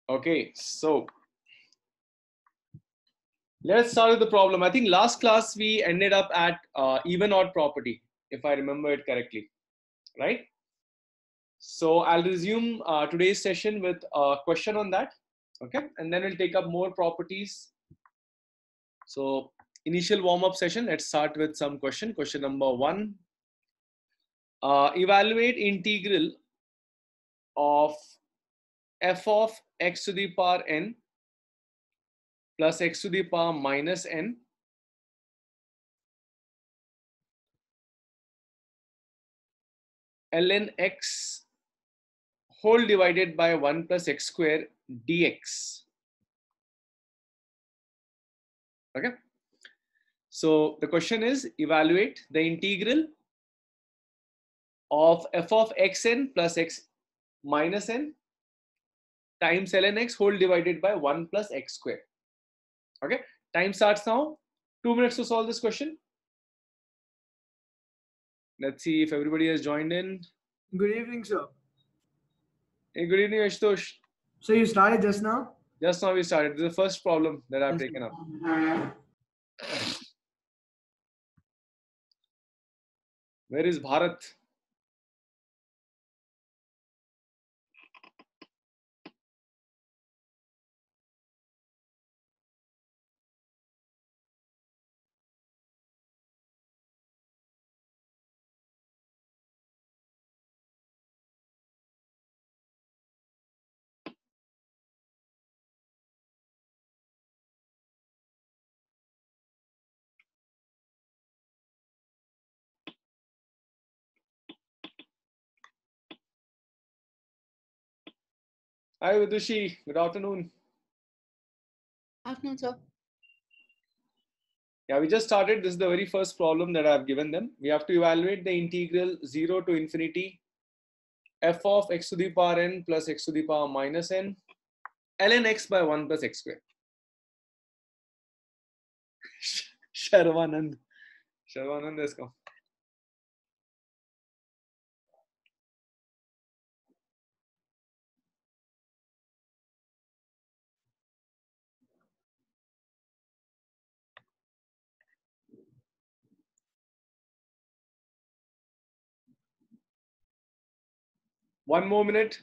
Okay, so let's start with the problem. I think last class we ended up at even odd property, if I remember it correctly, right? So I'll resume today's session with a question on that, okay? And then we'll take up more properties. So initial warm-up session, let's start with some question. Question number 1. Evaluate integral of f of x to the power n plus x to the power minus n ln x whole divided by 1 plus x square dx. Okay. So the question is evaluate the integral of f of xn plus x minus n times ln x whole divided by 1 plus x square. Okay. Time starts now. 2 minutes to solve this question. Let's see if everybody has joined in. Good evening, sir. Hey, good evening, Ashutosh. So you started just now? Just now we started. This is the first problem that I've taken up. Where is Bharat? Hi, Vidushi. Good afternoon. Afternoon, sir. Yeah, we just started. This is the very first problem that I've given them. We have to evaluate the integral 0 to infinity f of x to the power n plus x to the power minus n ln x by 1 plus x square. Sharvanand. Sharvanand has come. One more minute.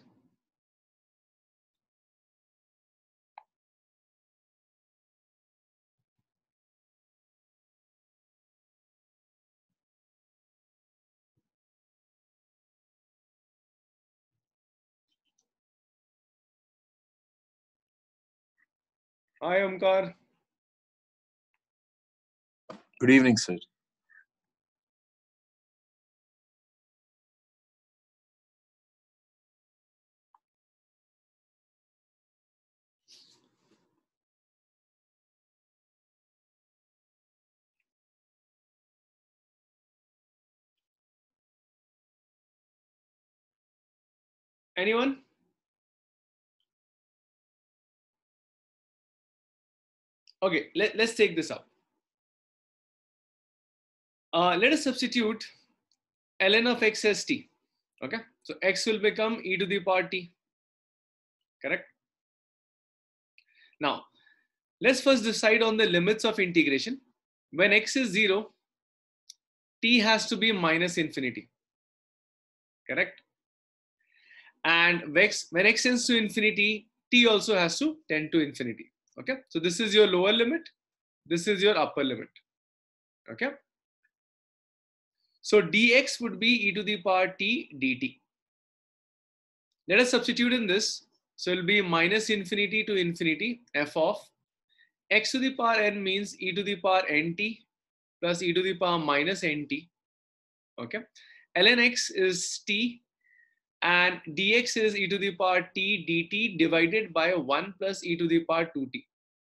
Hi, Omkar. Good evening, sir. Anyone? Okay, let's take this up. Let us substitute ln of x as t. Okay, so x will become e to the power t. Correct? Now, let's first decide on the limits of integration. When x is 0, t has to be minus infinity. Correct? And when x tends to infinity, t also has to tend to infinity. Okay, so this is your lower limit. This is your upper limit. Okay. So dx would be e to the power t dt. Let us substitute in this. So it will be minus infinity to infinity f of x to the power n means e to the power nt plus e to the power minus nt. Okay. ln x is t and dx is e to the power t dt divided by 1 plus e to the power 2t.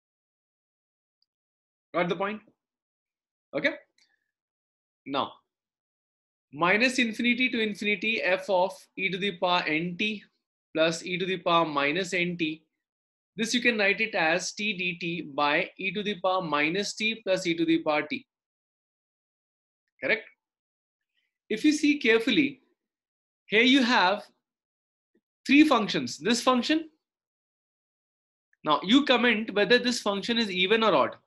Got the point? Okay. Now, minus infinity to infinity f of e to the power nt plus e to the power minus nt. This you can write it as t dt by e to the power minus t plus e to the power t. Correct? If you see carefully, here you have three functions. This function, Now you comment whether this function is even or odd.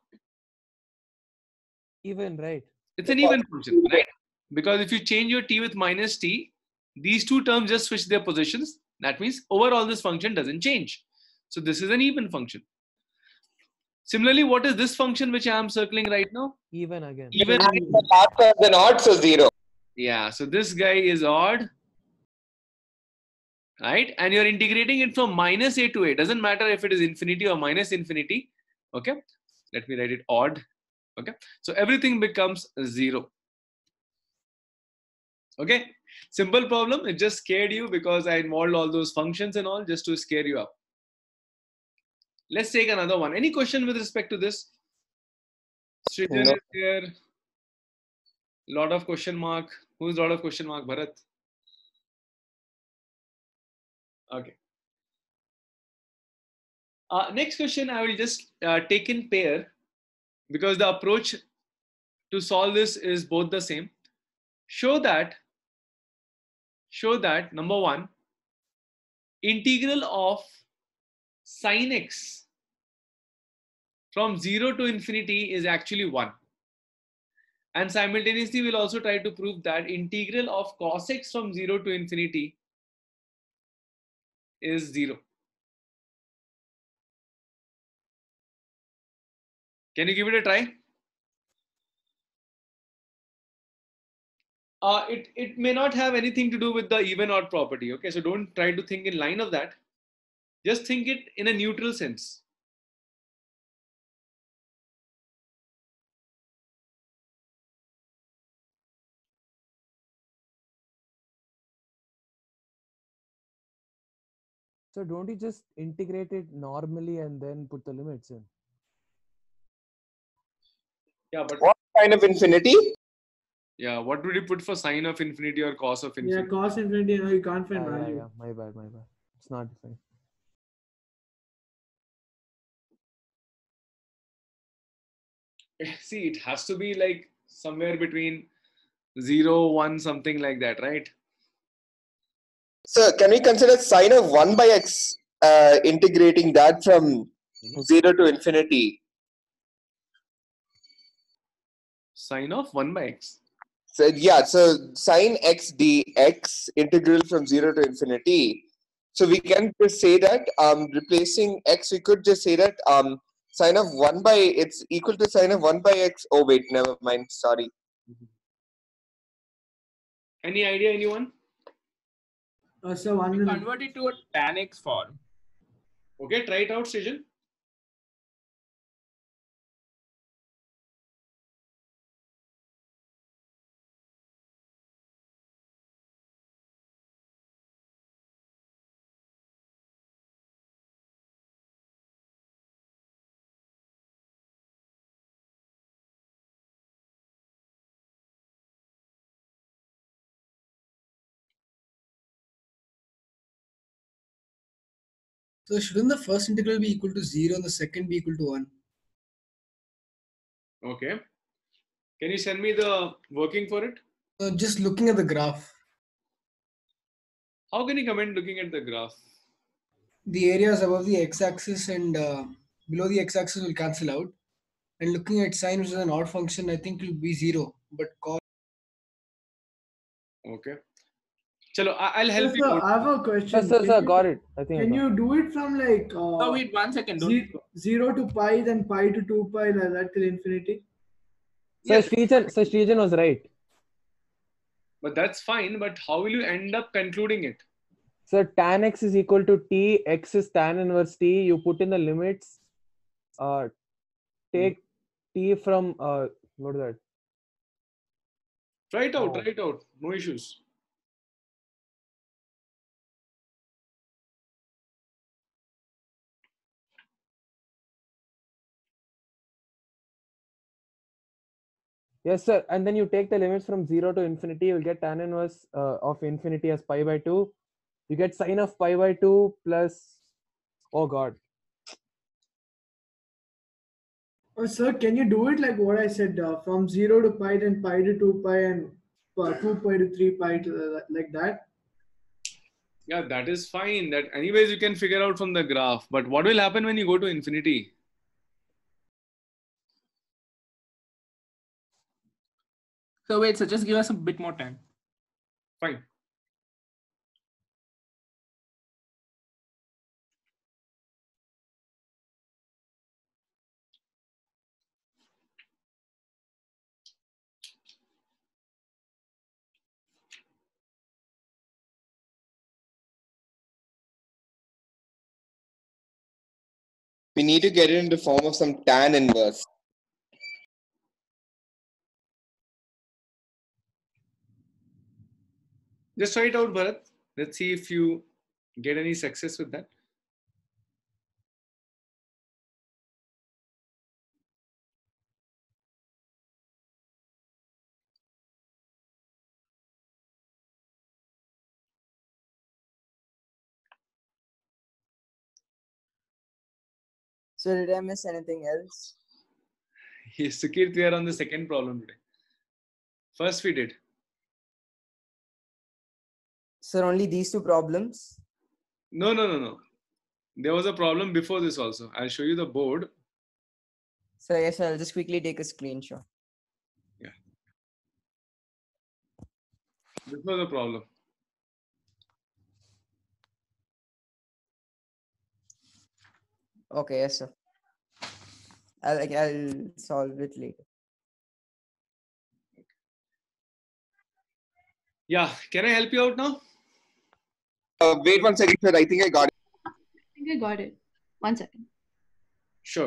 Even, right? It's an even function, right? Because if you change your t with minus t, these two terms just switch their positions. That means overall this function doesn't change. So this is an even function. Similarly, what is this function which I am circling right now? Even again. Even. Then odd, so 0. Yeah, so this guy is odd, right? And you're integrating it from minus a to a. Doesn't matter if it is infinity or minus infinity. Okay, let me write it odd. Okay, so everything becomes 0. Okay, simple problem. It just scared you because I involved all those functions and all just to scare you up. Let's take another one. Any question with respect to this? Srijan is here. Lot of question mark. Who's lot of question mark? Bharat. Okay. Next question, I will just take in pair because the approach to solve this is both the same. Show that number one, integral of sin x from 0 to infinity is actually 1. And simultaneously, we'll also try to prove that integral of cos x from 0 to infinity is 0. Can you give it a try? It may not have anything to do with the even odd property. Okay, so don't try to think in line of that. Just think it in a neutral sense. So don't you just integrate it normally and then put the limits in? Yeah, but What kind of infinity? yeah, what would you put for sine of infinity or cos of infinity? Yeah, cos infinity, you can't find Yeah, value. yeah, my bad. It's not defined. See, it has to be like somewhere between 0, 1, something like that, right? So can we consider sine of 1 by x, integrating that from 0 to infinity? Sine of 1 by x. So yeah, so sine x dx integral from 0 to infinity. So we can just say that replacing x, we could just say that sine of 1 by, it's equal to sine of 1 by x. Oh wait, never mind, sorry. Any idea, anyone? So one We minute. convert it to a tan x form. Okay, try it out, Srijan. So shouldn't the first integral be equal to 0 and the second be equal to 1? Okay. Can you send me the working for it? So just looking at the graph, How can you comment looking at the graph? the areas above the x-axis and below the x-axis will cancel out. And looking at sine, which is an odd function, I think it will be 0. But cos. Okay. Chalo, I'll help Sir, you out. I have a question. Sir, got it. I think I Can got it. you do it from like So wait 1 second. Don't 0 to pi, then pi to 2 pi, like that till infinity? So Yes. Srijan was right. But that's fine. But how will you end up concluding it? So tan x is equal to t, x is tan inverse t. You put in the limits. Take t from what is that? Try it out. Oh. Try it out. No issues. Yes, sir. And then you take the limits from 0 to infinity. You will get tan inverse of infinity as pi by 2. You get sine of pi by 2 plus. Oh God. Oh, sir, can you do it like what I said, from 0 to pi, then pi to 2 pi, and 2 pi to 3 pi to like that? Yeah, that is fine. That anyways you can figure out from the graph. But what will happen when you go to infinity? So wait, so just give us a bit more time. Fine. We need to get it in the form of some tan inverse. Just try it out, Bharat. Let's see if you get any success with that. So did I miss anything else? Yes, Sukirth, we are on the second problem today. First we did. So only these two problems? No. There was a problem before this also. I'll show you the board. So yes, I'll just quickly take a screenshot. Yeah. This was a problem. Okay, yes, sir. I'll solve it later. Yeah, can I help you out now? Wait 1 second, sir. I think I got it. I think I got it. 1 second. Sure.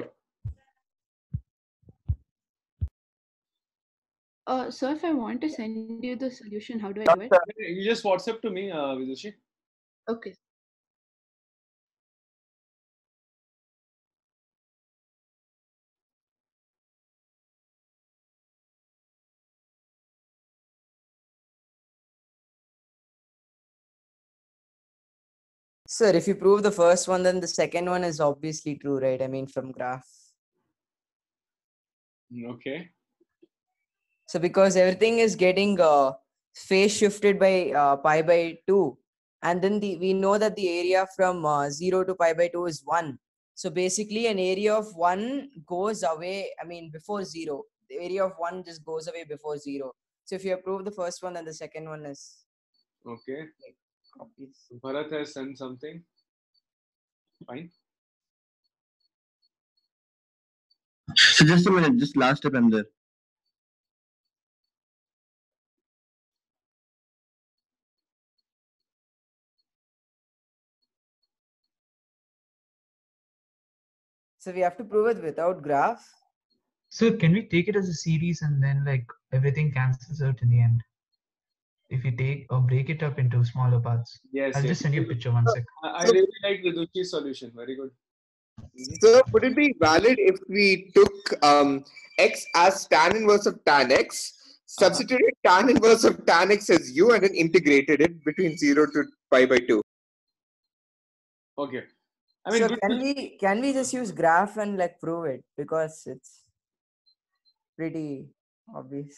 So if I want to send you the solution, how do I do it? You just WhatsApp to me, Vidushi. Okay. Sir, if you prove the first one, then the second one is obviously true, right? I mean, from graph. Okay. So because everything is getting phase shifted by pi by 2, and then we know that the area from 0 to pi by 2 is 1. So basically an area of 1 goes away, I mean before 0. The area of 1 just goes away before 0. So if you approve the first one, then the second one is Okay. obvious. Bharat has sent something. Fine. So just a minute, just last step I'm there. So we have to prove it without graph. So can we take it as a series and then like everything cancels out in the end? If you take or break it up into smaller parts. Yes. I'll just send you a picture 1 sec. I really like Vidushi's solution. Very good. So would it be valid if we took x as tan inverse of tan x, substituted tan inverse of tan x as u, and then integrated it between 0 to pi by 2? Okay. I mean, So can we just use graph and like prove it, because it's pretty obvious.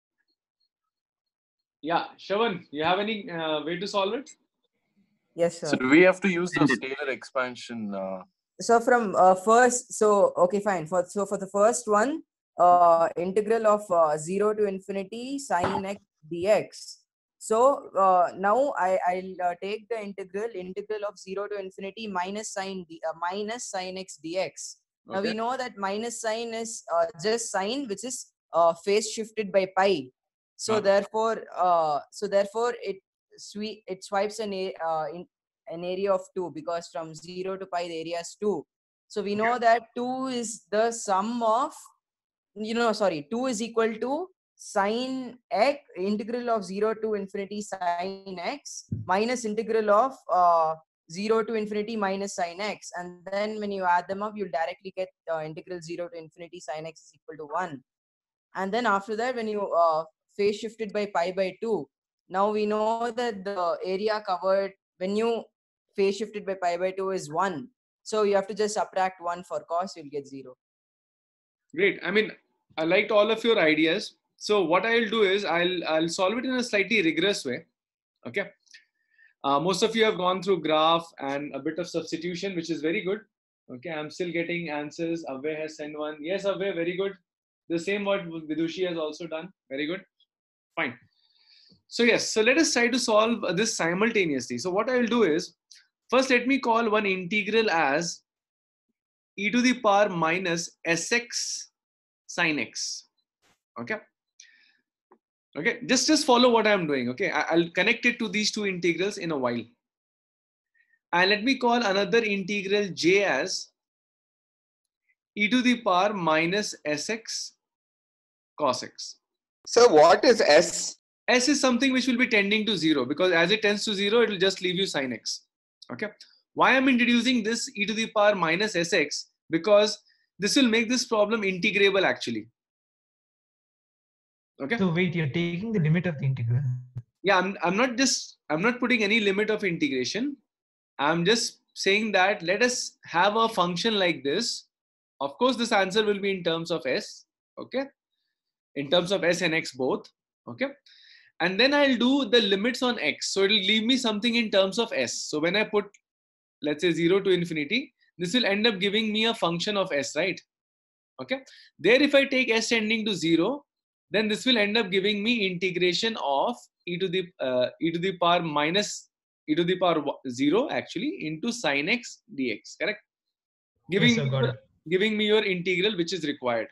Yeah, Shravan, you have any way to solve it? Yes, sir. So do we have to use the scalar expansion? So from first, so okay, fine. For the first one, integral of 0 to infinity sine x dx. So now I'll take the integral of 0 to infinity minus sine x dx. Now we know that minus sign is just sign which is phase shifted by pi. So therefore it swipes an area of 2, because from 0 to pi the area is 2. So we know that 2 is the sum of 2 is equal to sine x, integral of 0 to infinity sine x minus integral of 0 to infinity minus sine x, and then when you add them up you'll directly get integral 0 to infinity sine x is equal to 1. And then after that, when you phase shifted by pi by 2, now we know that the area covered when you phase shifted by pi by 2 is 1. So you have to just subtract 1 for cos, you'll get 0. Great. I mean, I liked all of your ideas. So what I'll do is I'll solve it in a slightly rigorous way. Okay. Most of you have gone through graph and a bit of substitution, which is very good. Okay, I'm still getting answers. Avay has sent one. Yes, Avay, very good. The same what Vidushi has also done. Very good. Fine. So yes, so let us try to solve this simultaneously. So what I will do is, first let me call one integral as e to the power minus sx sin x. Okay. Okay, just follow what I'm doing. Okay, I'll connect it to these two integrals in a while. And let me call another integral j as e to the power minus sx cos x. So what is s? S is something which will be tending to 0, because as it tends to 0, it will just leave you sin x. Okay. Why I'm introducing this e to the power minus sx? Because this will make this problem integrable actually. Okay. So wait, you're taking the limit of the integral. Yeah, I'm not putting any limit of integration. I'm just saying that let us have a function like this. Of course, this answer will be in terms of s. Okay. In terms of s and x both. Okay. And then I'll do the limits on x. So it'll leave me something in terms of s. So when I put, let's say 0 to infinity, this will end up giving me a function of s, right? Okay. There, if I take s tending to 0, then this will end up giving me integration of e to the power minus e to the power 0 actually into sin x dx. Correct? Yes, sir, got it. Giving me your integral which is required.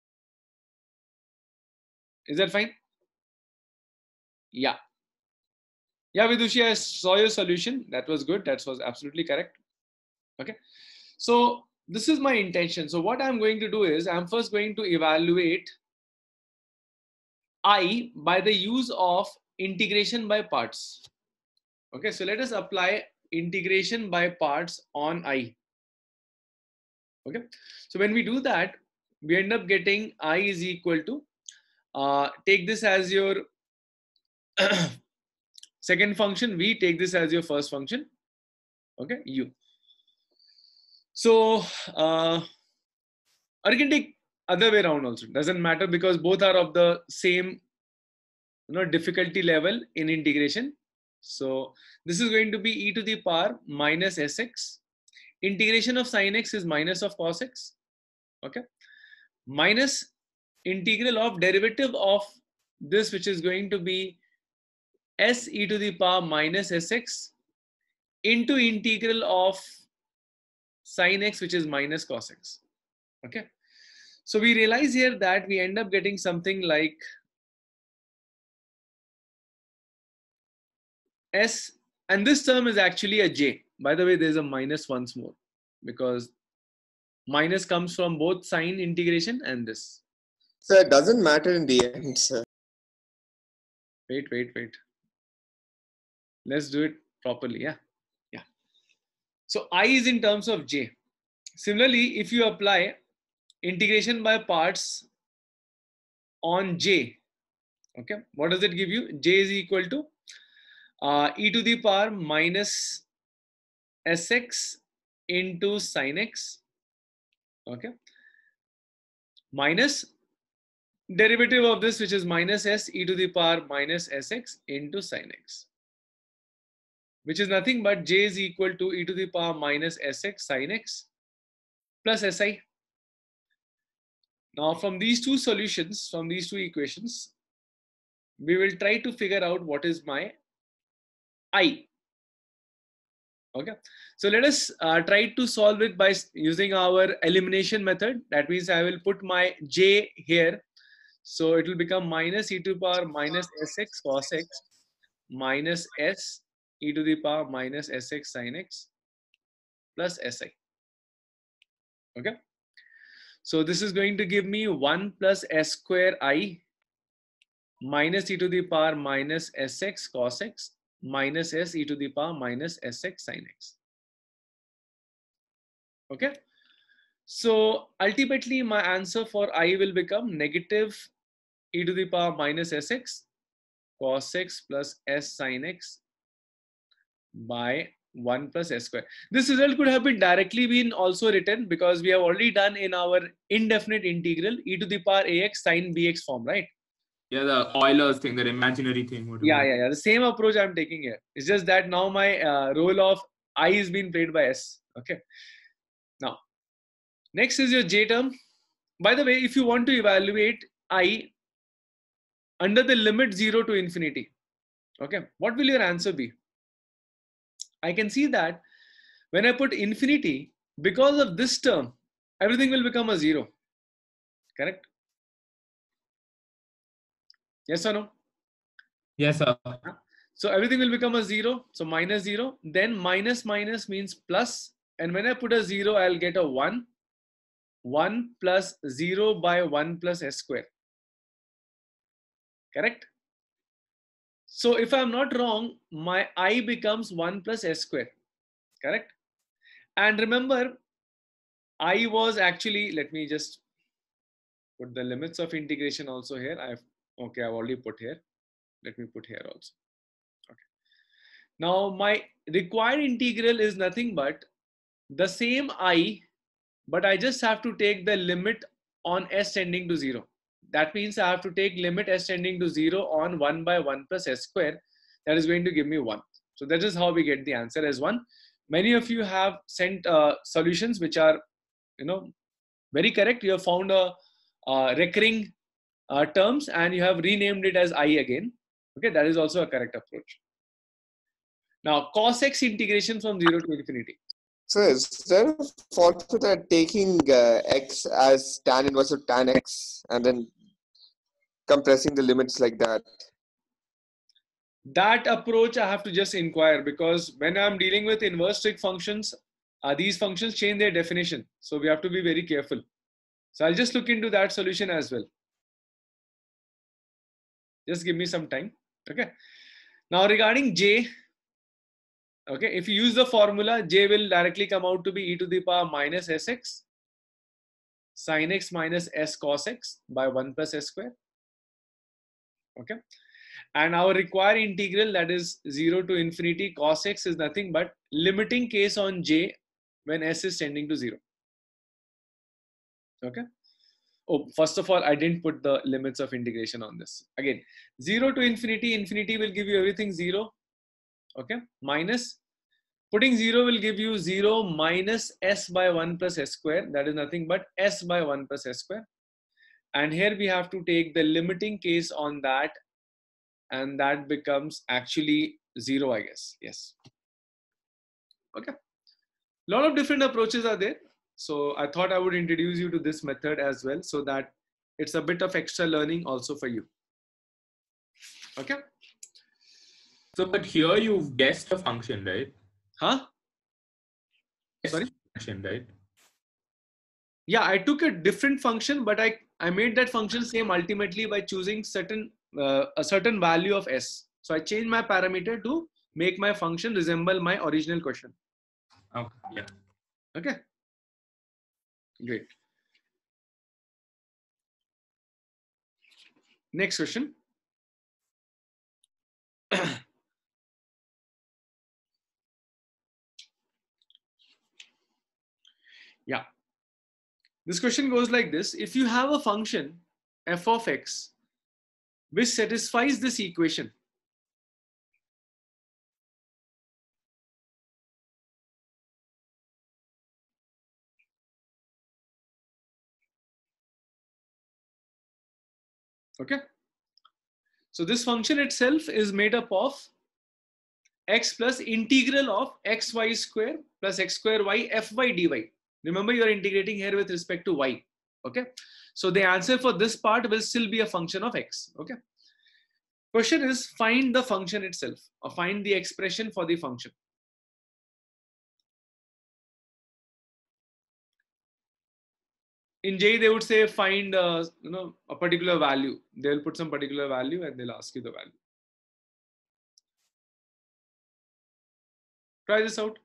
Is that fine? Yeah. Yeah, Vidushi, I saw your solution. That was good. That was absolutely correct. Okay. So this is my intention. So what I'm going to do is I'm first going to evaluate I by the use of integration by parts. Okay. So let us apply integration by parts on I. Okay. So when we do that, we end up getting I is equal to, take this as your second function, v, take this as your first function, okay, u. So, or you can take other way around also, doesn't matter, because both are of the same difficulty level in integration. So this is going to be e to the power minus sx. Integration of sin x is minus of cos x, okay, minus integral of derivative of this, which is going to be s e to the power minus sx into integral of sin x, which is minus cos x. Okay. So we realize here that we end up getting something like s, and this term is actually a j. By the way, there's a minus once more, because minus comes from both sine integration and this. So it doesn't matter in the end, sir. Wait. Let's do it properly. Yeah. So I is in terms of j. Similarly, if you apply integration by parts on j, okay, what does it give you? J is equal to e to the power minus sx into sin x, okay, minus derivative of this, which is minus s e to the power minus sx into sin x, which is nothing but j is equal to e to the power minus sx sin x plus si. Now from these two solutions, from these two equations, we will try to figure out what is my I. Okay, so let us try to solve it by using our elimination method. That means I will put my j here. So it will become minus e to the power minus sx cos x minus s e to the power minus sx sin x plus si. Okay. So this is going to give me 1 plus s square I minus e to the power minus sx cos x minus s e to the power minus sx sin x. Okay. So ultimately my answer for I will become negative e to the power minus sx cos x plus s sin x by 1 plus s square. This result could have been directly been also written, because we have already done in our indefinite integral e to the power ax sin bx form, right? Yeah, the Euler's thing, that imaginary thing. Whatever. Yeah. The same approach I'm taking here. It's just that now my role of I is being played by S. Okay. Now, next is your J term. By the way, if you want to evaluate I under the limit 0 to infinity, okay, what will your answer be? I can see that when I put infinity, because of this term, everything will become a 0. Correct? Yes or no? Yes, sir. So everything will become a 0. So minus 0. Then minus minus means plus. And when I put a 0, I'll get a 1. 1 plus 0 by 1 plus s square. Correct? So if I'm not wrong, my I becomes 1 plus s square. Correct? And remember, I was actually, let me just put the limits of integration also here. I've already put here. Let me put here also. Okay. Now my required integral is nothing but the same I, but I just have to take the limit on s tending to 0. That means I have to take limit s tending to 0 on 1 by 1 plus s square. That is going to give me 1. So that is how we get the answer as 1. Many of you have sent solutions which are, very correct. You have found a recurring terms and you have renamed it as I again. Okay, that is also a correct approach. Now, cos x integration from 0 to infinity. So is there a fault to that taking x as tan inverse of tan x and then compressing the limits like that? That approach I have to just inquire, because when I'm dealing with inverse trig functions, these functions change their definition. So we have to be very careful. So I'll just look into that solution as well. Just give me some time. Okay. Now regarding J, okay, if you use the formula, J will directly come out to be e to the power minus sx sin x minus s cos x by 1 plus s square. Okay. And our required integral, that is 0 to infinity cos x, is nothing but limiting case on J when s is tending to 0. Okay. Oh, first of all, I didn't put the limits of integration on this. Again, 0 to infinity, infinity will give you everything 0. Okay. Minus, putting 0 will give you 0 minus s by 1 plus s square. That is nothing but s by 1 plus s square. And here we have to take the limiting case on that. And that becomes actually 0, I guess. Yes. Okay. A lot of different approaches are there. So I thought I would introduce you to this method as well, so that it's a bit of extra learning also for you. Okay. So, but here you've guessed a function, right? Huh? Guessed Sorry? Function, right? Yeah, I took a different function, but I made that function same ultimately by choosing a certain value of s. So I changed my parameter to make my function resemble my original question. Okay. Yeah. Okay. Great. Next question. Yeah. This question goes like this. If you have a function f of x which satisfies this equation, okay, so this function itself is made up of x plus integral of xy square plus x square y fy dy. Remember, you are integrating here with respect to y. Okay, so the answer for this part will still be a function of x. Okay, question is find the function itself, or find the expression for the function. In JEE, they would say find a particular value. They'll put some particular value and they'll ask you the value. Try this out.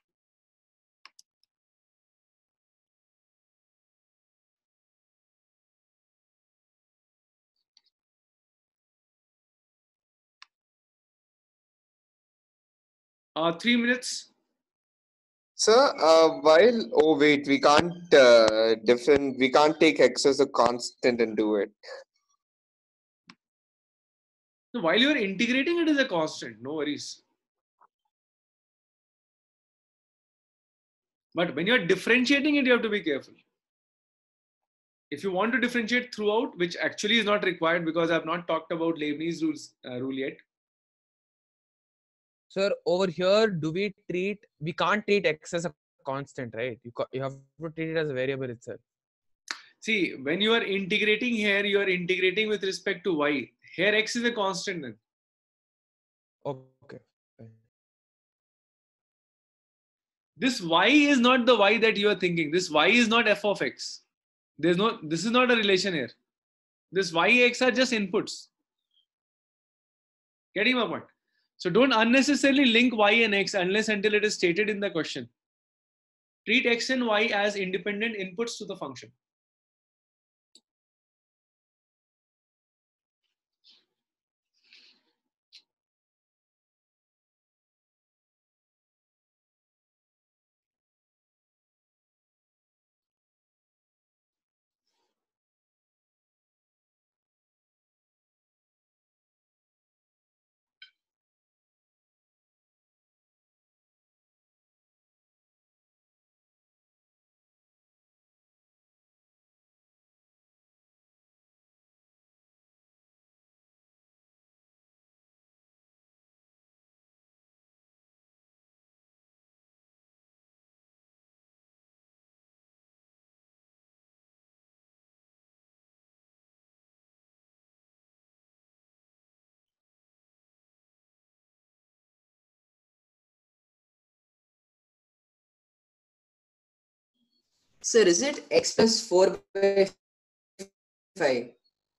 Uh, 3 minutes. Sir, we can't we can't take x as a constant and do it. So while you are integrating, it is a constant. No worries. But when you are differentiating it, you have to be careful. If you want to differentiate throughout, which actually is not required because I have not talked about Leibniz rule yet. Sir, over here, we can't treat x as a constant, right? You have to treat it as a variable itself. See, when you are integrating here, you are integrating with respect to y. Here, x is a constant then. Okay. This y is not the y that you are thinking. This y is not f of x. This is not a relation here. This y, x are just inputs. Getting my point? So don't unnecessarily link y and x unless until it is stated in the question. Treat x and y as independent inputs to the function. Sir, is it x plus 4 by 5?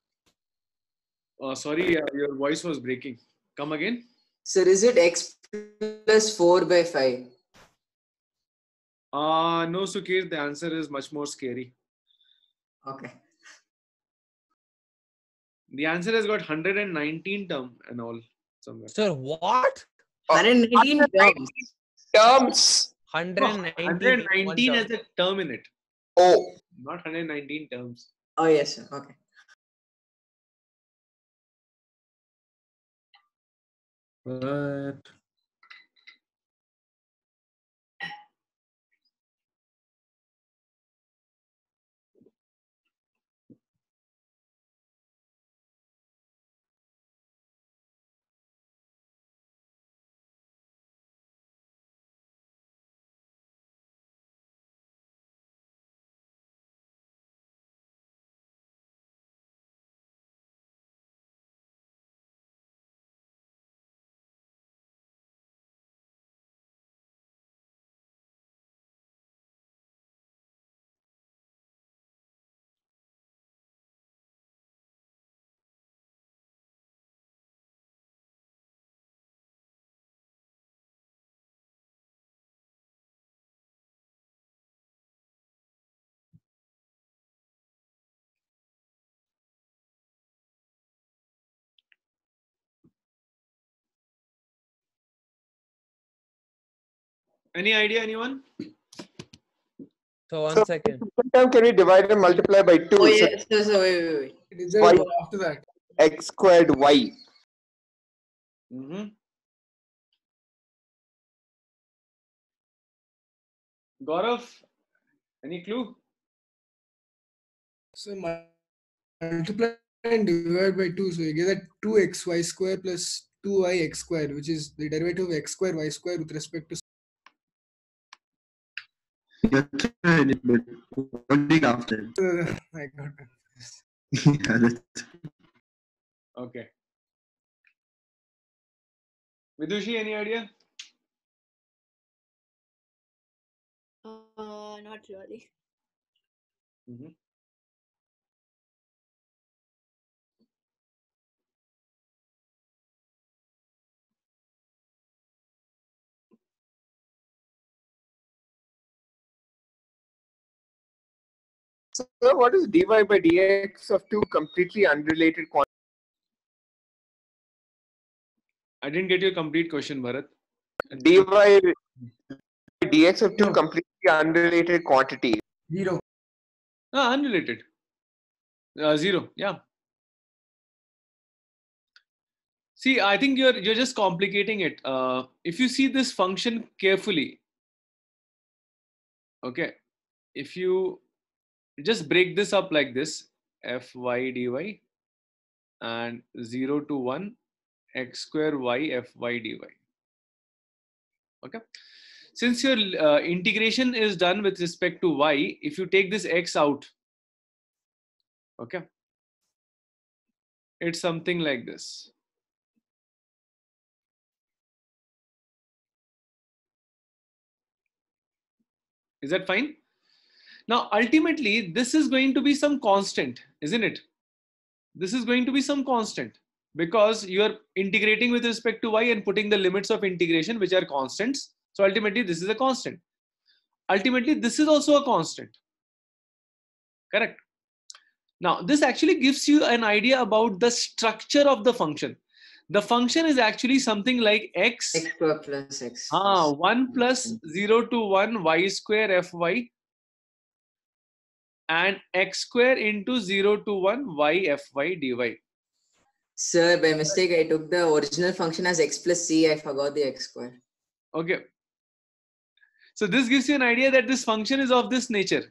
Sorry, your voice was breaking. Come again. Sir, is it x plus 4 by 5? No, Sukir, the answer is much more scary. Okay. The answer has got 119 term and all somewhere. Sir, what? 119 terms. Terms. 119 has a term in it. Oh. Not 119 terms. Oh, yes, sir. Okay. What? Any idea, anyone? So one second. Term can we divide and multiply by 2? Oh, yes, sir. Wait. Is there Y after that? x squared y. Gaurav, any clue? So multiply and divide by 2. So you get that 2xy square plus 2yx square, which is the derivative of x square y square with respect to. That's it, but what did after? I got it. Yeah, that's Okay. Vidushi, any idea? Not really. So what is dy by dx of two completely unrelated quantities? I didn't get your complete question, Bharat. Dy by dx of two completely unrelated quantities. 0. Unrelated. 0. Yeah. See, I think you're just complicating it. If you see this function carefully, okay, if you just break this up like this, fy dy and 0 to 1 x square y fy dy. Okay, since your integration is done with respect to y, if you take this x out, okay, it's something like this. Is that fine? Now, ultimately, this is going to be some constant, isn't it? This is going to be some constant because you are integrating with respect to y and putting the limits of integration, which are constants. So ultimately, this is a constant. Ultimately, this is also a constant. Correct. Now, this actually gives you an idea about the structure of the function. The function is actually something like x square plus x. 1 plus 0 to 1 y square fy and x square into 0 to 1 y fy dy. Sir, by mistake, I took the original function as x plus c. I forgot the x square. Okay. So this gives you an idea that this function is of this nature.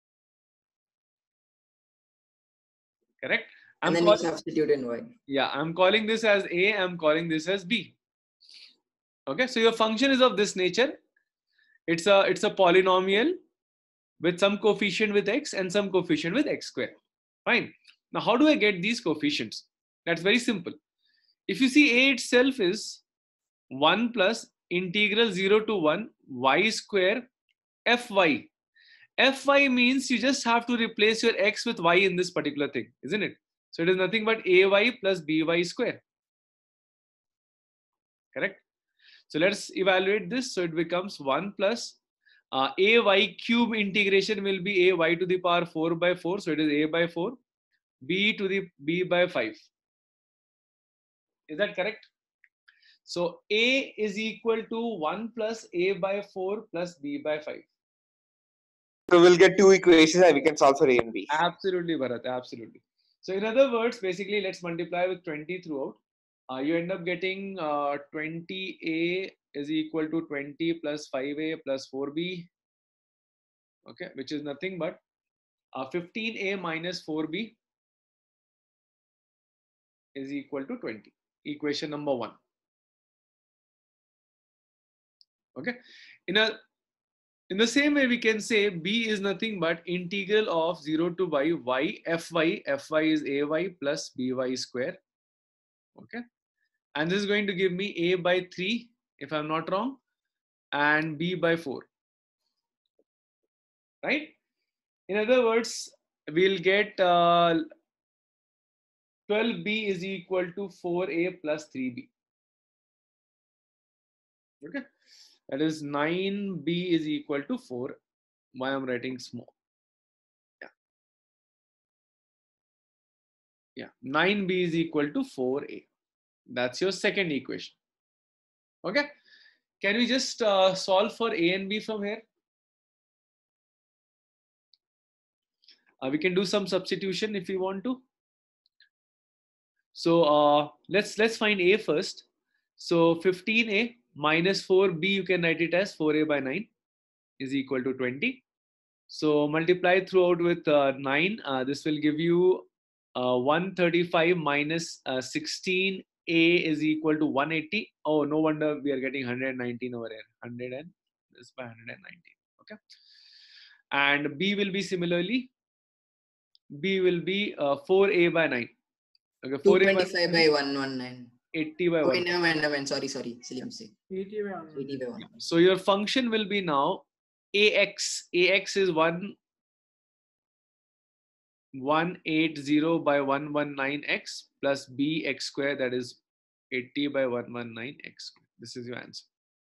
Correct? And then you substitute in y. Yeah, I'm calling this as A, I'm calling this as B. Okay, so your function is of this nature. It's a polynomial with some coefficient with x and some coefficient with x square. Fine. Now, how do I get these coefficients? That's very simple. If you see A itself is 1 plus integral 0 to 1 y square fy. Fy means you just have to replace your x with y in this particular thing, isn't it? So it is nothing but ay plus by square. Correct? So let's evaluate this. So it becomes 1 plus ay cube integration will be ay to the power 4 by 4. So it is a by 4, b to the b by 5. Is that correct? So a is equal to 1 plus a by 4 plus b by 5. So we'll get two equations and we can solve for a and b. Absolutely, Bharat. Absolutely. So in other words, basically, let's multiply with 20 throughout. You end up getting 20a is equal to 20 plus 5a plus 4b. Okay, which is nothing but 15a minus 4b is equal to 20. Equation number 1. Okay. In the same way, we can say b is nothing but integral of 0 to y fy. Fy is ay plus by square. Okay. And this is going to give me a by 3, if I'm not wrong, and b by 4. Right? In other words, we'll get 12b is equal to 4a plus 3b. Okay. That is 9b is equal to 4. Why I'm writing small. Yeah. 9b is equal to 4a. That's your second equation. Okay. Can we just solve for a and b from here? We can do some substitution if we want to. So let's find a first. So 15a minus 4b, you can write it as 4a by 9 is equal to 20. So multiply throughout with 9. This will give you 135 minus 16a is equal to 180. Oh, no wonder we are getting 119 over here. 100 and this by 119. Okay. And b will be similarly. B will be 4a by 9. Okay, 225 by 119. 80 by 1. Okay, never mind. Sorry. Silly mistake. 80 by 1. 80 by 1. So your function will be now ax. Ax is 180 by 119x plus bx square, that is 80 by 119x. This is your answer.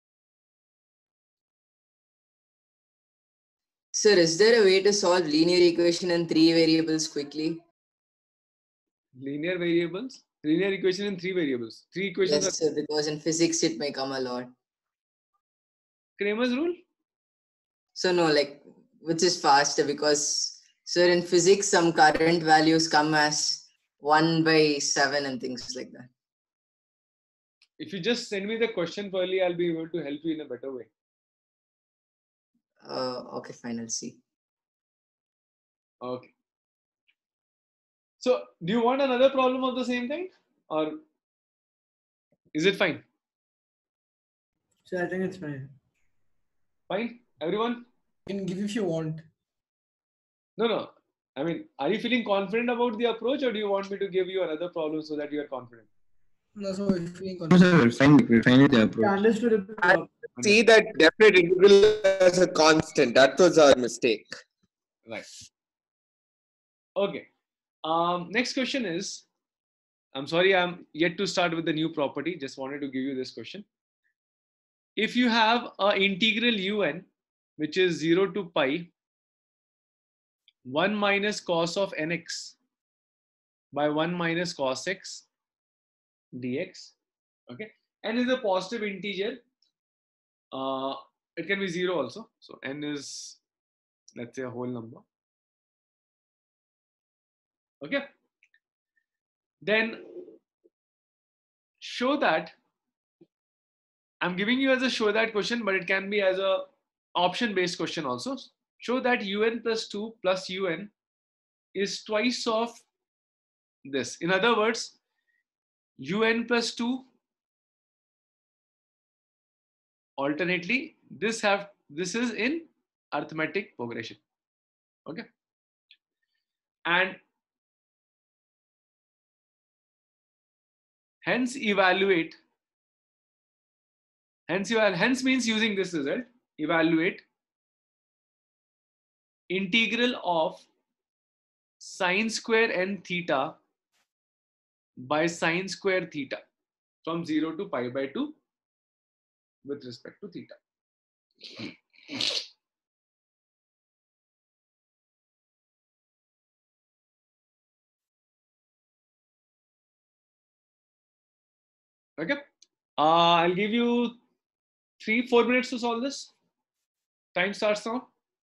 Sir, is there a way to solve linear equation in 3 variables quickly? Linear variables? Linear equation in 3 variables. 3 equations. Yes, sir, because in physics it may come a lot. Kramer's rule? So no, like, which is faster because, sir, in physics some current values come as 1 by 7 and things like that. If you just send me the question early, I'll be able to help you in a better way. Okay, fine. I'll see. Okay. So, do you want another problem of the same kind, or is it fine? So I think it's fine. Fine, everyone? I can give if you want. No. I mean, are you feeling confident about the approach, or do you want me to give you another problem so that you are confident? No, so we're feeling No, sir, we're fine with the I approach. understood it. I see that definite integral as a constant. That was our mistake. Right. Okay. Next question is, I'm sorry, I'm yet to start with the new property. Just wanted to give you this question. If you have an integral un, which is 0 to pi, 1 minus cos of nx by 1 minus cos x dx, okay, n is a positive integer. It can be 0 also. So n is, let's say, a whole number. Okay. Then show that, I'm giving you as a show that question, but it can be as a option based question also. Show that un plus 2 plus un is twice of this. In other words, un plus 2 alternately this is in arithmetic progression. Okay. And hence means using this result, evaluate integral of sine square n theta by sine square theta from 0 to pi by 2 with respect to theta. Okay. I'll give you 3-4 minutes to solve this. Time starts now.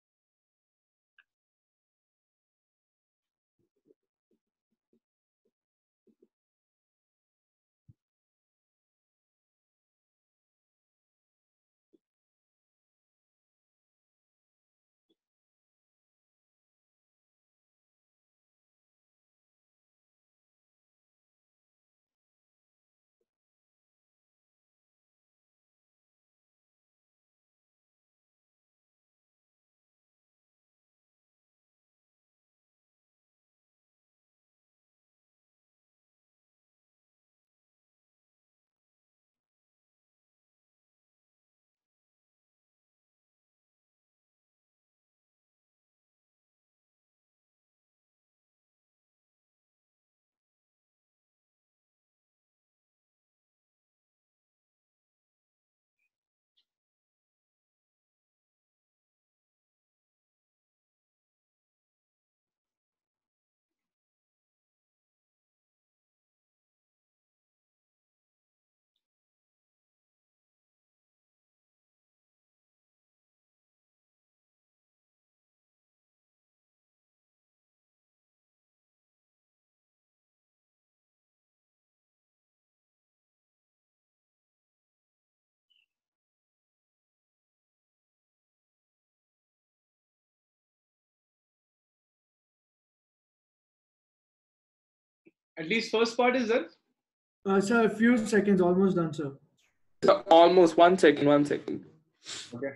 At least first part is done. Sir, a few seconds, almost done, sir. Almost 1 second, 1 second. Okay.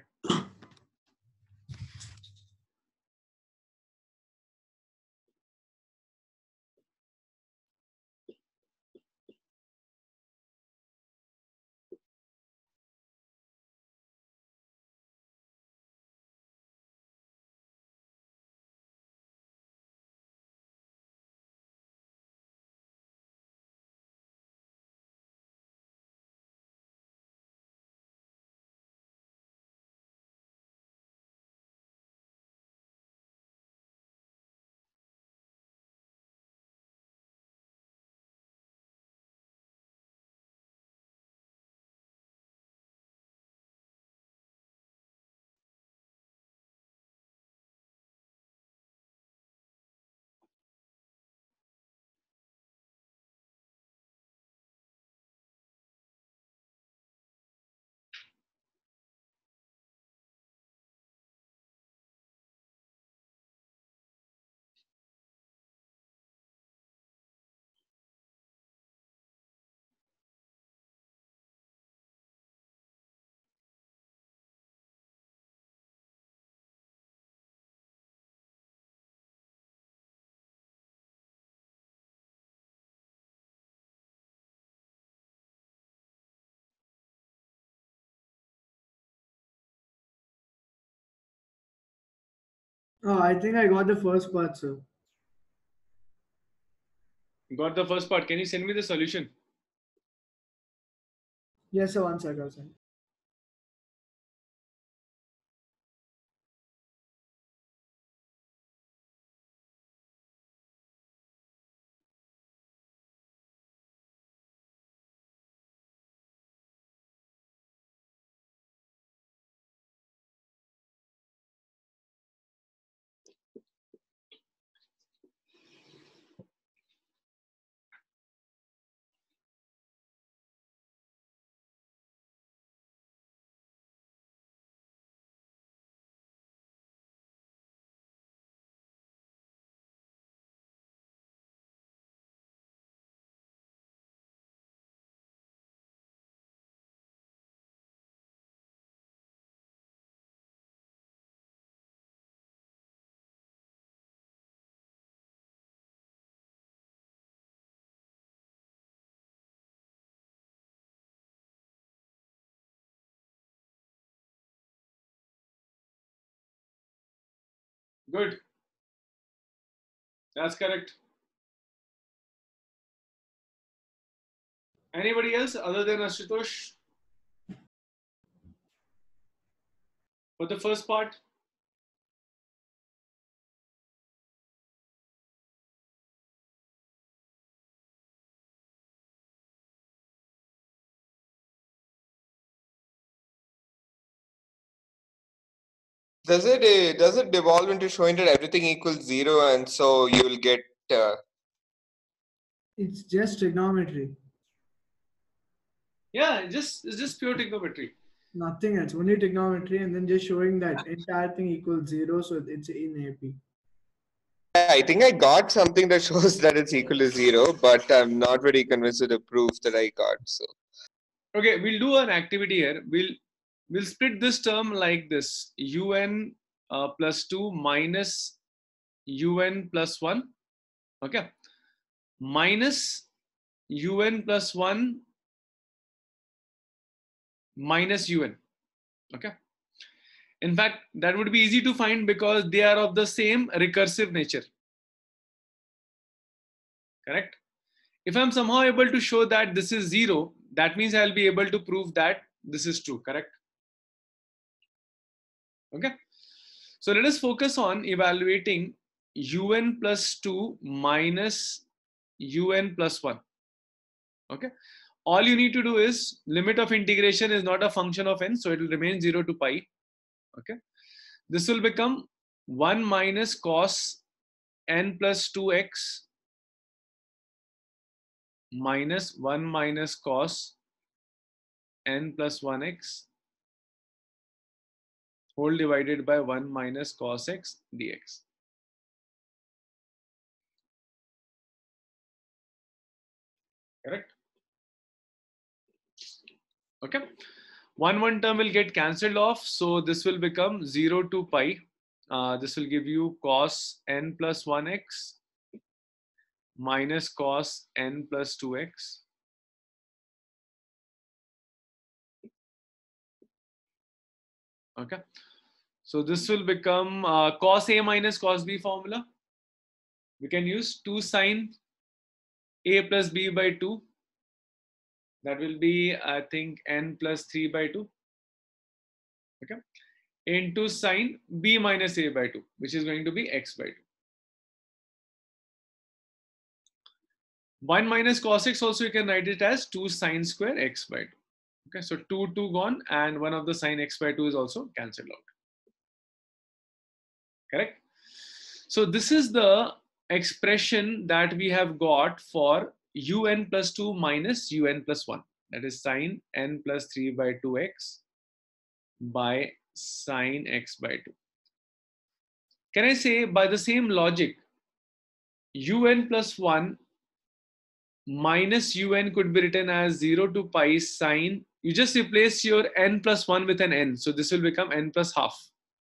Oh, I think I got the first part, sir. Got the first part. Can you send me the solution? Yes, sir. 1 second, sir. Good. That's correct. Anybody else other than Ashutosh? For the first part? Does it devolve into showing that everything equals 0 and so you will get It's just trigonometry. Yeah, it's just pure trigonometry. Nothing else. Only trigonometry, and then just showing that entire thing equals 0, so it's in AP. I think I got something that shows that it's equal to 0, but I'm not very convinced with the proof that I got. So Okay, we'll do an activity here. We'll split this term like this: un plus 2 minus un plus 1. Okay, minus un plus 1 minus un. Okay. In fact, that would be easy to find because they are of the same recursive nature. Correct? If I'm somehow able to show that this is 0, that means I'll be able to prove that this is true. Correct? Okay. So let us focus on evaluating un plus 2 minus un plus 1. Okay. All you need to do is limit of integration is not a function of n, so it will remain 0 to pi. Okay. This will become 1 minus cos n plus 2x minus 1 minus cos n plus 1x whole divided by 1 minus cos x dx. Correct? Okay. One term will get cancelled off, so this will become 0 to pi. This will give you cos n plus 1x minus cos n plus 2x. Okay. So this will become cos a minus cos b formula. We can use 2 sine a plus b by 2. That will be, I think, n plus 3 by 2. Okay. Into sine b minus a by 2, which is going to be x by 2. 1 minus cos x also you can write it as 2 sine square x by 2. Okay, so 2 gone and one of the sine x by 2 is also cancelled out. Correct? So this is the expression that we have got for un plus 2 minus un plus 1. That is sine n plus 3 by 2x by sine x by 2. Can I say by the same logic, un plus 1 minus un could be written as 0 to pi sine. You just replace your n plus 1 with an n. So this will become n plus half.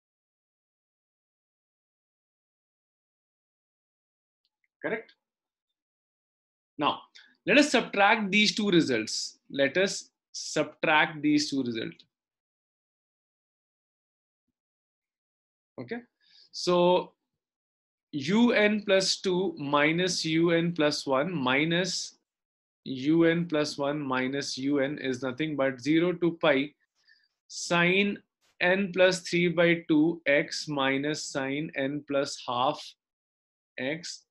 Correct? Now, let us subtract these two results. Let us subtract these two results. Okay. So un plus 2 minus un plus 1 minus un plus 1 minus un is nothing but 0 to pi sine n plus 3 by 2 x minus sine n plus half x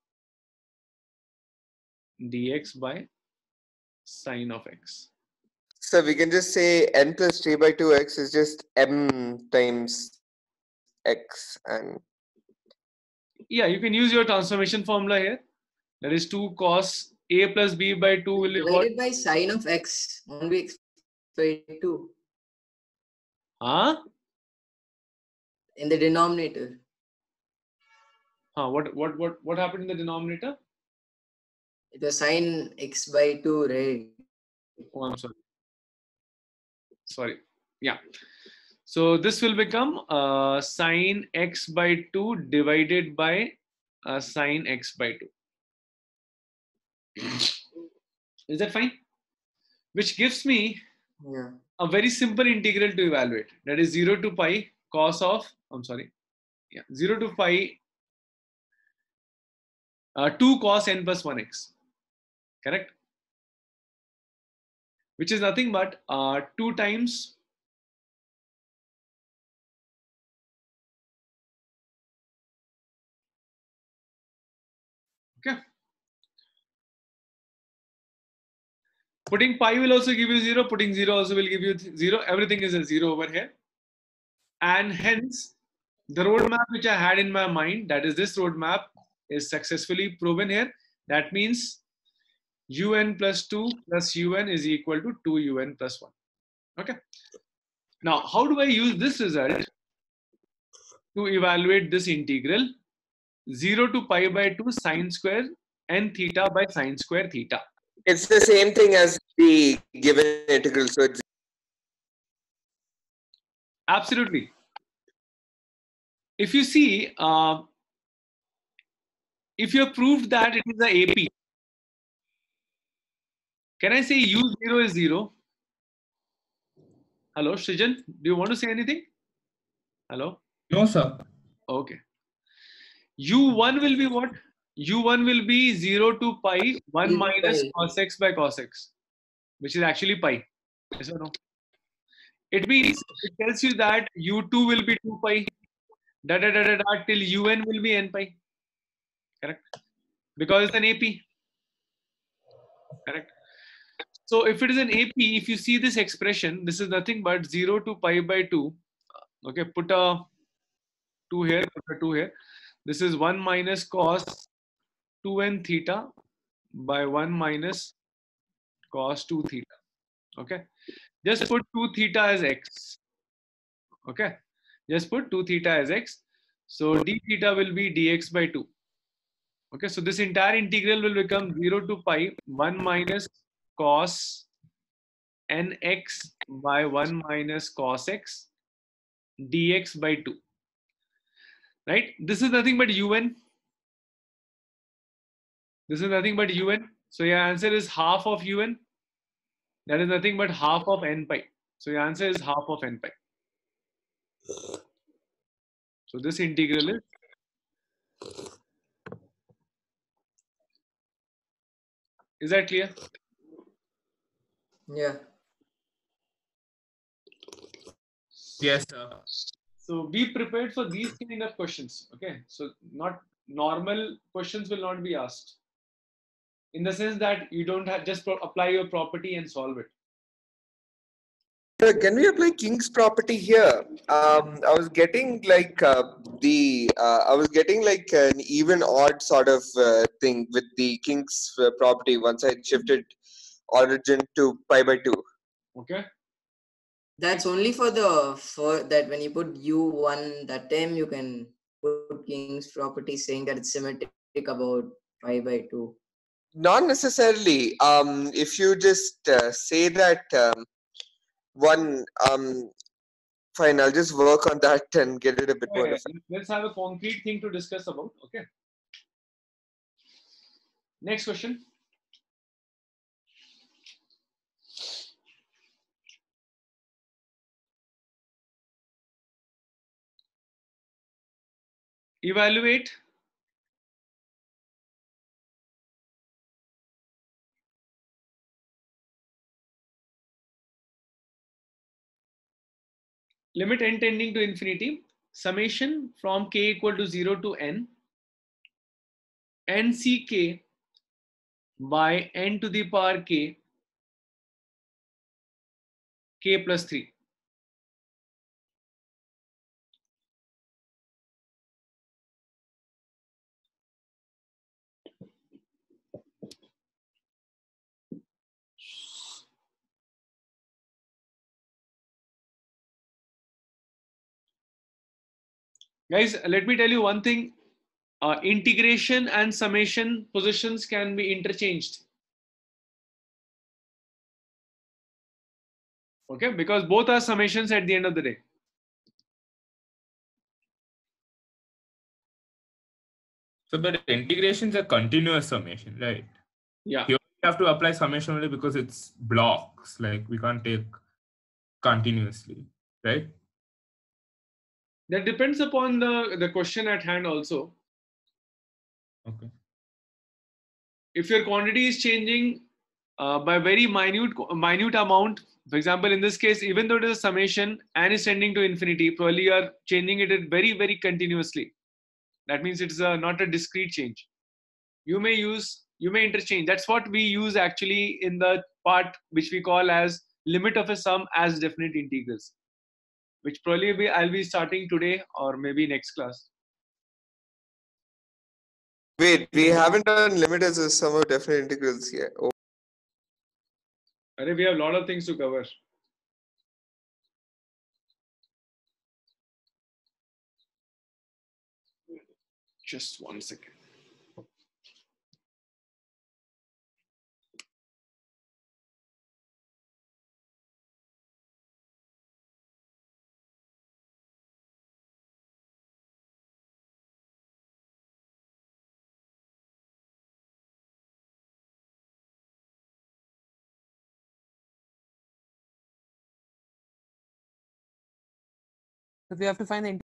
dx by sine of x. So we can just say n plus 3 by 2x is just m times x, and Yeah, you can use your transformation formula here. That is 2 cos a plus b by 2 will be what? Divided by sine of x, 1 by 2 Huh? in the denominator. What happened in the denominator? It was sine x by 2, right? Oh, I'm sorry. Sorry. Yeah. So this will become sine x by 2 divided by sine x by 2. Is that fine? Which gives me Yeah. a very simple integral to evaluate. That is 0 to pi cos of, I'm sorry. Yeah, 0 to pi 2 cos n plus 1x. Correct? Which is nothing but 2 times okay. Putting pi will also give you 0. Putting 0 also will give you 0. Everything is a 0 over here. And hence, the roadmap which I had in my mind, that is this roadmap, is successfully proven here. That means un plus 2 plus un is equal to 2un plus 1. Okay. Now, how do I use this result to evaluate this integral? 0 to pi by 2 sine square n theta by sine square theta. it's the same thing as the given integral. So it's Absolutely. If you see, if you have proved that it is a AP, can I say u0 is 0? Hello, Srijan, do you want to say anything? Hello? No, sir. Okay. u1 will be what? u1 will be 0 to pi 1 minus cos x by cos x, which is actually pi. Yes or no? It means it tells you that u2 will be 2 pi, da da da da da till un will be n pi. Correct? Because it's an AP. Correct? So if it is an AP, if you see this expression, this is nothing but 0 to pi by 2. Okay, put a 2 here, put a 2 here. This is 1 minus cos 2n theta by 1 minus cos 2 theta. Okay, just put 2 theta as x. Okay, just put 2 theta as x. So d theta will be dx by 2. Okay, so this entire integral will become 0 to pi 1 minus cos nx by 1 minus cos x dx by 2. Right? This is nothing but un. This is nothing but un. So your answer is half of un. That is nothing but half of n pi. So your answer is half of n pi. So this integral is that clear? Yeah. Yes, sir. So be prepared for these kind of questions. Okay. So not normal questions will not be asked. In the sense that you don't have just apply your property and solve it. Can we apply King's property here? I was getting like I was getting like an even odd sort of thing with the King's property once I shifted origin to pi by 2. Okay. That's only for that when you put u1 that time you can put King's property saying that it's symmetric about pi by 2. Not necessarily. If you just say that one, fine, I'll just work on that and get it a bit more defined. Let's have a concrete thing to discuss about. Okay. Next question. evaluate limit n tending to infinity, summation from k equal to 0 to n, nck by n to the power k, k plus 3. Guys, let me tell you one thing. Integration and summation positions can be interchanged. Okay, because both are summations at the end of the day. So, but integrations are continuous summation, right? Yeah. Here we have to apply summation only because it's blocks. Like we can't take continuously, right? That depends upon the question at hand also. Okay. If your quantity is changing by very minute amount, for example, in this case, even though it is a summation and is tending to infinity, probably you are changing it very, very continuously. That means it's not a discrete change. You may interchange. That's what we use actually in the part which we call as limit of a sum as definite integrals, which probably I'll be starting today or maybe next class. Wait, we haven't done limit as a sum of definite integrals yet. Oh. We have a lot of things to cover. Just 1 second. So we have to find the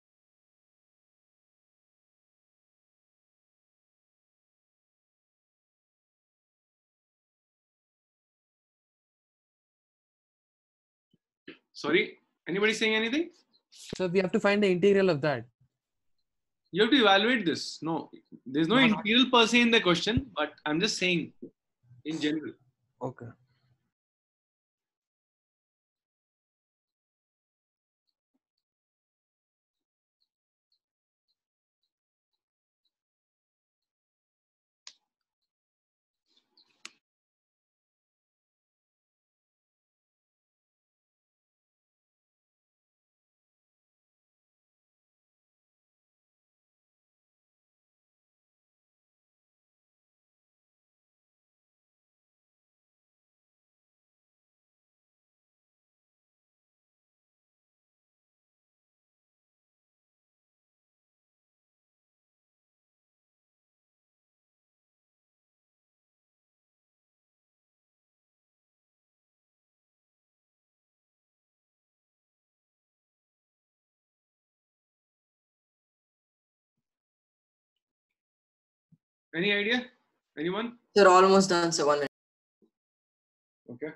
Sorry, anybody saying anything? So we have to find the integral of that. You have to evaluate this. No, there's no integral per se in the question, but I'm just saying in general. Okay. Any idea? Anyone? They're almost done, so 1 minute. Okay.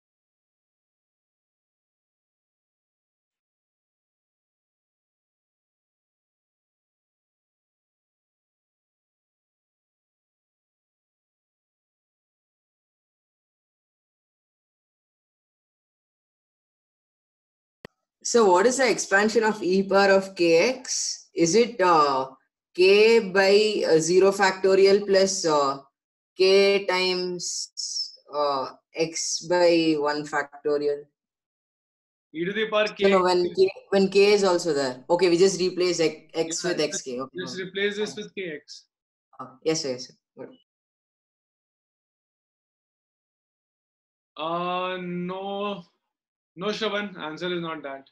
So what is the expansion of e power of kx? Is it k by 0 factorial plus k times x by 1 factorial? E to the power k. No, when k is also there. Okay, we just replace x with xk. Okay. Just replace this with kx. Yes, yes. Good. No, Shravan. Answer is not that.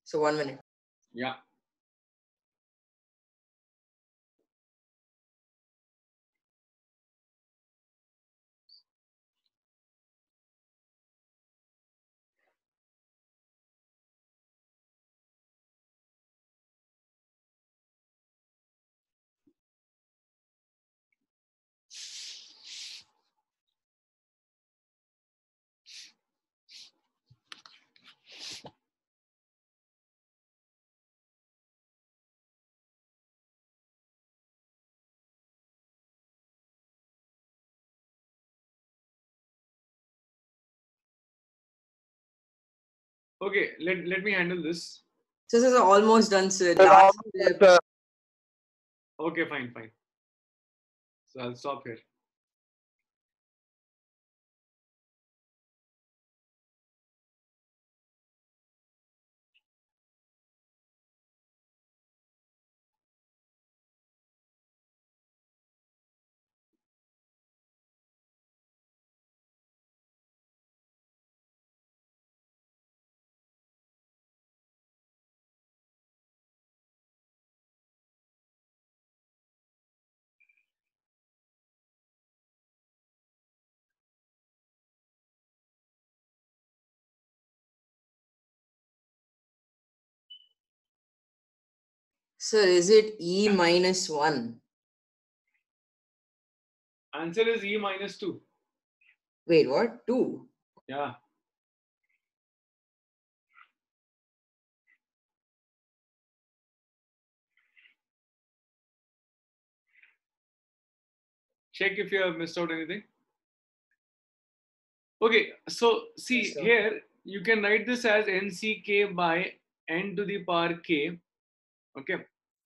So 1 minute. Yeah. Okay, let me handle this. So this is almost done, sir. Sir, Last sir. Okay, fine. So I'll stop here. Sir, is it E minus 1? Answer is E minus 2. Wait, what? 2? Yeah. Check if you have missed out anything. Okay, so see Yes, sir. here, you can write this as NCK by n to the power k. Okay.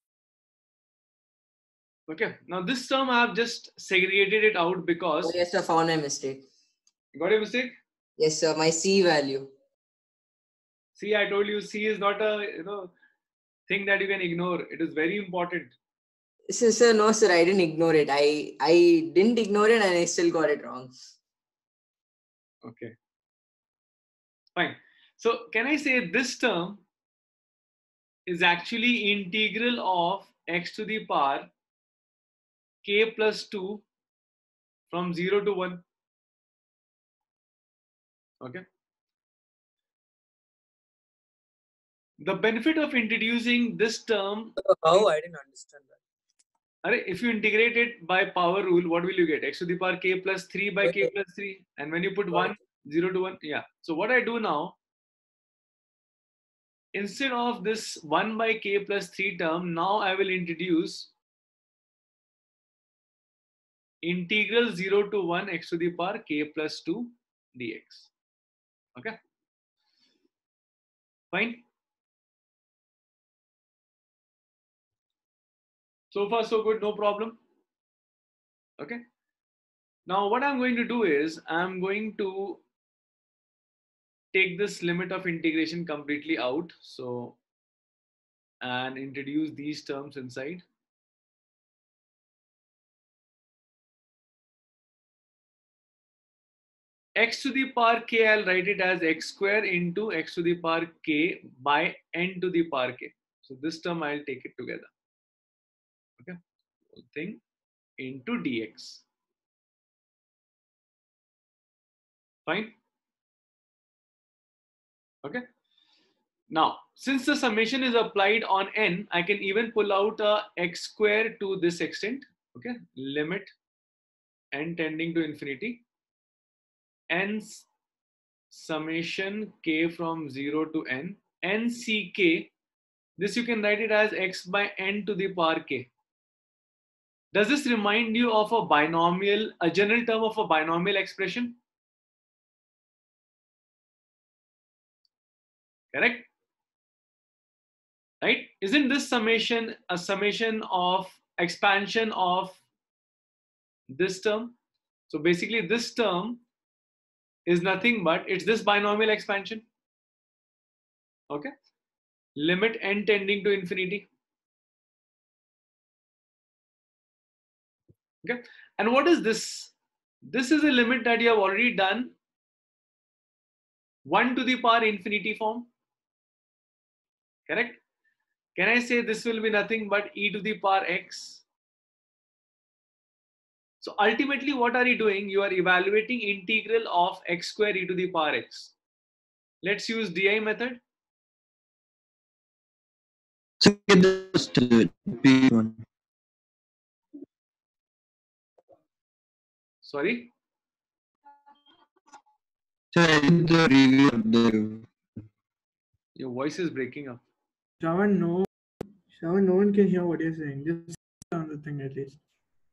Okay. Now this term I have just segregated it out Oh, because. yes, sir. Found my mistake. Got a mistake? Yes, sir. My C value. See, I told you C is not a thing that you can ignore. It is very important. Sir, no, sir. I didn't ignore it. I didn't ignore it and I still got it wrong. Okay. Fine. So can I say this term is actually integral of x to the power k plus 2 from 0 to 1. Okay. The benefit of introducing this term. How? I didn't understand that. If you integrate it by power rule, what will you get? X to the power k plus 3 by k plus 3. And when you put 1, 0 to 1. Yeah. So what I do now, instead of this 1 by k plus 3 term, now I will introduce integral 0 to 1 x to the power k plus 2 dx. Okay. Fine. So far, so good. No problem. Okay. Now, what I'm going to do is I'm going to take this limit of integration completely out. So, and introduce these terms inside. X to the power k, I'll write it as x square into x to the power k by n to the power k. So this term I'll take it together. Okay, whole thing into dx. Fine. Okay. Now, since the summation is applied on n, I can even pull out a x square to this extent. Okay, limit n tending to infinity. N's summation k from 0 to n. NCK, this you can write it as x by n to the power k. Does this remind you of a binomial, a general term of a binomial expression? Correct? Right? Isn't this summation a summation of expansion of this term? So basically this term is nothing but it's this binomial expansion. Okay? Limit n tending to infinity. Okay? And what is this? This is a limit that you have already done 1 to the power infinity form. Correct? Can I say this will be nothing but e to the power x? So ultimately, what are you doing? You are evaluating integral of x square e to the power x. Let's use DI method. So get the previous one. Sorry? So I did the review of the. Your voice is breaking up. Shravan, no one can hear what you're saying. Just on the thing at least.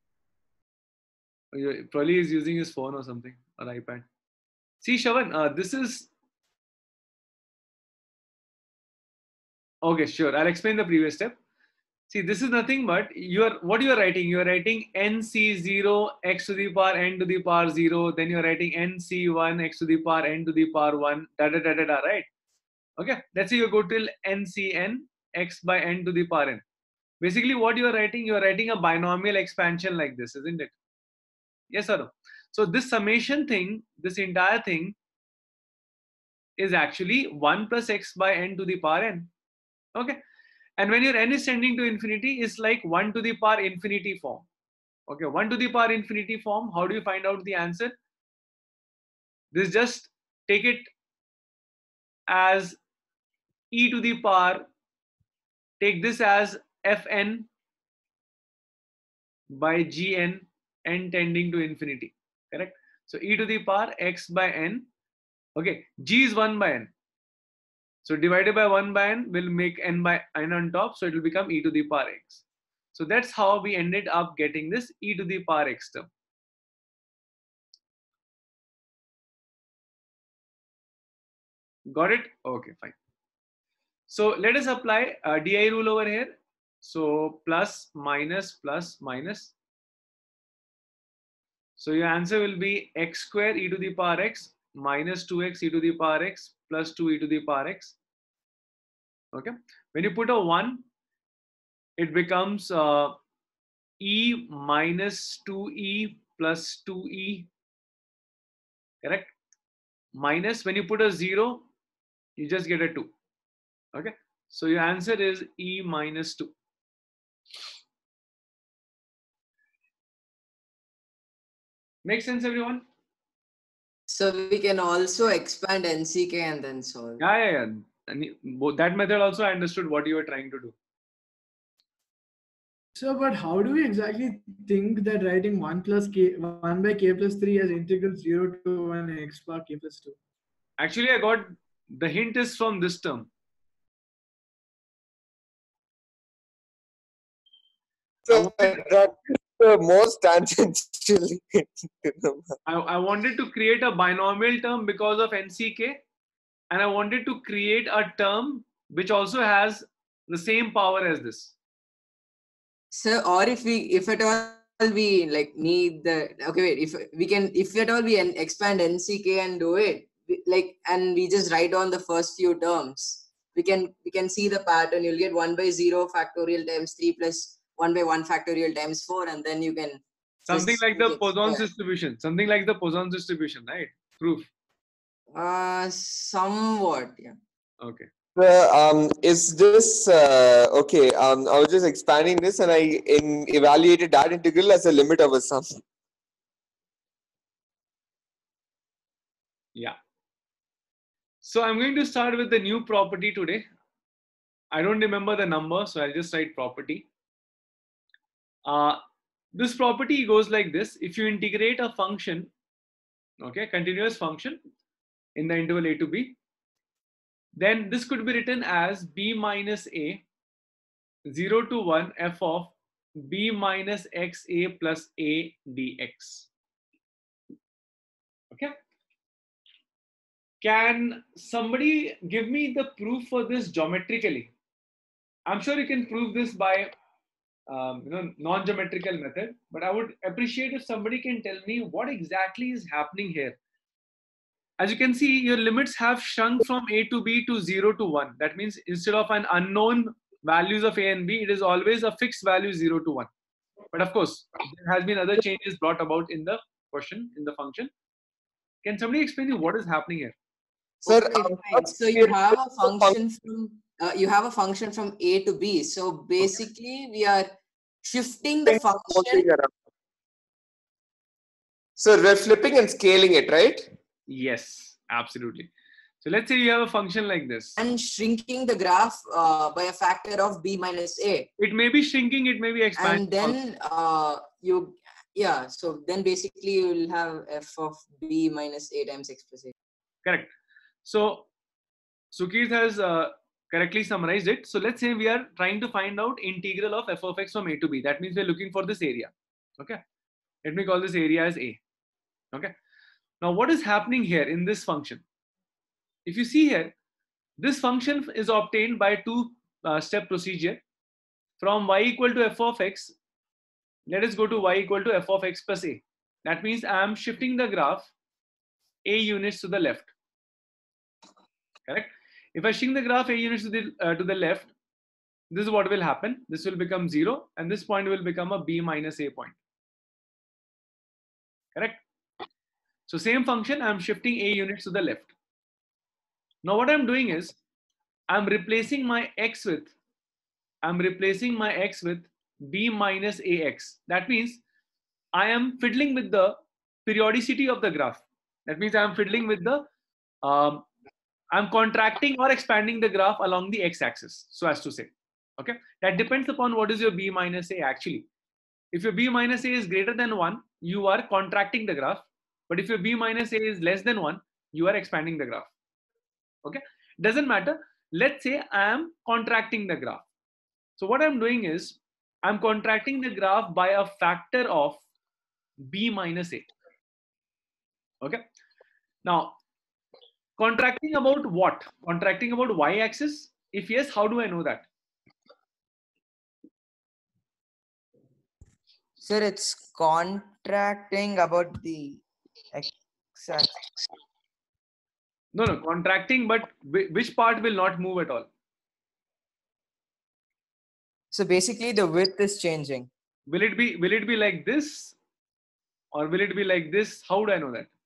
Probably is using his phone or something, or iPad. See, Shravan, this is... Okay, sure. I'll explain the previous step. See, this is nothing but what you are writing. You are writing NC0 x to the power n to the power 0. Then you are writing NC1 x to the power n to the power 1. Right? Okay. Let's say you go till NCN x by n to the power n. Basically, what you are writing a binomial expansion like this, isn't it? Yes or no? So this summation thing, this entire thing is actually 1 plus x by n to the power n. Okay. And when your n is tending to infinity, it's like 1 to the power infinity form. Okay, 1 to the power infinity form. How do you find out the answer? This just take it as e to the power, take this as fn by gn, n tending to infinity. Correct? So e to the power x by n. Okay, g is 1 by n. So divided by 1 by n will make n by n on top. So it will become e to the power x. So that's how we ended up getting this e to the power x term. Got it? Okay, fine. So let us apply a DI rule over here. So plus, minus, plus, minus. So your answer will be x square e to the power x minus 2x e to the power x plus 2 e to the power x. Okay. When you put a 1, it becomes e minus 2e plus 2e. Correct? Minus, when you put a 0, you just get a 2. Okay. So your answer is e minus 2. Make sense, everyone? So we can also expand NCK and then solve. Yeah. And that method also I understood what you were trying to do. So, but how do we exactly think that writing 1 by k plus 3 as integral 0 to 1 x bar k plus 2? Actually, I got the hint is from this term. So that is the most tangential. I wanted to create a binomial term because of NCK, and I wanted to create a term which also has the same power as this. So, or if at all we like need the if at all we expand NCK and do it and we just write down the first few terms, we can see the pattern. You'll get 1 by 0 factorial times 3 plus 1 by 1 factorial times 4, and then you can something like the Poisson's distribution. Something like the Poisson's distribution, right? Proof. Somewhat, yeah. Okay. Is this okay? I was just expanding this, and I evaluated that integral as a limit of a sum. Yeah. So I'm going to start with the new property today. I don't remember the number, so I'll just write property. This property goes like this. If you integrate a function, okay, continuous function in the interval a to b, then this could be written as b minus a 0 to 1 f of b minus xa plus a dx. Okay. Can somebody give me the proof for this geometrically? I'm sure you can prove this by non-geometrical method, but I would appreciate if somebody can tell me what exactly is happening here. As you can see, your limits have shrunk from a to b to 0 to 1. That means instead of an unknown values of a and b, it is always a fixed value 0 to 1. But of course, there has been other changes brought about in the question, in the function. Can somebody explain me what is happening here? Sir, Okay, fine. So you have a function from you have a function from A to B. So basically, we are shifting the function. So we're flipping and scaling it, right? Yes, absolutely. So let's say you have a function like this. And shrinking the graph by a factor of B minus A. It may be shrinking, it may be expanding. And then so then basically you will have f of B minus A times x plus A. Correct. So Sukir has correctly summarized it. So let's say we are trying to find out integral of f of x from A to B. That means we're looking for this area. Okay. Let me call this area as A. Okay. Now what is happening here in this function? If you see here, this function is obtained by two-step procedure. From y equal to f of x, let us go to y equal to f of x plus A. That means I am shifting the graph A units to the left. Correct? If I shrink the graph A units to the left, this is what will happen. This will become 0 and this point will become a B minus A point. Correct? So same function, I'm shifting A units to the left. Now what I'm doing is, I'm replacing my x with B minus AX. That means I am fiddling with the periodicity of the graph. That means I am fiddling with the, I'm contracting or expanding the graph along the x-axis, so as to say. Okay, that depends upon what is your B minus A actually. If your B minus A is greater than 1, you are contracting the graph. But if your B minus A is less than 1, you are expanding the graph. Okay, doesn't matter. Let's say I am contracting the graph. So what I'm doing is, I'm contracting the graph by a factor of B minus A. Okay. Now, contracting about what? Contracting about y-axis? If yes, how do I know that? Sir, it's contracting about the x-axis. No, contracting, but which part will not move at all? So basically, the width is changing. Will it be like this, or will it be like this? How do I know that?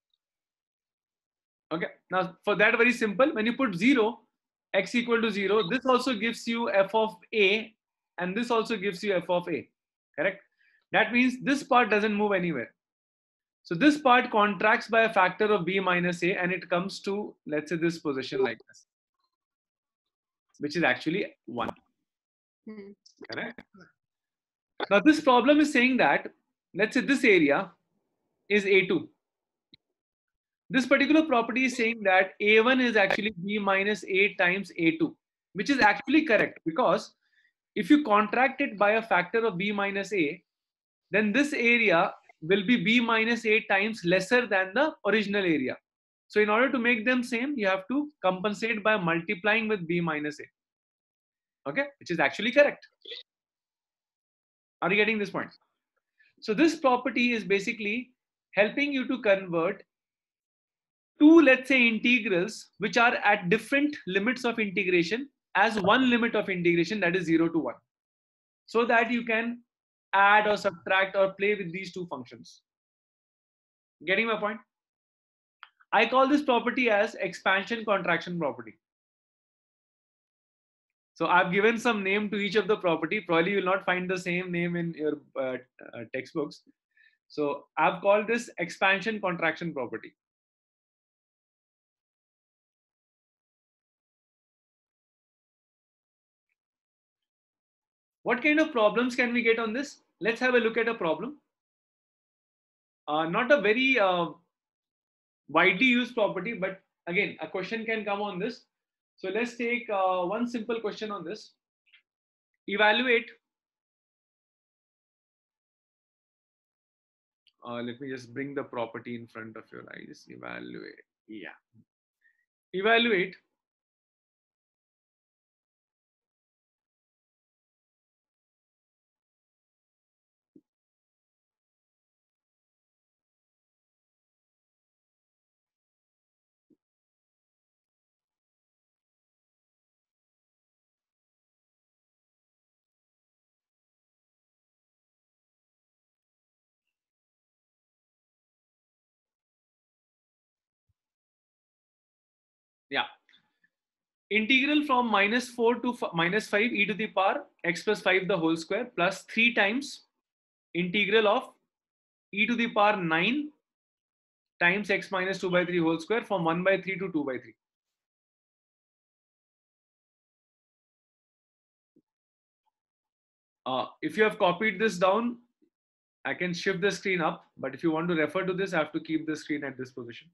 Okay. Now, for that, very simple. When you put 0, x equal to 0, this also gives you f of A, and this also gives you f of A. Correct? That means this part doesn't move anywhere. So this part contracts by a factor of B minus A, and it comes to, let's say, this position like this, which is actually 1. Correct? Now this problem is saying that, let's say this area is A2. This particular property is saying that A1 is actually B minus A times A2, which is actually correct, because if you contract it by a factor of B minus A, then this area will be B minus A times lesser than the original area. So in order to make them same, you have to compensate by multiplying with B minus A. Okay, which is actually correct. Are you getting this point? So this property is basically helping you to convert two, let's say, integrals which are at different limits of integration as one limit of integration, that is 0 to 1, so that you can add or subtract or play with these two functions. Getting my point? I call this property as expansion contraction property. So I've given some name to each of the property. Probably you will not find the same name in your textbooks. So I've called this expansion contraction property. What kind of problems can we get on this? Let's have a look at a problem. Not a very widely used property, but again, a question can come on this. So let's take one simple question on this. Evaluate. Let me just bring the property in front of your eyes. Evaluate. Yeah. Evaluate yeah. Integral from -4 to -5 e to the power x plus 5 the whole square plus 3 times integral of e to the power 9 times x minus 2 by 3 whole square from 1 by 3 to 2 by 3. If you have copied this down, I can shift the screen up, but if you want to refer to this, I have to keep the screen at this position.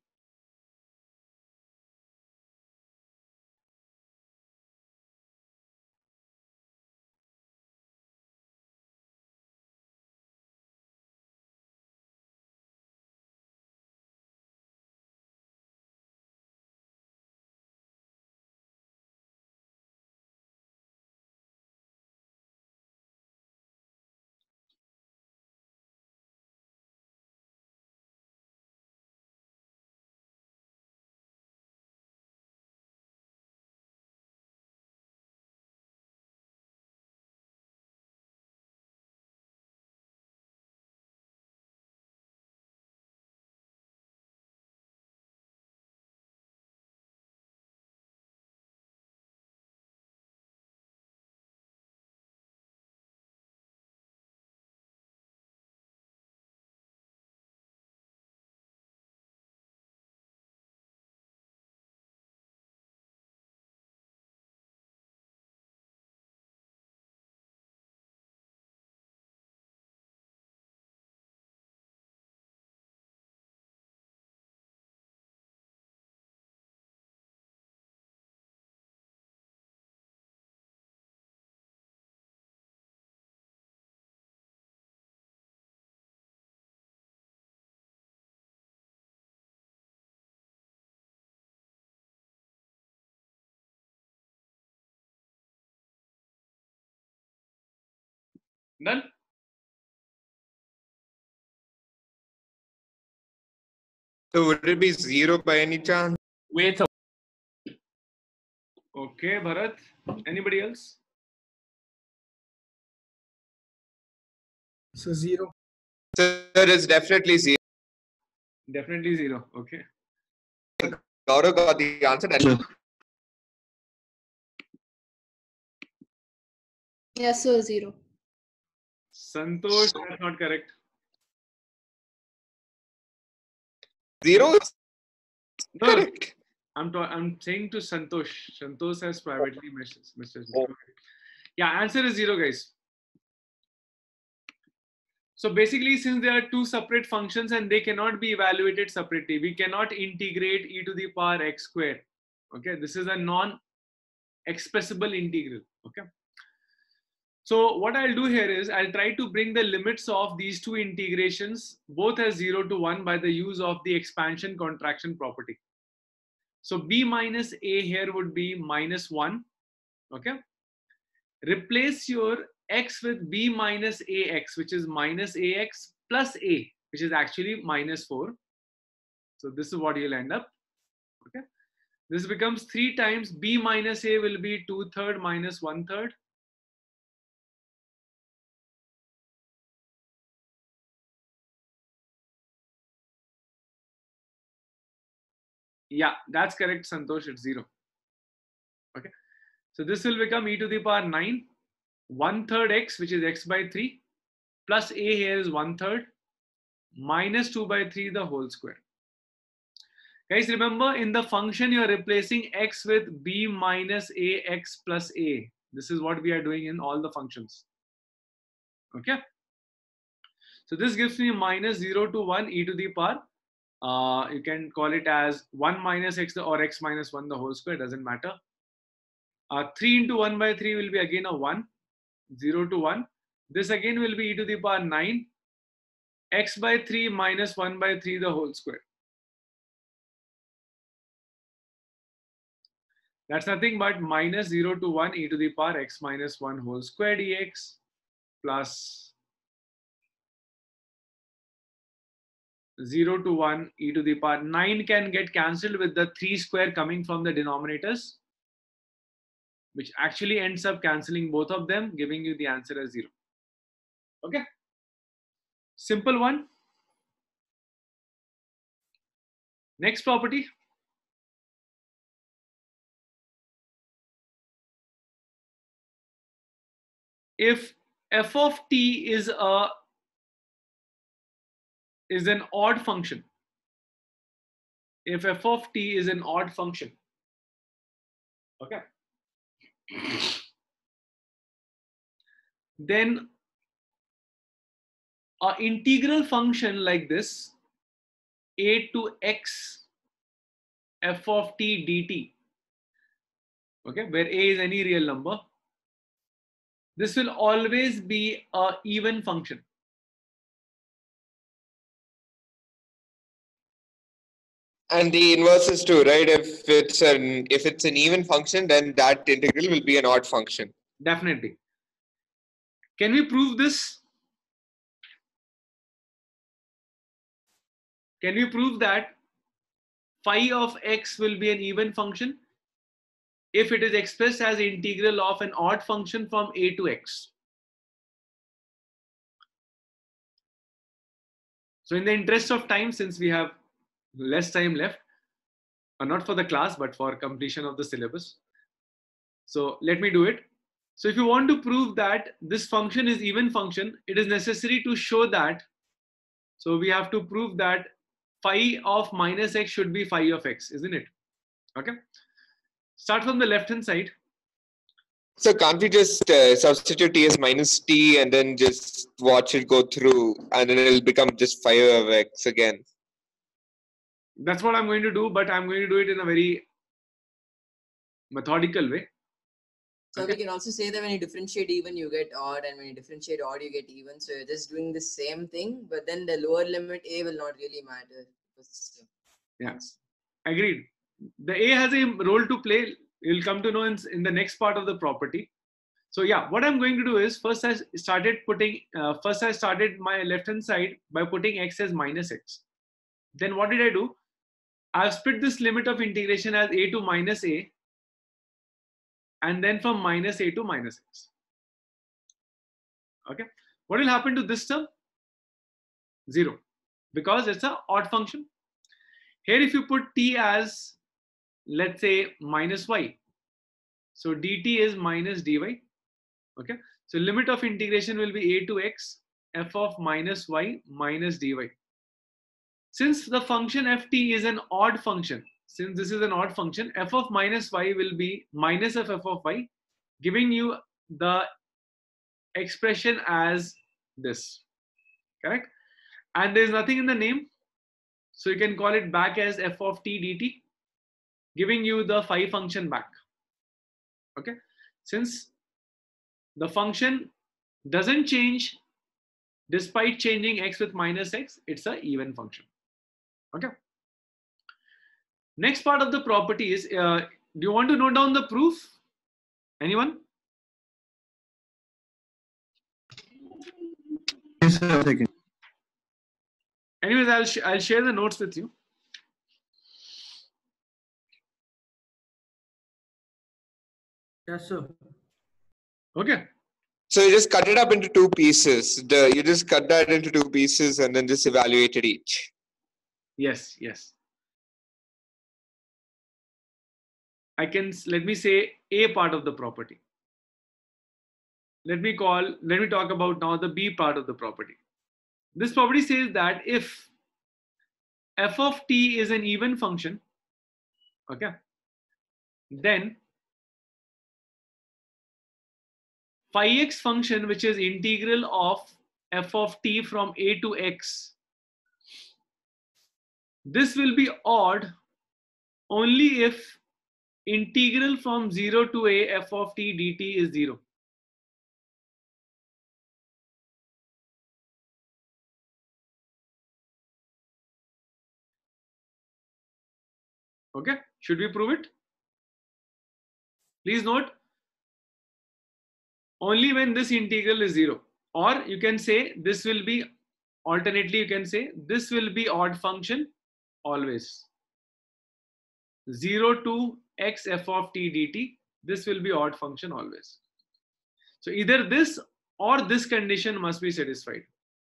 Done? So would it be 0 by any chance? Wait. Okay, Bharat. Anybody else? So 0. So it is definitely 0. Definitely 0. Okay. Gaurav got the answer. Yes, sir, 0. Santosh, that's not correct. 0 is No, correct. I'm saying to Santosh. Santosh has privately messaged me. Yeah, answer is 0, guys. So basically, since there are two separate functions and they cannot be evaluated separately, we cannot integrate e to the power x square. Okay, this is a non-expressible integral. Okay. So what I'll do here is I'll try to bring the limits of these two integrations both as 0 to 1 by the use of the expansion contraction property. So b minus a here would be -1. Okay. Replace your x with b minus ax, which is minus ax plus a, which is actually -4. So this is what you'll end up. Okay. This becomes 3 times b minus a will be 2/3 minus 1/3. Yeah, that's correct, Santosh. It's 0. Okay. So this will become e to the power 9, 1/3 x, which is x by 3, plus a here is 1/3, minus 2 by 3 the whole square. Guys, remember in the function you're replacing x with b minus ax plus a. This is what we are doing in all the functions. Okay. So this gives me -0 to 1 e to the power. You can call it as 1 minus x or x minus 1 the whole square, doesn't matter. 3 into 1 by 3 will be again a 1, 0 to 1. This again will be e to the power 9, x by 3 minus 1 by 3 the whole square. That's nothing but -0 to 1 e to the power x minus 1 whole square dx plus 0 to 1 e to the power 9 can get cancelled with the 3 square coming from the denominators, which actually ends up cancelling both of them, giving you the answer as 0. Okay. Simple one. Next property. if f of t is an odd function, if f of t is an odd function, okay, then an integral function like this, a to x f of t dt, okay, where a is any real number, this will always be an even function. And the inverse is true, right? If it's an even function, then that integral will be an odd function. Definitely. Can we prove this? Can we prove that phi of x will be an even function if it is expressed as integral of an odd function from a to x? So in the interest of time, since we have less time left, not for the class, but for completion of the syllabus. So let me do it. So if you want to prove that this function is even function, it is necessary to show that. So we have to prove that phi of minus x should be phi of x, isn't it? Okay. Start from the left hand side. So can't we just substitute t as minus t and then just watch it go through, and then it'll become just phi of x again? That's what I'm going to do, but I'm going to do it in a very methodical way. So we can also say that when you differentiate even, you get odd, and when you differentiate odd, you get even. So you're just doing the same thing, but then the lower limit a will not really matter. Yes, agreed. The a has a role to play. You'll come to know in the next part of the property. So yeah, what I'm going to do is first I started my left hand side by putting x as minus x. Then what did I do? I've split this limit of integration as a to minus a, and then from minus a to minus x. Okay, what will happen to this term? 0, because it's an odd function. Here if you put t as, let's say, minus y, so dt is minus dy. Okay, so limit of integration will be a to x f of minus y minus dy. Since the function ft is an odd function, since this is an odd function, f of minus y will be minus of f of y, giving you the expression as this, correct? And there is nothing in the name, so you can call it back as f of t dt, giving you the phi function back. Okay, since the function doesn't change despite changing x with minus x, it's an even function. Okay, next part of the property is, do you want to note down the proof? Anyone? Yes, sir. 1 second. Anyways, I'll share the notes with you. Yes, sir. Okay. So you just cut it up into 2 pieces. You just cut that into 2 pieces and then just evaluated each. Yes, yes. Let me say a part of the property. Let me talk about now the b part of the property. This property says that if f of t is an even function, okay, then phi x function, which is integral of f of t from a to x, this will be odd only if integral from 0 to a f of t dt is 0. Okay, should we prove it? Please note, only when this integral is 0, or you can say this will be, alternately you can say this will be odd function always. 0 to x f of t dt, this will be odd function always. So either this or this condition must be satisfied.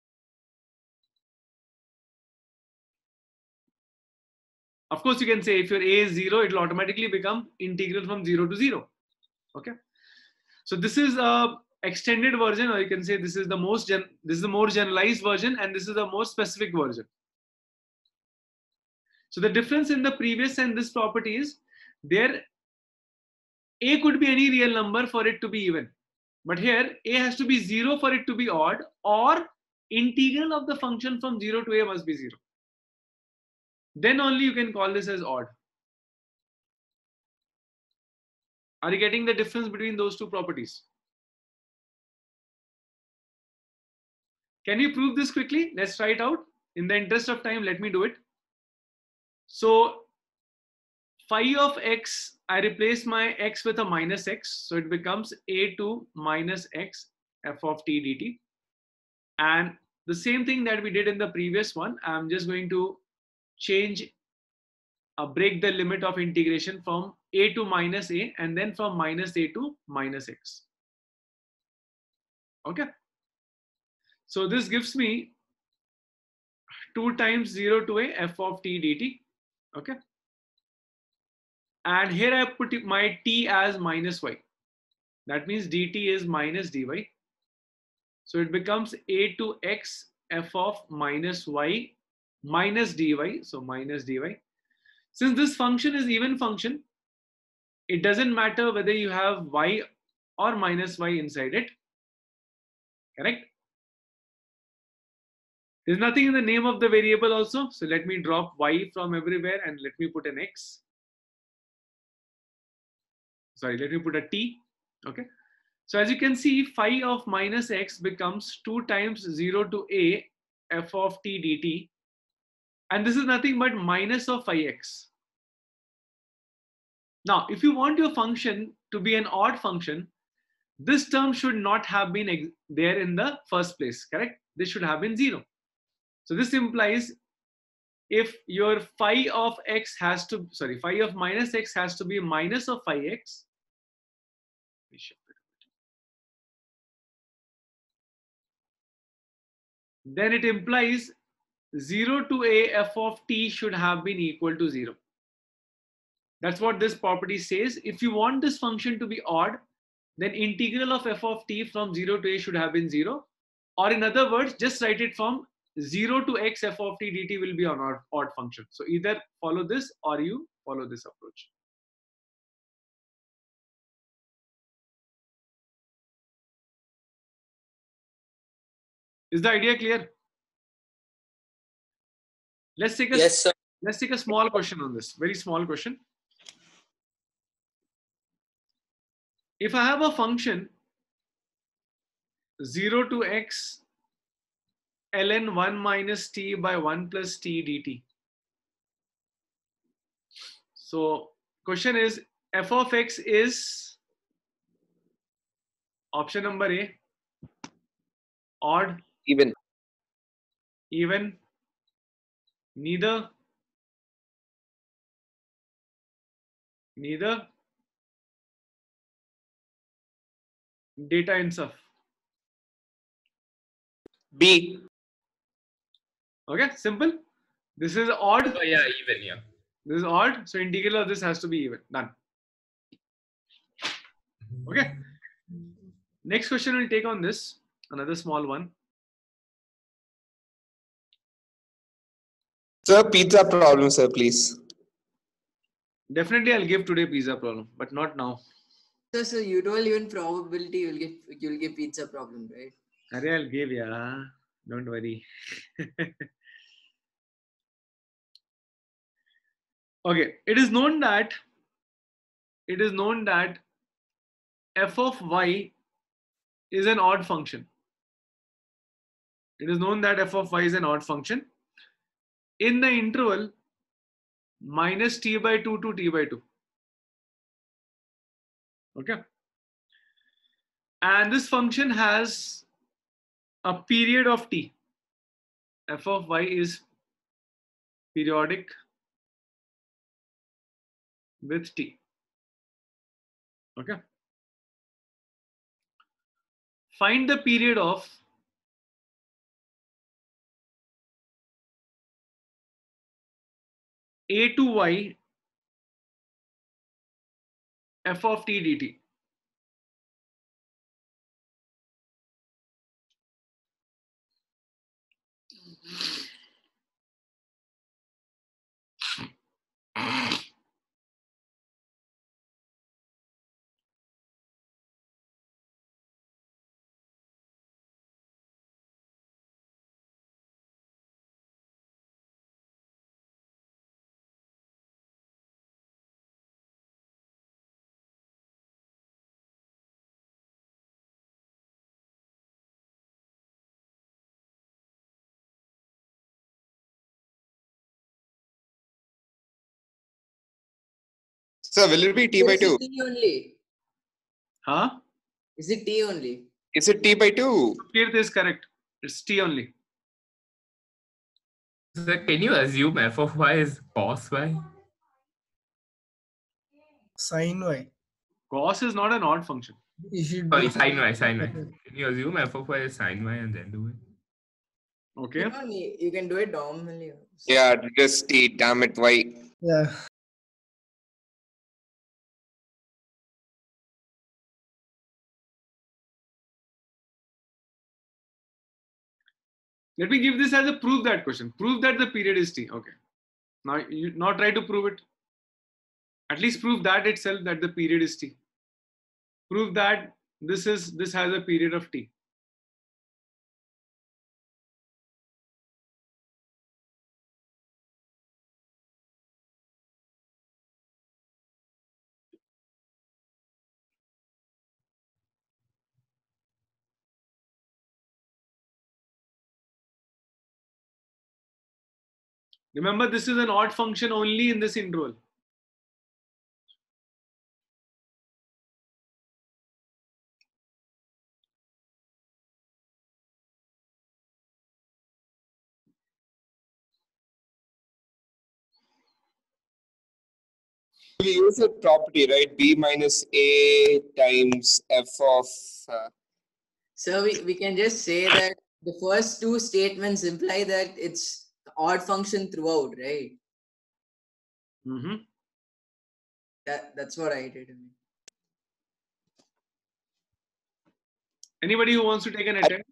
Of course, you can say if your a is 0, it will automatically become integral from 0 to 0. Okay. So this is a extended version, or you can say this is the most this is the more generalized version, and this is the more specific version. So the difference in the previous and this property is there a could be any real number for it to be even, but here a has to be 0 for it to be odd, or integral of the function from 0 to a must be 0. Then only you can call this as odd. Are you getting the difference between those two properties? Can you prove this quickly? Let's try it out. In the interest of time, let me do it. So phi of x, I replace my x with a minus x. So it becomes a2 minus x f of t dt. And the same thing that we did in the previous one, I'm just going to change, break the limit of integration from a to minus a, and then from minus a to minus x. Okay. So this gives me 2 times 0 to a f of t dt. Okay. And here I put my t as minus y. That means dt is minus dy. So it becomes a to x f of minus y minus dy. So minus dy. Since this function is even function, it doesn't matter whether you have y or minus y inside it. Correct? There's nothing in the name of the variable also. So let me drop y from everywhere and let me put an x. Sorry, let me put a t. Okay. So as you can see, phi of minus x becomes 2 times 0 to a f of t dt. And this is nothing but minus of phi x. Now, if you want your function to be an odd function, this term should not have been there in the first place, correct? This should have been 0. So this implies if your phi of x has to, sorry, phi of minus x has to be minus of phi x. Then it implies 0 to a f of t should have been equal to 0. That's what this property says. If you want this function to be odd, then integral of f of t from 0 to a should have been 0. Or in other words, just write it from 0 to x f of t dt will be an odd function. So either follow this or you follow this approach. Is the idea clear? Let's take a, yes, sir. Let's take a small question on this. Very small question. If I have a function 0 to x ln 1 minus t by 1 plus t dt. So question is, f of x is option number A, odd, Even, neither, data insuf. B. Okay, simple. This is odd. Oh, yeah, even, yeah. This is odd. So integral of this has to be even. Done. Okay. Next question we'll take on this. Another small one. Sir, pizza problem, sir, please. Definitely I'll give today pizza problem, but not now. So you told even probability you'll give pizza problem, right? I'll give, yeah. Don't worry. Okay, it is known that f of y is an odd function. It is known that f of y is an odd function in the interval minus t by 2 to t by 2. Okay. And this function has a period of t. F of y is periodic with t. Okay. Find the period of a to y f of t dt. So will it be t by Is it 2? T only? Huh? Is it T only? Is it t by 2? Tirth is correct. It's T only. So can you assume f of y is cos y? Sin y. Cos is not an odd function. You should Sorry, do sin y, sin y. Can you assume f of y is sin y and then do it? Okay. You don't need, you can do it normally. Yeah, just t, damn it, y. Yeah. Let me give this as a prove that question. Prove that the period is T. Okay. Now you not try to prove it. At least prove that itself that the period is T. Prove that this has a period of T. Remember, this is an odd function only in this interval. We use a property, right? B minus A times f of. So we can just say that the first two statements imply that it's odd function throughout, right? Mm-hmm. That's what I did. Anybody who wants to take an attempt?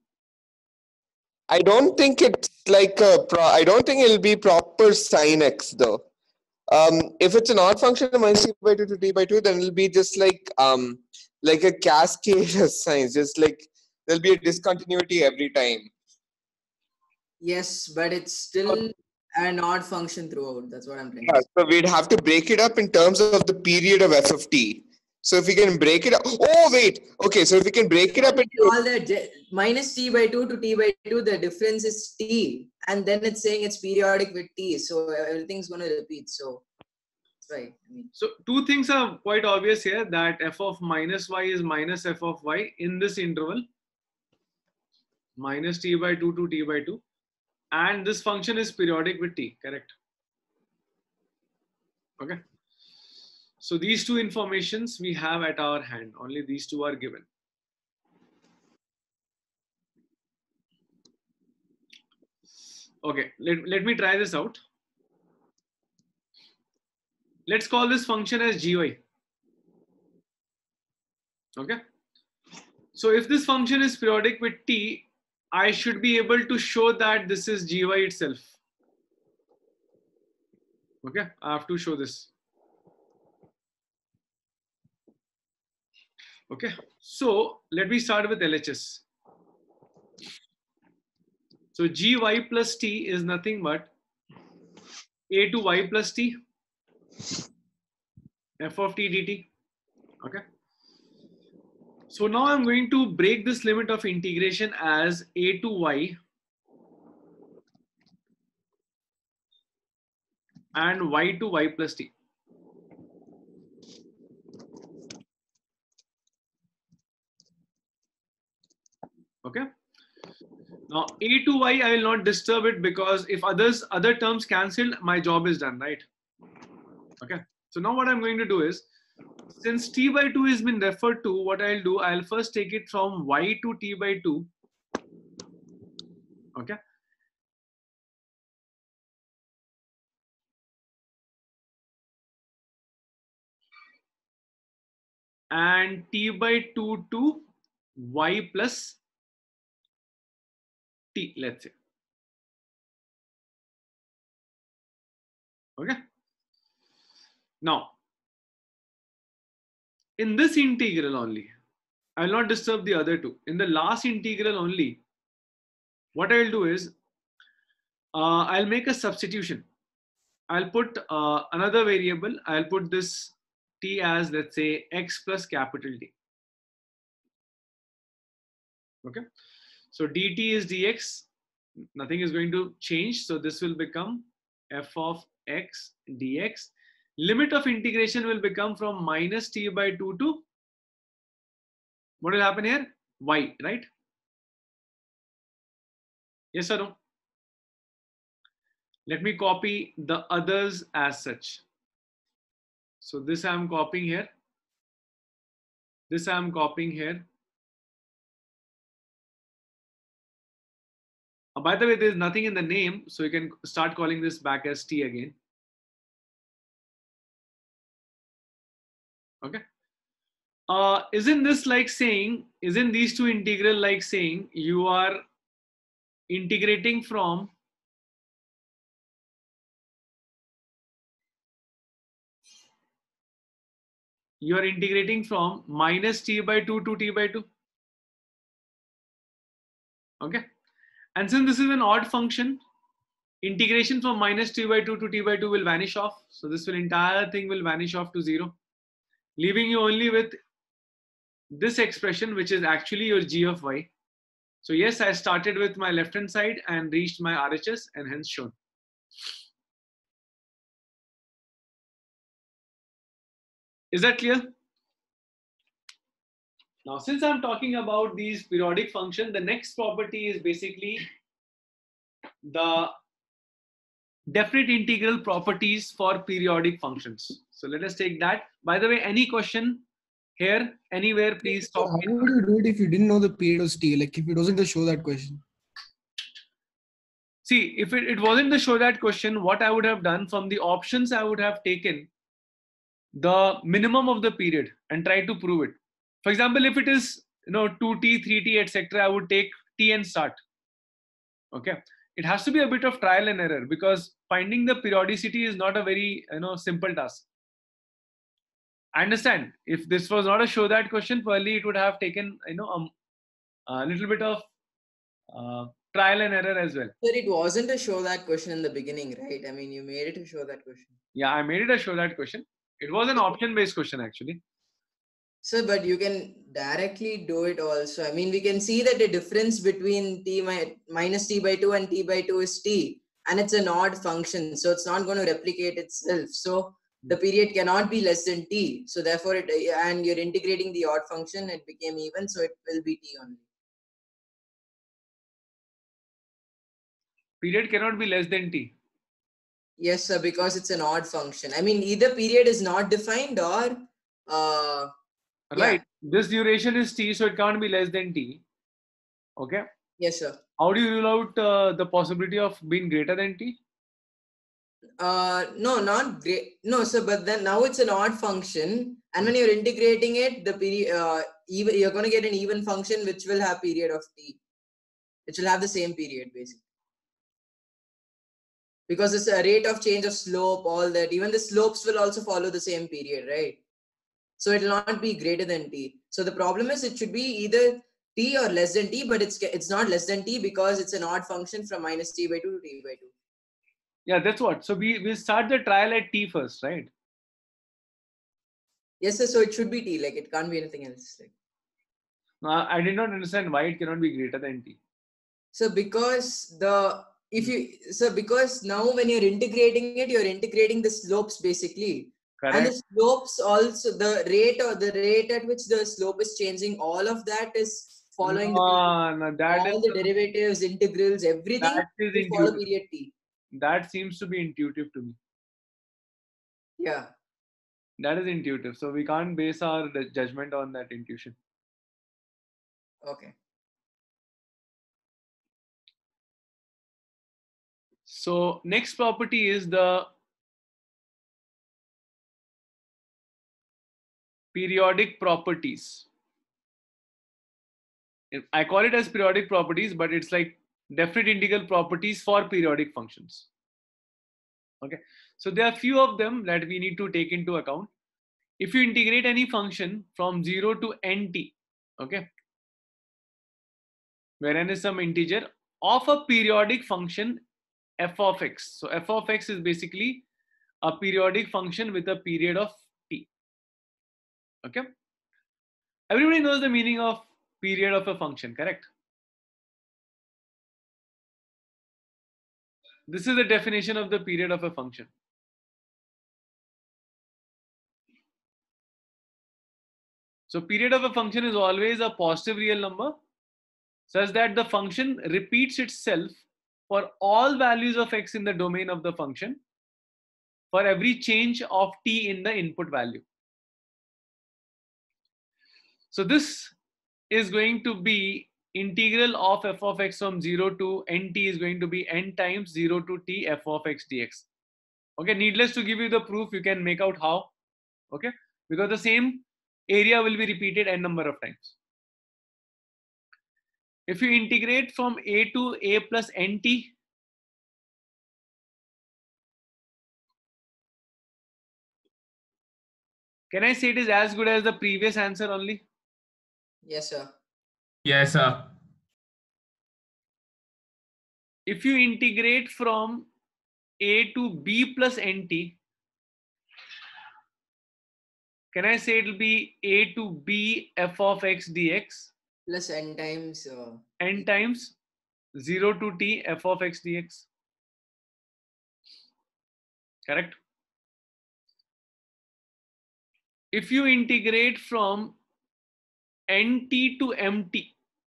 I don't think it's like I don't think it'll be proper sin x though. If it's an odd function of minus t by 2 to t by 2, then it'll be just like a cascade of signs. Just like there'll be a discontinuity every time. Yes, but it's still an odd function throughout. That's what I'm trying to Yeah, say. so we'd have to break it up in terms of the period of f of t. So if we can break it up, oh wait, okay. So if we can break it up into All that minus t by 2 to t by 2, the difference is t, and then it's saying it's periodic with t, so everything's going to repeat. So that's right. I mean, So two things are quite obvious here, that f of minus y is minus f of y in this interval, minus t by 2 to t by 2, and this function is periodic with t, correct? Okay. So these two informations we have at our hand, only these two are given. Okay, let me try this out. Let's call this function as gy. Okay. So if this function is periodic with t, I should be able to show that this is gy itself. Okay, I have to show this. Okay, so let me start with LHS. So gy plus t is nothing but a to y plus t, f of t dt. Okay. So now I'm going to break this limit of integration as a to y and y to y plus t. Okay. Now a to y, I will not disturb it because if other terms cancelled, my job is done, right? Okay. So now what I'm going to do is, since t by 2 has been referred to, what I'll do, I'll first take it from y to t by 2. Okay. And t by 2 to y plus t, let's say. Okay. Now, in this integral only, I will not disturb the other two. In the last integral only, what I will do is, I'll make a substitution. I'll put another variable. I'll put this t as, let's say, x plus capital T. Okay. So dt is dx. Nothing is going to change. So this will become f of x dx. limit of integration will become from minus t by 2 to, what will happen here? Y, right? Yes or no? Let me copy the others as such. So this I am copying here. This I am copying here. By the way, there is nothing in the name, so you can start calling this back as t again. Okay. Isn't this like saying, isn't these two integral like saying you are integrating from minus t by 2 to t by 2? Okay. And since this is an odd function, integration from minus t by 2 to t by 2 will vanish off. So this entire thing will vanish off to 0, leaving you only with this expression, which is actually your g of y. So yes, I started with my left hand side and reached my RHS and hence shown. Is that clear? Now, since I'm talking about these periodic functions, the next property is basically the definite integral properties for periodic functions. So let us take that. By the way, any question here, anywhere, please stop. How would you do it if you didn't know the period was t? Like if it wasn't to show that question? See, if it wasn't to show that question, what I would have done from the options, I would have taken the minimum of the period and tried to prove it. For example, if it is 2t, 3t, etc., I would take t and start. Okay, it has to be a bit of trial and error because finding the periodicity is not a very simple task. I understand if this was not a show that question, probably it would have taken a little bit of trial and error as well. Sir, it wasn't a show that question in the beginning, right? I mean, you made it to show that question. Yeah, I made it a show that question. It was an option based question actually. Sir, but you can directly do it also. I mean, we can see that the difference between minus t by 2 and t by 2 is t. And it's an odd function. So it's not going to replicate itself. So the period cannot be less than t. So therefore, and you're integrating the odd function, it became even. So it will be t only. Period cannot be less than t. Yes, sir, because it's an odd function. I mean, either period is not defined or... right. Yeah. This duration is t, so it can't be less than t. Okay. Yes, sir. How do you rule out the possibility of being greater than t? No, not great. No, sir. But then now it's an odd function, and when you're integrating it, the period you're going to get an even function which will have period of t, which will have the same period basically. Because it's a rate of change of slope, all that. Even the slopes will also follow the same period, right? So it will not be greater than t. So the problem is it should be either t or less than t, but it's not less than t because it's an odd function from minus t by 2 to t by 2. Yeah, that's what. So we'll start the trial at t first, right? Yes, sir. So it should be t. Like it can't be anything else. Like. I did not understand why it cannot be greater than t. So because because now when you're integrating it, you're integrating the slopes basically. Correct. And the slopes also, the rate at which the slope is changing, all of that is following all the derivatives, integrals, everything will follow period t. That seems to be intuitive to me. Yeah. That is intuitive. So we can't base our judgment on that intuition. Okay. So next property is the periodic properties. I call it as periodic properties, but it's like definite integral properties for periodic functions. Okay, so there are few of them that we need to take into account. If you integrate any function from 0 to nt, okay, where n is some integer of a periodic function f of x. So f of x is basically a periodic function with a period of t. Okay, everybody knows the meaning of period of a function, correct? This is the definition of the period of a function. So period of a function is always a positive real number such that the function repeats itself for all values of x in the domain of the function for every change of t in the input value. So this is going to be integral of f of x from 0 to nt is going to be n times 0 to t f of x dx. Okay, needless to give you the proof, you can make out how. Okay, because the same area will be repeated n number of times. If you integrate from a to a plus nt, can I say it is as good as the previous answer only? Yes, sir. Yes, sir. If you integrate from a to b plus nt, can I say it will be a to b f of x dx Plus n times. n times 0 to t f of x dx? Correct. If you integrate from nt to mt,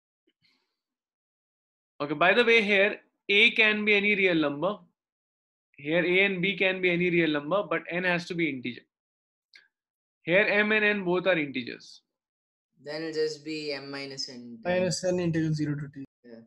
okay, by the way, here a can be any real number. Here a and b can be any real number, but n has to be integer. Here m and n both are integers. Then it'll just be m minus n. Minus n integral 0 to t. Yeah.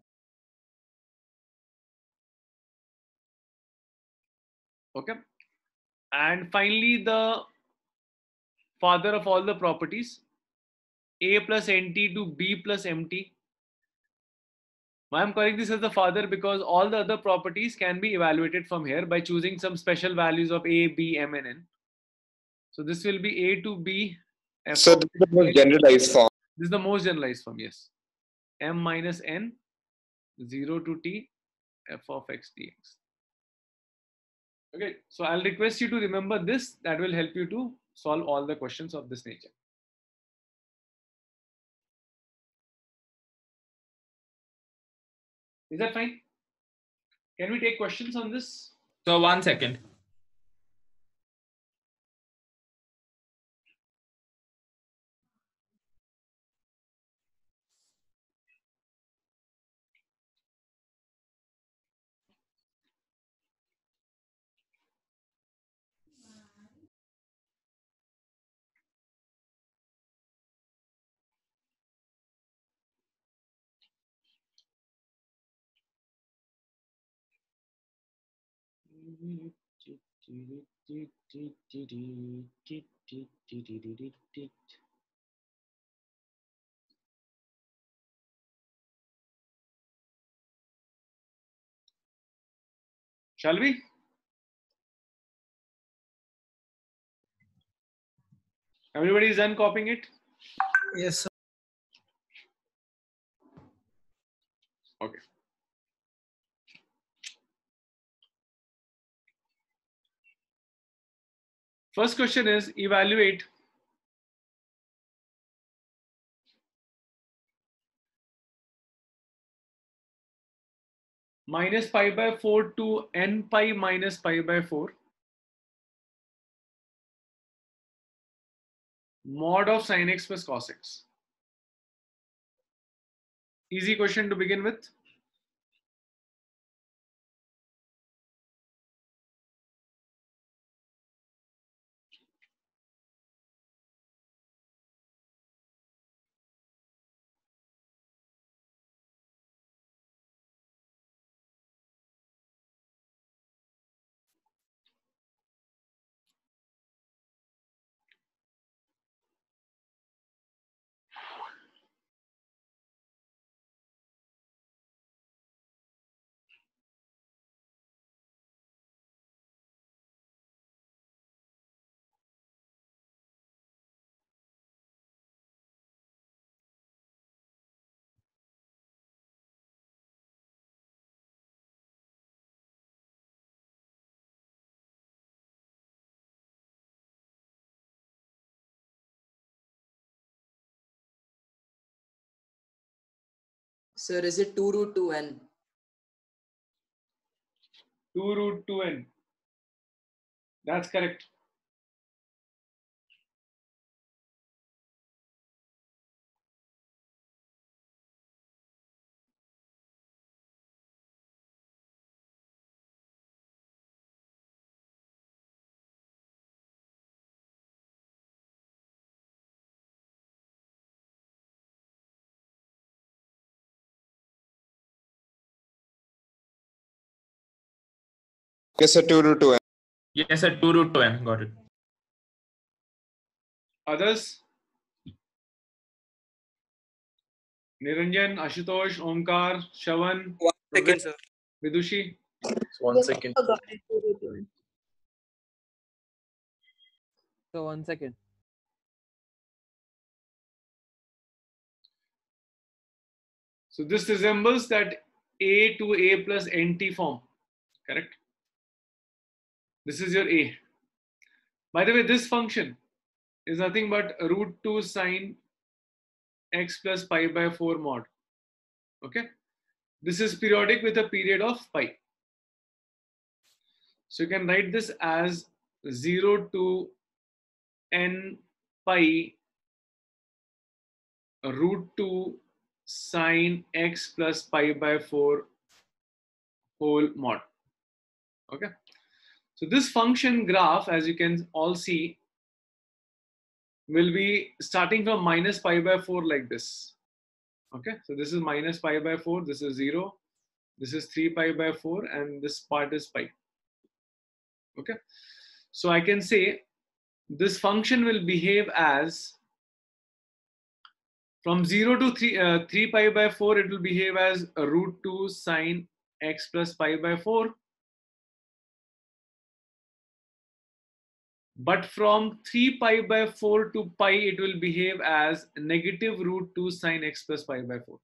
Okay. And finally, the father of all the properties, a plus nt to b plus mt. Why I'm calling this as the father? Because all the other properties can be evaluated from here by choosing some special values of a, b, m, and n. So this will be a to b. F So of this is the most generalized form. This is the most generalized form, yes. M minus n, 0 to t, f of x dx. Okay, so I'll request you to remember this. That will help you to solve all the questions of this nature. Is that fine? Can we take questions on this? So 1 second. Shall we? Everybody is done copying it? Yes, sir. Okay. First question is evaluate minus pi by 4 to n pi minus pi by 4 mod of sin x plus cos x. Easy question to begin with. Sir, is it 2 root 2n? 2 root 2n. That's correct. Yes, sir. 2 root 2n. Yes, sir. 2 root 2n. Got it. Others? Niranjan, Ashutosh, Omkar, Shavan, 1 second, sir. Vidushi. 1 second. Got it. 2 to 2. So 1 second. So this resembles that A to A plus NT form, correct? This is your A. By the way, this function is nothing but root 2 sine x plus pi by 4 mod. Okay. This is periodic with a period of pi. So you can write this as 0 to n pi root 2 sine x plus pi by 4 whole mod. Okay. So this function graph, as you can all see, will be starting from minus pi by 4 like this. Okay. So this is minus pi by 4. This is 0. This is 3 pi by 4. And this part is pi. Okay. So I can say this function will behave as from 0 to 3 pi by 4, it will behave as a root 2 sine x plus pi by 4. But from 3 pi by 4 to pi, it will behave as negative root 2 sine x plus pi by 4.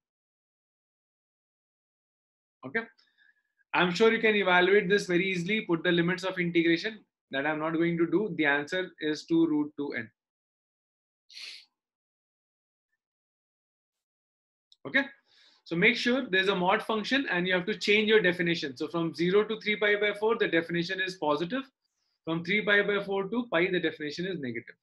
Okay. I'm sure you can evaluate this very easily, put the limits of integration that I'm not going to do. The answer is 2 root 2n. Okay. So make sure there's a mod function and you have to change your definition. So from 0 to 3 pi by 4, the definition is positive. From 3 pi by 4 to pi, the definition is negative.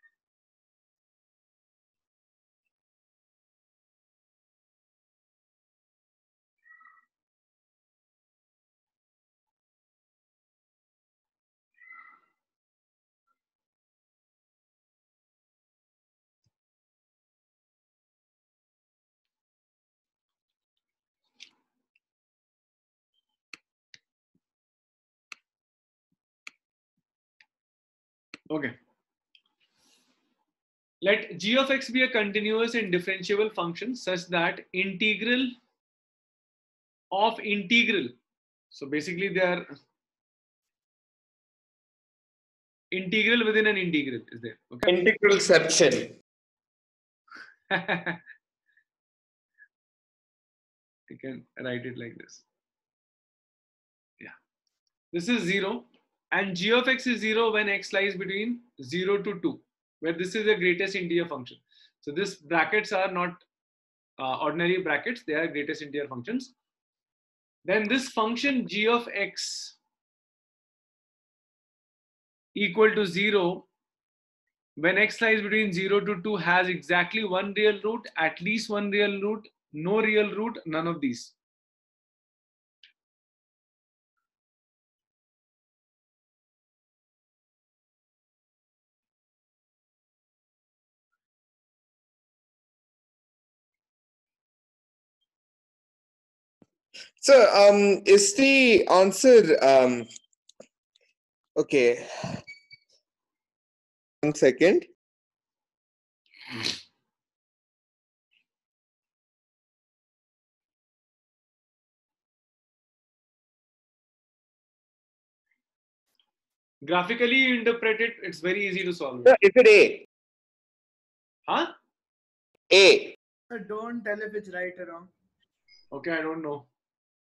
Okay. Let g of x be a continuous and differentiable function such that integral of integral. So basically they are integral within an integral is there. Okay. Integralception. You can write it like this. Yeah. This is 0 and g of x is 0 when x lies between 0 to 2, where this is the greatest integer function. So these brackets are not ordinary brackets, they are greatest integer functions. Then this function g of x equal to 0 when x lies between 0 to 2 has exactly one real root, at least one real root, no real root, none of these. So, is the answer okay? 1 second. Graphically you interpret it, it's very easy to solve. No, is it A? Huh? A. Don't tell if it's right or wrong. Okay, I don't know.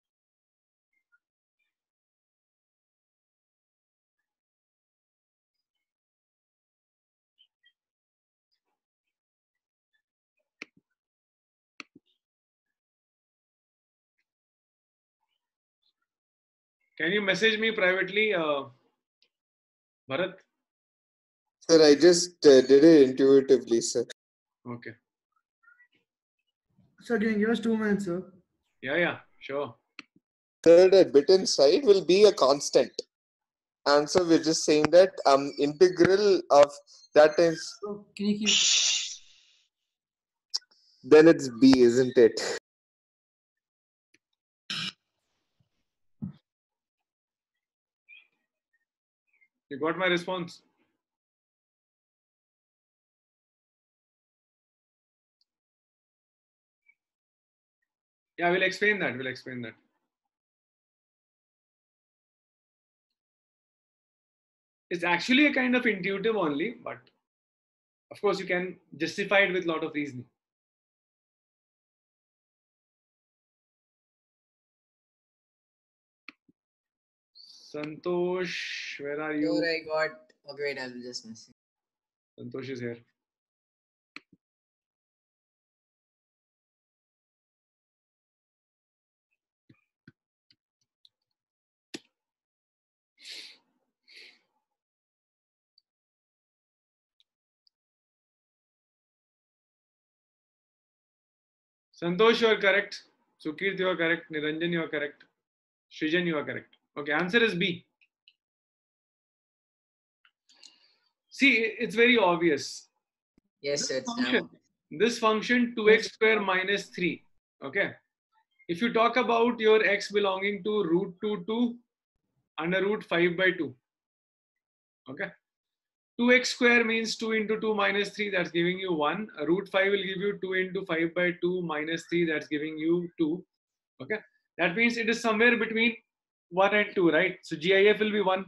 Can you message me privately, Bharat? Sir, I just did it intuitively, sir. Okay. Sir, can you give us 2 minutes, sir? Yeah, sure. Third, a bit inside will be a constant. And so we're just saying that integral of that is. So can you keep? Then it's B, isn't it? You got my response? Yeah, we'll explain that. We'll explain that. It's actually a kind of intuitive only, but of course you can justify it with a lot of reasoning. Santosh, where are you? Sure, I got. Okay, wait, I'll just miss it. Santosh is here. Santosh, you are correct. Sukirth, you are correct. Niranjan, you are correct. Srijan, you are correct. Okay, answer is B. See, it's very obvious. Yes, sir, it's now. This function 2x square minus 3. Okay. If you talk about your x belonging to root 2 to under root 5 by 2. Okay. 2x square means 2 into 2 minus 3, that's giving you 1. Root 5 will give you 2 into 5 by 2 minus 3, that's giving you 2. Okay. That means it is somewhere between 1 and 2, right? So GIF will be 1.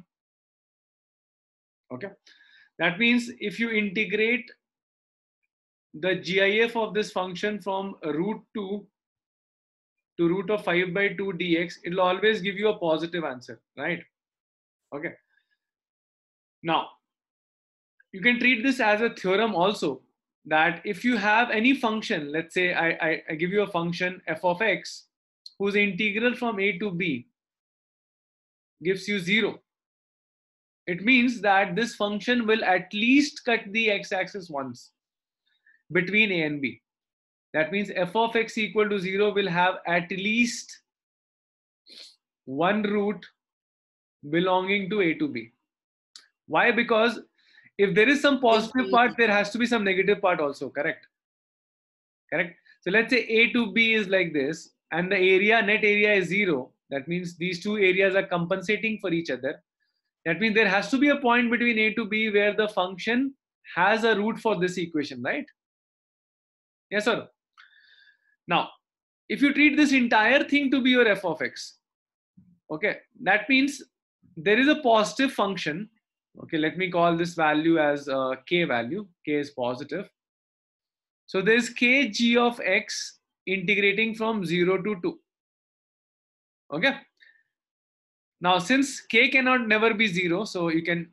Okay. That means if you integrate the GIF of this function from root 2 to root of 5 by 2 dx, it will always give you a positive answer, right? Okay. Now, you can treat this as a theorem also, that if you have any function, let's say I give you a function f of x whose integral from a to b gives you 0. It means that this function will at least cut the x-axis once between a and b. That means f of x equal to 0 will have at least one root belonging to a to b. Why? Because if there is some positive part, there has to be some negative part also, correct? Correct. So let's say a to b is like this, and the area, net area is 0. That means these two areas are compensating for each other. That means there has to be a point between a to b where the function has a root for this equation, right? Yes or no? Now, if you treat this entire thing to be your f of x, okay, that means there is a positive function. Okay, let me call this value as k value. K is positive. So there is k g of x integrating from 0 to 2. Okay. Now, since k cannot never be 0, so you can,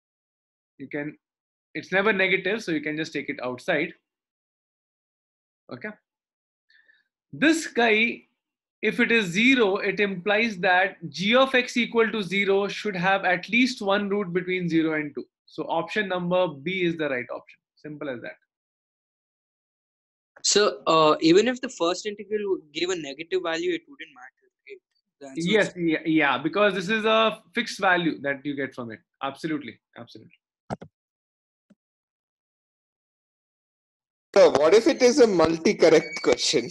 it's never negative, so you can just take it outside. Okay. This guy, if it is 0, it implies that g of x equal to 0 should have at least one root between 0 and 2. So option number B is the right option. Simple as that. So even if the first integral gave a negative value, it wouldn't matter. Right? The answer Yes, is... yeah, because this is a fixed value that you get from it. Absolutely, absolutely. So what if it is a multi-correct question?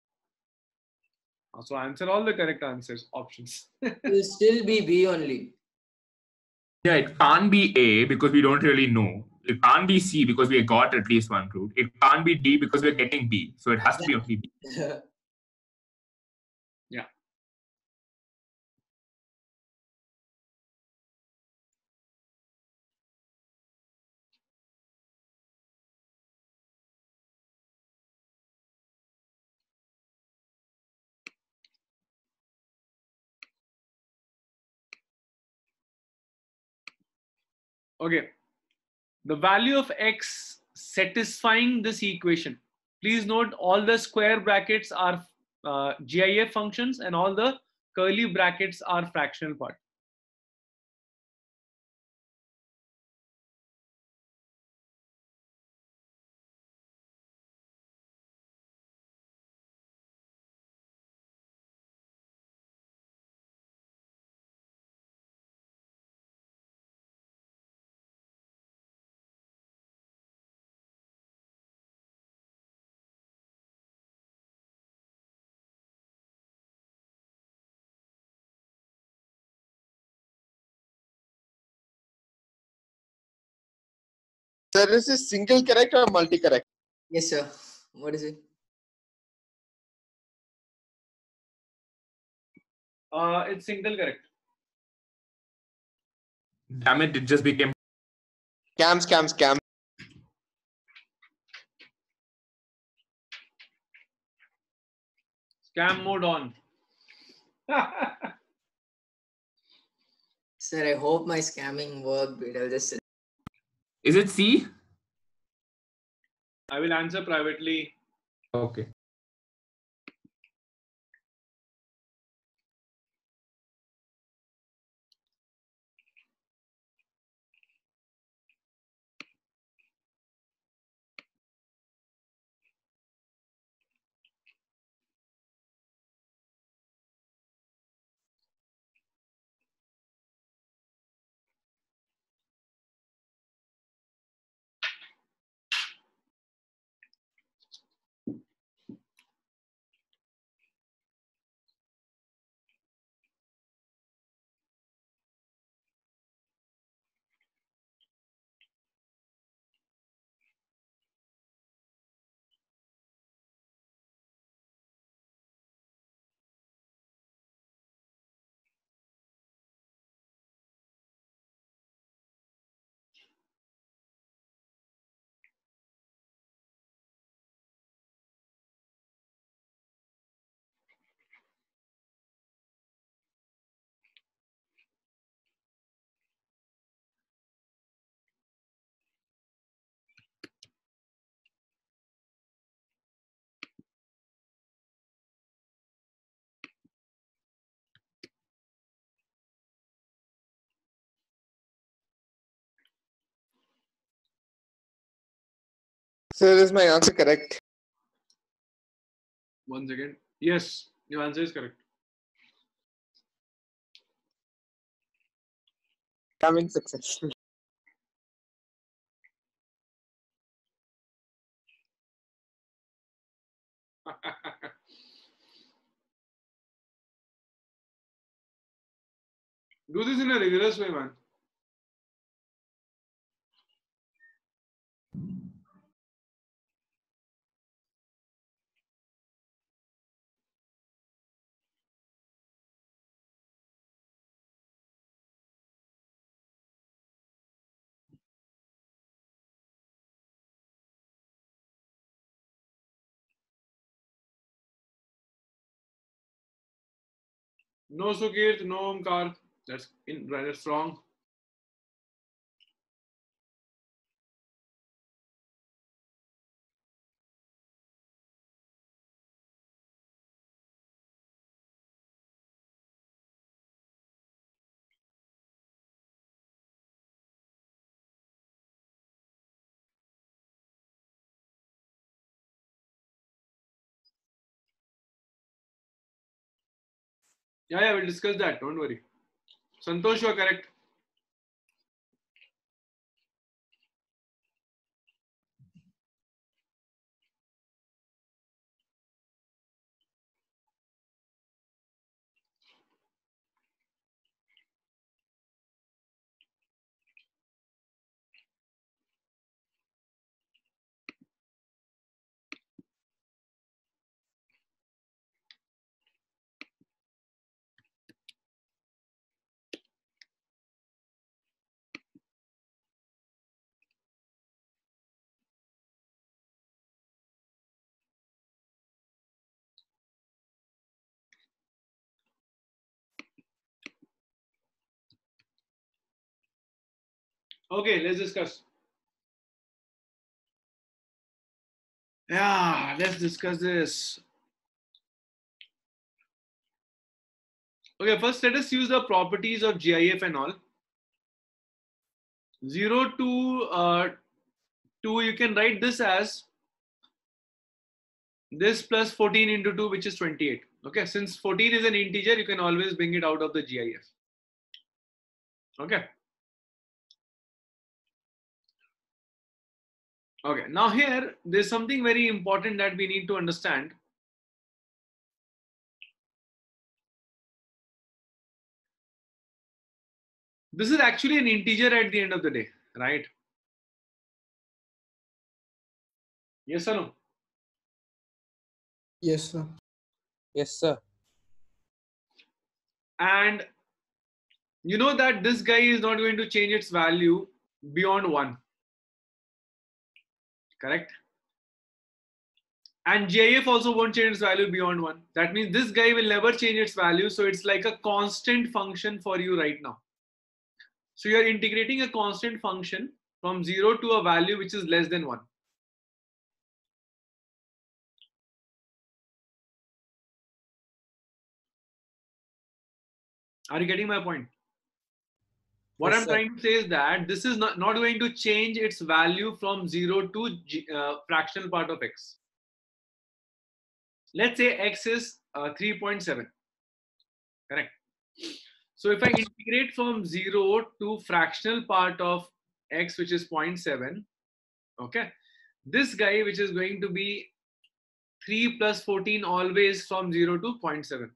So answer all the correct answers, options. It will still be B only. Yeah, it can't be A because we don't really know. It can't be C because we got at least one root. It can't be D because we're getting B. So it has to be only B. Yeah. Okay. The value of x satisfying this equation. Please note all the square brackets are GIF functions and all the curly brackets are fractional part. Sir, is this single correct or multi-correct? Yes, sir. What is it? It's single correct. Damn it, it just became Scam. Scam mode on. Sir, I hope my scamming worked, but I'll just. Is it C? I will answer privately. Okay. Sir, is my answer correct? 1 second. Yes, your answer is correct. Scamming successful. Do this in a rigorous way, man. No Sukirt, no Omkar. That's wrong. Yeah, we'll discuss that. Don't worry. Santosh, you are correct. Okay, let's discuss. Yeah, let's discuss this. Okay, first let us use the properties of GIF and all. 0 to 2, you can write this as this plus 14 into 2, which is 28. Okay, since 14 is an integer, you can always bring it out of the GIF. Okay. Okay, now here, there's something very important that we need to understand. This is actually an integer at the end of the day, right? Yes or no? Yes, sir. Yes, sir. And you know that this guy is not going to change its value beyond 1. Correct? And GIF also won't change its value beyond 1. That means this guy will never change its value. So it's like a constant function for you right now. So you're integrating a constant function from 0 to a value which is less than 1. Are you getting my point? What Yes, I'm sir. trying to say is that this is not going to change its value from 0 to fractional part of x. Let's say x is 3.7. Correct. So if I integrate from 0 to fractional part of x, which is 0.7, okay, this guy, which is going to be 3 plus 14 always from 0 to 0.7.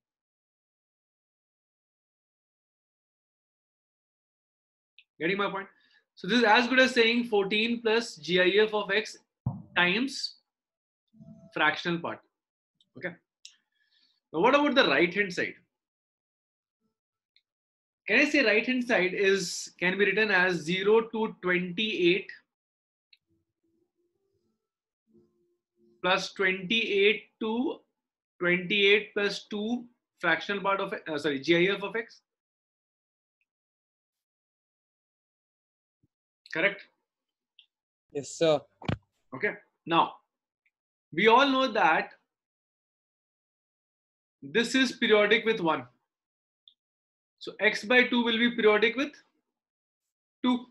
Getting my point? So this is as good as saying 14 plus GIF of x times fractional part. Okay. Now what about the right hand side? Can I say right hand side can be written as 0 to 28 plus 28 to 28 plus 2 fractional part of GIF of x? Correct? Yes, sir. Okay. Now, we all know that this is periodic with 1. So x by 2 will be periodic with 2.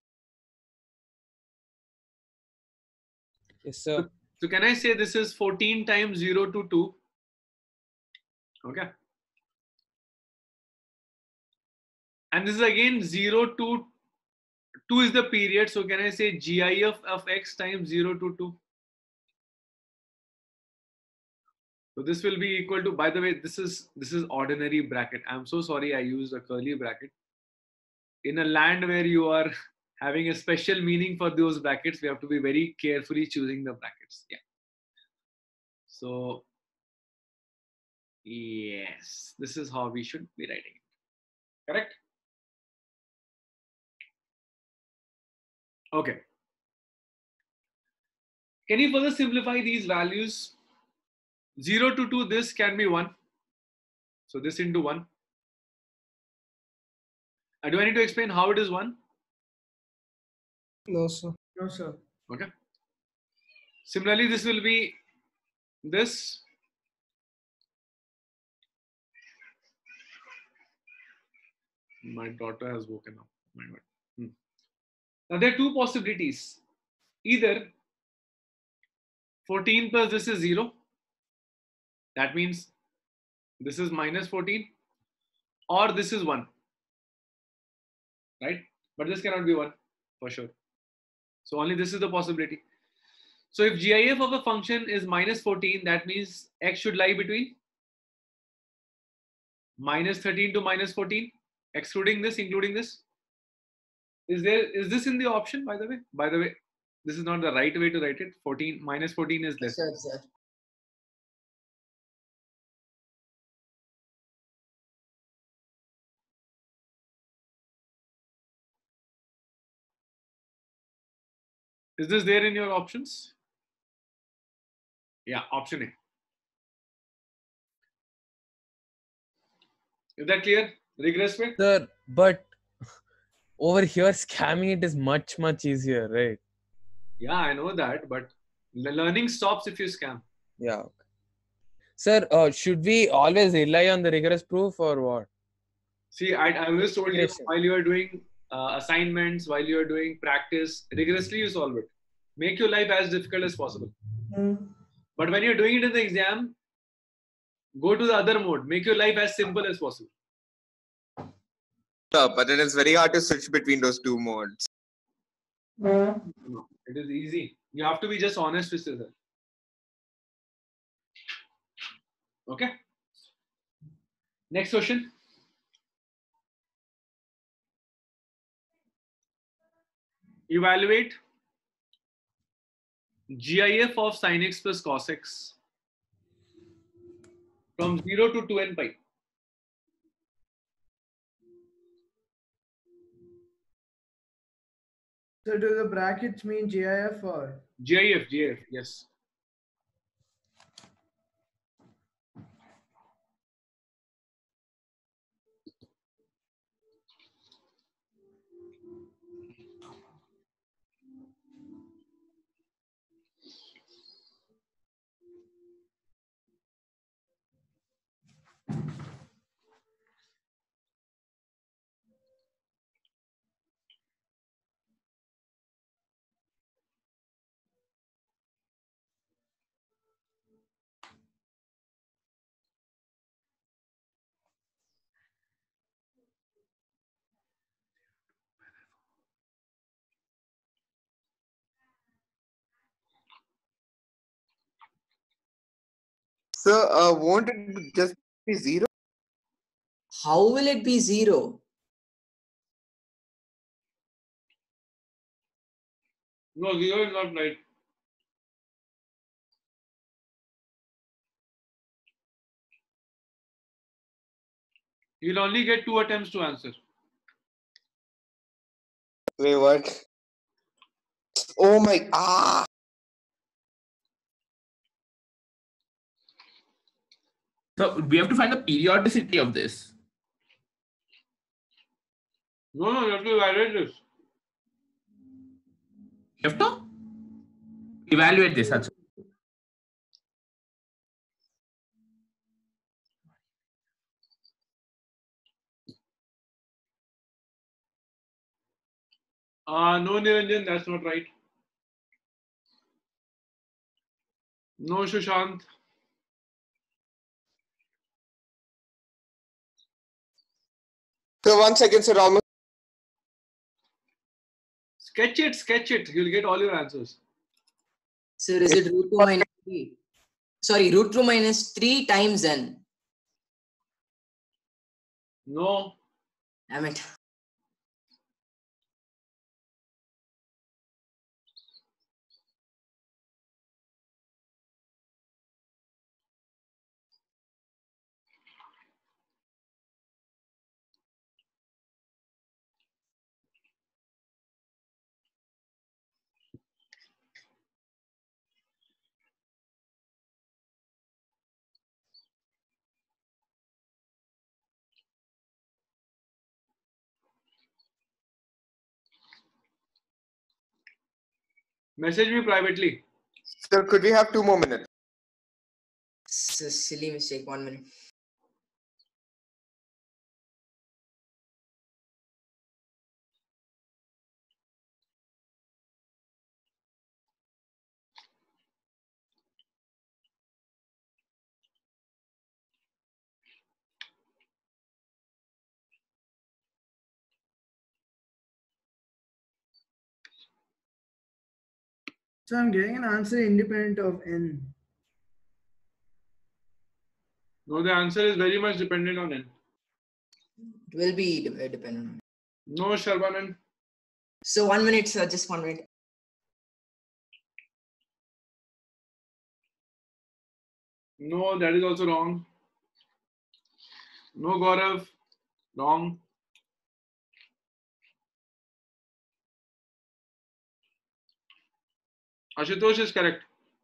Yes, sir. So can I say this is 14 times 0 to 2? Okay. And this is again 0 to 2 is the period. So can I say GIF of x times 0 to 2? So this will be equal to, by the way, this is ordinary bracket. I'm so sorry I used a curly bracket. In a land where you are having a special meaning for those brackets, we have to be very carefully choosing the brackets. Yeah. So yes, this is how we should be writing it. Correct? Okay. Can you further simplify these values? 0 to 2, this can be 1. So this into 1. Do I need to explain how it is 1? No, sir. No, sir. Okay. Similarly, this will be this. My daughter has woken up. My God. Now there are two possibilities. Either 14 plus this is 0. That means this is minus 14. Or this is 1. Right? But this cannot be 1 for sure. So only this is the possibility. So if GIF of a function is minus 14, that means x should lie between minus 13 to minus 14, excluding this, including this. Is this in the option, by the way? By the way, this is not the right way to write it. 14 minus 14 is less. Sir, sir. Is this there in your options? Yeah, option A. Is that clear? Regress way? Sir, but over here, scamming it is much, much easier, right? Yeah, I know that, but the learning stops if you scam. Yeah. Okay. Sir, should we always rely on the rigorous proof or what? See, I always told you Integration. while you are doing assignments, while you are doing practice, rigorously you solve it. Make your life as difficult as possible. But when you're doing it in the exam, go to the other mode. Make your life as simple as possible. But it is very hard to switch between those two modes. No, it is easy. You have to be just honest with yourself. Okay. Next question. Evaluate GIF of sin x plus cos x from 0 to 2n pi. So do the brackets mean GIF or? GIF, yes. So won't it just be 0? How will it be 0? No, 0 is not right. You'll only get 2 attempts to answer. Wait, what? Oh my, So we have to find the periodicity of this. No, you have to evaluate this. You have to evaluate this. That's No, Niranjan, that's not right. No, Sushant. So 1 second, sir. Almost. Sketch it. You'll get all your answers. So is it root 2 minus 3? Sorry, root 2 minus 3 times n. No. Damn it. Message me privately. Sir, could we have 2 more minutes? It's a silly mistake. 1 minute. So I'm getting an answer independent of n. No, the answer is very much dependent on n. It will be dependent. No, Sharbanan. So 1 minute, sir. Just 1 minute. No, that is also wrong. No, Gaurav. Wrong. Ashutosh is correct.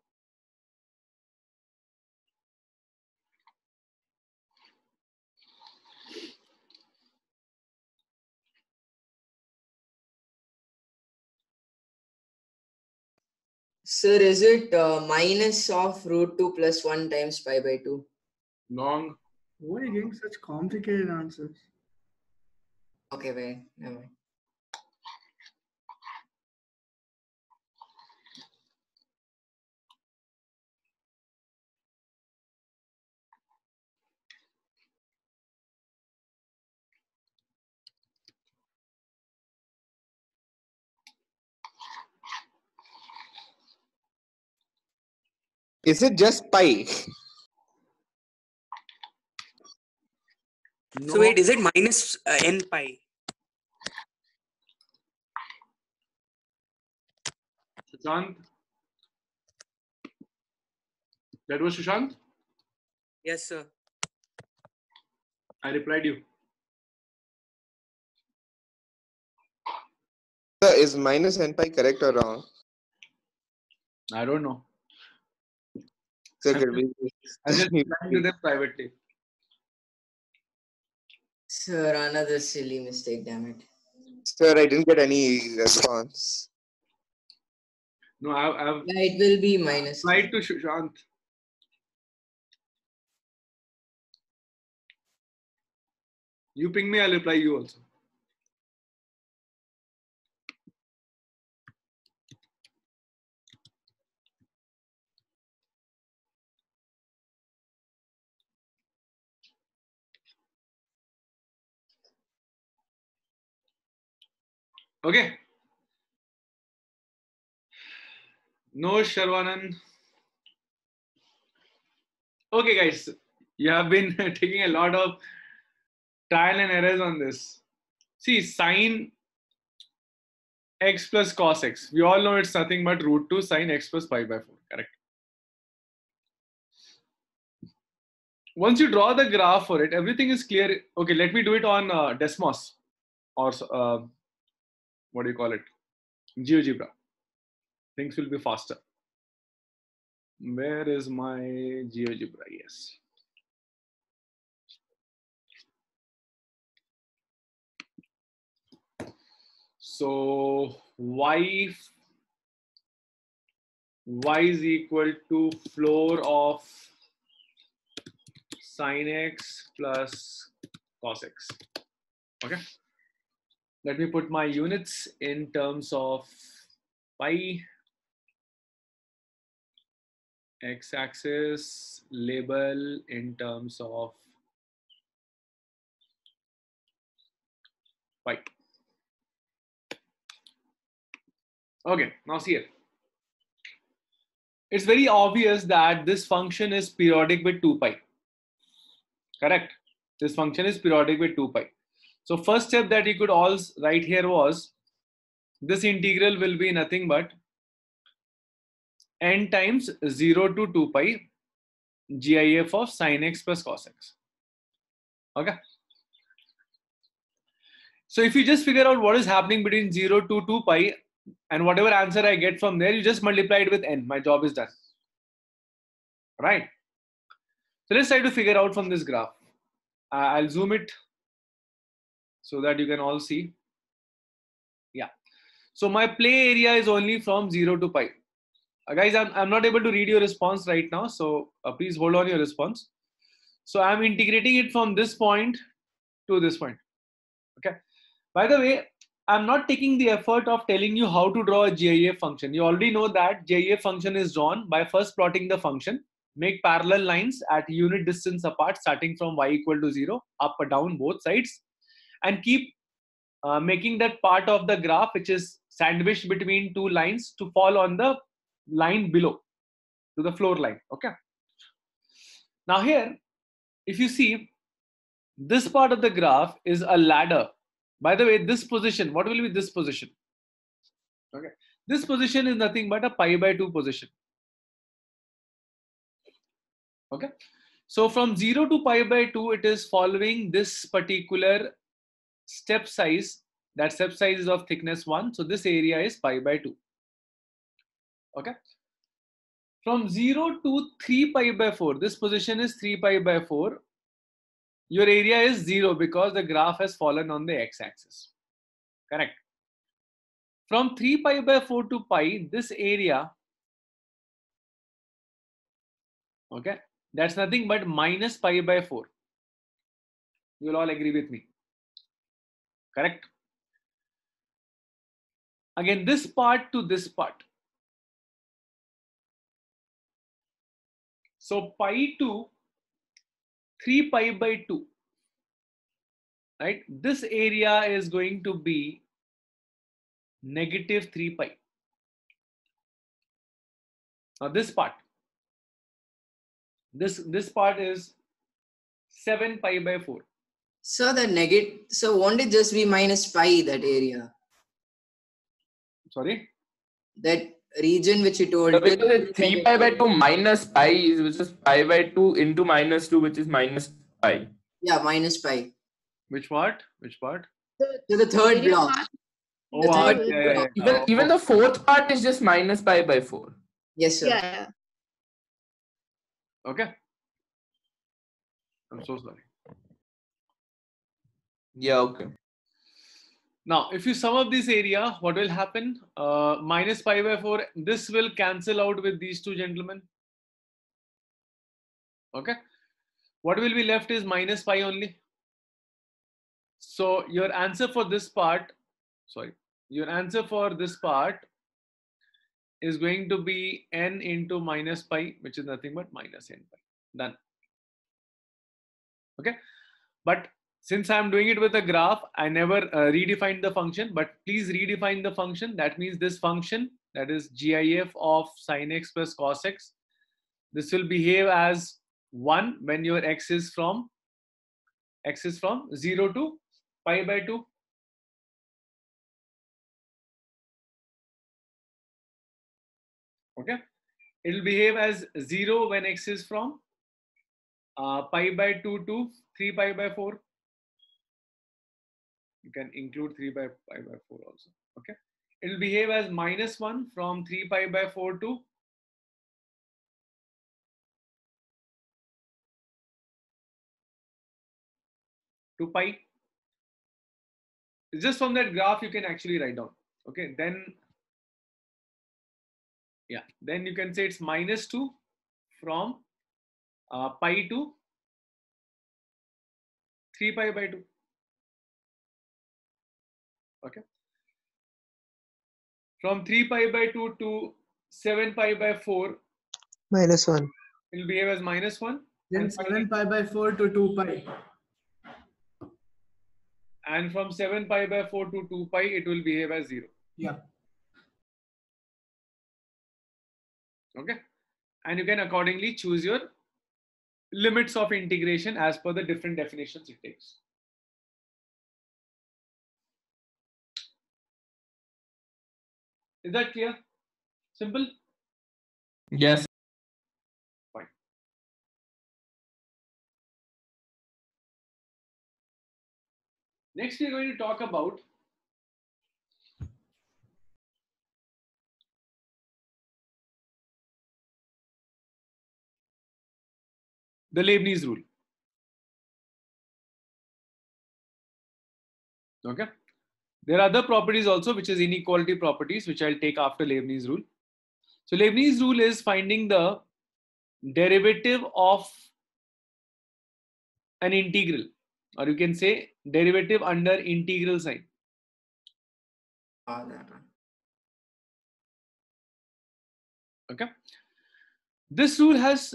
Sir, is it minus of root 2 plus 1 times pi by 2? Wrong. Why are you getting such complicated answers? Okay, wait. Never mind. Is it just pi? So wait, is it minus n pi? Sushant. That was Sushant. Yes, sir. I replied you. Sir, is minus n pi correct or wrong? I don't know. Sir, could we I just replied to them privately. Sir, another silly mistake, damn it. Sir, I didn't get any response. No, I've Yeah, it will be minus. replied to Sushant. You ping me, I'll reply you also. Okay. No, Sharwanan. Okay, guys. You have been taking a lot of trial and errors on this. See, sine x plus cos x. We all know it's nothing but root 2 sine x plus pi by 4. Correct. Once you draw the graph for it, everything is clear. Okay, let me do it on Desmos or what do you call it? GeoGebra. Things will be faster. Where is my GeoGebra? Yes. So y is equal to floor of sine x plus cos x. Okay. Let me put my units in terms of pi, x-axis, label in terms of pi. Okay, now see it. It's very obvious that this function is periodic with 2 pi. Correct? This function is periodic with 2 pi. So first step that you could all write here was this integral will be nothing but n times 0 to 2 pi GIF of sine x plus cos x. Okay. So if you just figure out what is happening between 0 to 2 pi and whatever answer I get from there, you just multiply it with n. My job is done. Right. So let's try to figure out from this graph. I'll zoom it so that you can all see. Yeah. So my play area is only from 0 to pi. Guys, I'm not able to read your response right now. So please hold on your response. So I'm integrating it from this point to this point. Okay. By the way, I'm not taking the effort of telling you how to draw a GIF function. You already know that GIF function is drawn by first plotting the function, make parallel lines at unit distance apart starting from y equal to 0, up or down both sides, and keep making that part of the graph which is sandwiched between two lines to fall on the line below to the floor line. Okay. Now here, if you see, this part of the graph is a ladder. By the way, this position, what will be this position? Okay. This position is nothing but a pi by 2 position. Okay. So from 0 to pi by 2, it is following this particular step size. That step size is of thickness 1. So this area is pi by 2. Okay. From 0 to 3 pi by 4, this position is 3 pi by 4. Your area is 0 because the graph has fallen on the x-axis. Correct. From 3 pi by 4 to pi, this area, okay, that's nothing but minus pi by 4. You will all agree with me. Correct. Again, this part to this part. So pi to 3 pi by 2. Right? This area is going to be negative 3 pi. Now this part. This part is 7 pi by 4. So the negative, so won't it just be minus pi, that area? Sorry? That region which you told. Because it's 3 pi by 2 minus pi is which is pi by 2 into minus 2, which is minus pi. Yeah, minus pi. Which part? Which part? To the third Area block. part. Oh, third yeah. Even the fourth part is just minus pi by 4. Yes, sir. Yeah. Okay. I'm so sorry. Yeah, okay. Now, if you sum up this area, what will happen? Minus pi by 4, this will cancel out with these two gentlemen. Okay. What will be left is minus pi only. So your answer for this part, your answer for this part is going to be n into minus pi, which is nothing but minus n pi. Done. Okay. But since I'm doing it with a graph, I never redefined the function, but please redefine the function. That means this function, that is GIF of sin x plus cos x, this will behave as 1 when your x is from 0 to pi by 2. Okay. It will behave as 0 when x is from pi by 2 to 3 pi by 4. You can include 3 pi by 4 also. Okay. It will behave as minus 1 from 3 pi by 4 to pi. Just from that graph you can actually write down. Okay, then you can say it's minus 2 from pi to 3 pi by 2. Okay, from 3 pi by 2 to 7 pi by 4, minus 1. it will behave as minus 1. Then 7 pi by 4 to 2 pi. And from 7 pi by 4 to 2 pi, it will behave as 0. Yeah. Okay. And you can accordingly choose your limits of integration as per the different definitions it takes. Is that clear? Simple? Yes. Fine. Next, we are going to talk about the Leibniz rule. Okay. There are other properties also, which is inequality properties, which I'll take after Leibniz rule. So Leibniz rule is finding the derivative of an integral, or you can say derivative under integral sign. Okay. This rule has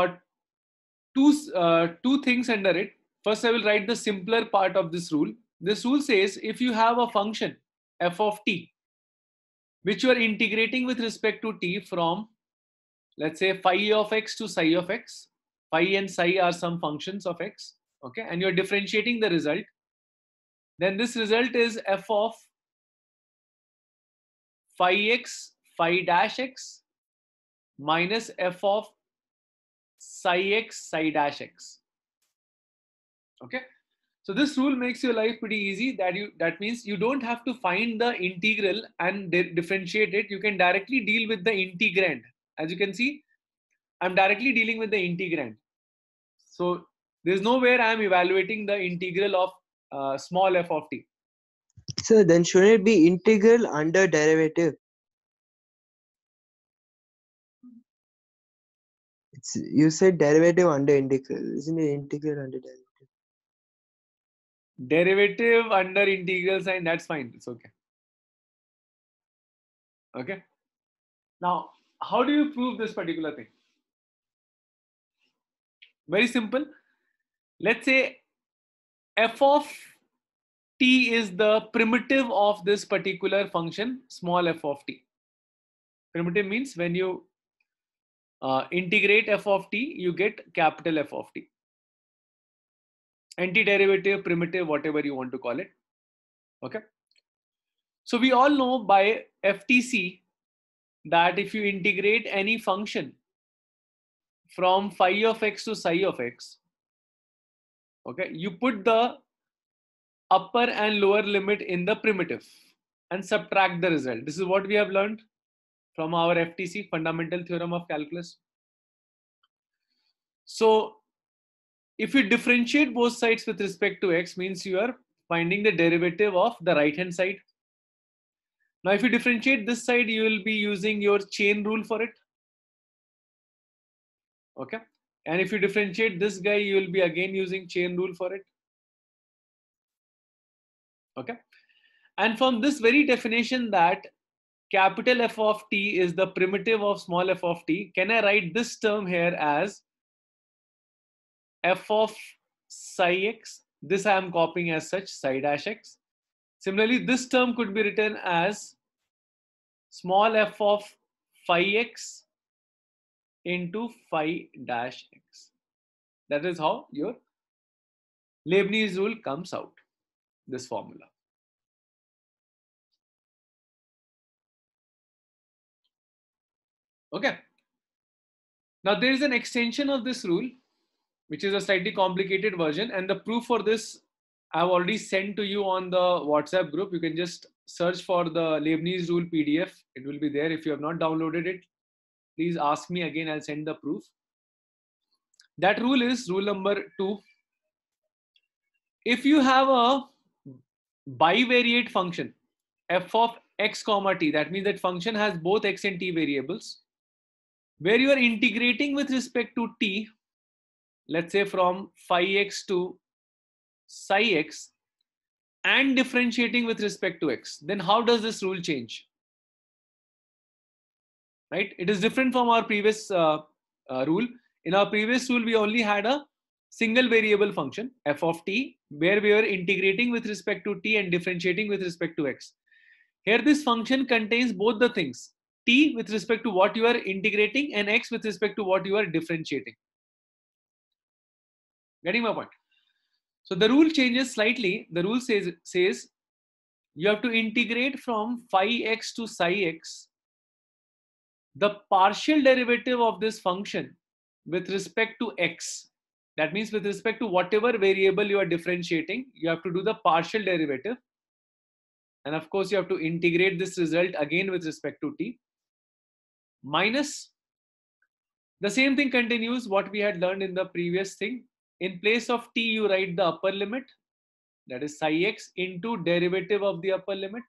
two things under it. First, I will write the simpler part of this rule. This rule says if you have a function f of t, which you are integrating with respect to t from, let's say, phi of x to psi of x. Phi and psi are some functions of x. Okay, and you're differentiating the result. Then this result is f of phi x, phi dash x minus f of psi x, psi dash x. Okay, so this rule makes your life pretty easy. That means you don't have to find the integral and differentiate it. You can directly deal with the integrand. As you can see, I'm directly dealing with the integrand. So there's nowhere I'm evaluating the integral of small f of t. So then shouldn't it be integral under derivative? You said derivative under integral. Isn't it integral under derivative? Derivative under integral sign, that's fine. It's okay. Okay. Now, how do you prove this particular thing? Very simple. Let's say f of t is the primitive of this particular function, small f of t. Primitive means when you integrate f of t, you get capital F of t. Antiderivative, primitive, whatever you want to call it. Okay. So we all know by FTC, that if you integrate any function from phi of x to psi of x, okay, you put the upper and lower limit in the primitive and subtract the result. This is what we have learned from our FTC, fundamental theorem of calculus. So if you differentiate both sides with respect to x, means you are finding the derivative of the right hand side. Now if you differentiate this side, you will be using your chain rule for it. Okay, and if you differentiate this guy, you will be again using chain rule for it. Okay, and from this very definition that capital F of t is the primitive of small f of t, can I write this term here as f of psi x? This I am copying as such, psi dash x. Similarly, this term could be written as small f of phi x into phi dash x. That is how your Leibniz rule comes out, this formula. Okay. Now there is an extension of this rule, which is a slightly complicated version, and the proof for this I've already sent to you on the WhatsApp group. You can just search for the Leibniz rule PDF. It will be there. If you have not downloaded it, please ask me again. I'll send the proof. That rule is rule number 2. If you have a bivariate function f of x comma t, that means that function has both x and t variables, where you are integrating with respect to t, let's say from phi x to psi x, and differentiating with respect to x, then how does this rule change? Right? It is different from our previous rule. In our previous rule, we only had a single variable function f of t, where we were integrating with respect to t and differentiating with respect to x. Here this function contains both the things, t with respect to what you are integrating and x with respect to what you are differentiating. Getting my point? So the rule changes slightly. The rule says you have to integrate from phi x to psi x the partial derivative of this function with respect to x. That means with respect to whatever variable you are differentiating, you have to do the partial derivative. And of course, you have to integrate this result again with respect to t, minus the same thing continues what we had learned in the previous thing. In place of t, you write the upper limit, that is psi x, into derivative of the upper limit.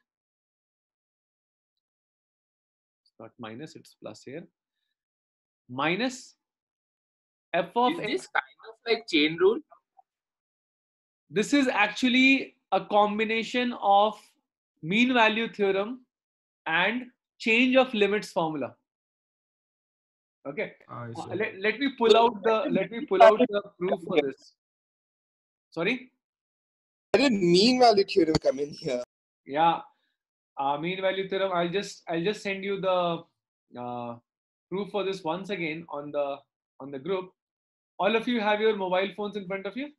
It's not minus, it's plus here. Minus f of Is x. this kind of like chain rule? This is actually a combination of mean value theorem and change of limits formula. Okay. Let me pull out the proof for this. Sorry. Where did mean value theorem come in here? Yeah, mean value theorem. I'll just send you the proof for this once again on the group. All of you have your mobile phones in front of you.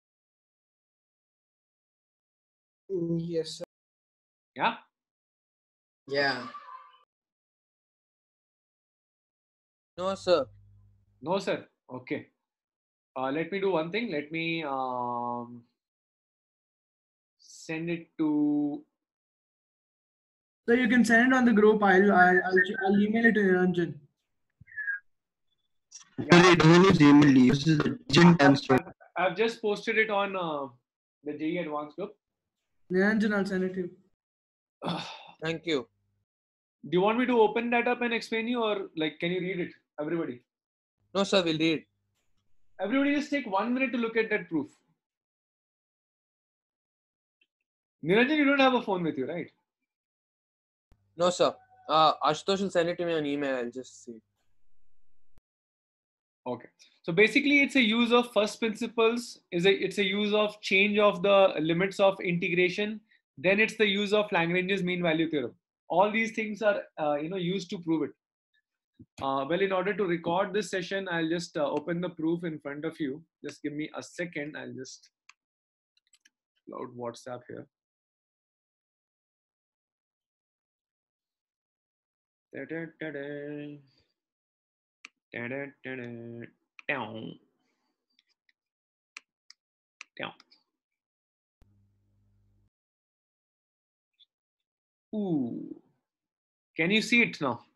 Yes, sir. Yeah. Yeah. No, sir. No, sir. Okay. Let me do one thing. Let me send it to. So you can send it on the group. I'll email it to Niranjan. Yeah. Don't use email. Use the agent timestamp. I've just posted it on the JEE Advanced group. Niranjan, I'll send it to you. Thank you. Do you want me to open that up and explain you, or like can you read it, everybody? No, sir. We'll read. Everybody just take 1 minute to look at that proof. Niranjan, you don't have a phone with you, right? No, sir. Ashutosh will send it to me on email. I'll just see. Okay. So basically, it's a use of first principles. It's a use of change of the limits of integration. Then it's the use of Lagrange's mean value theorem. All these things are used to prove it. Well, in order to record this session, I'll just open the proof in front of you. Just give me a second. I'll just load WhatsApp here. Ooh. Can you see it now?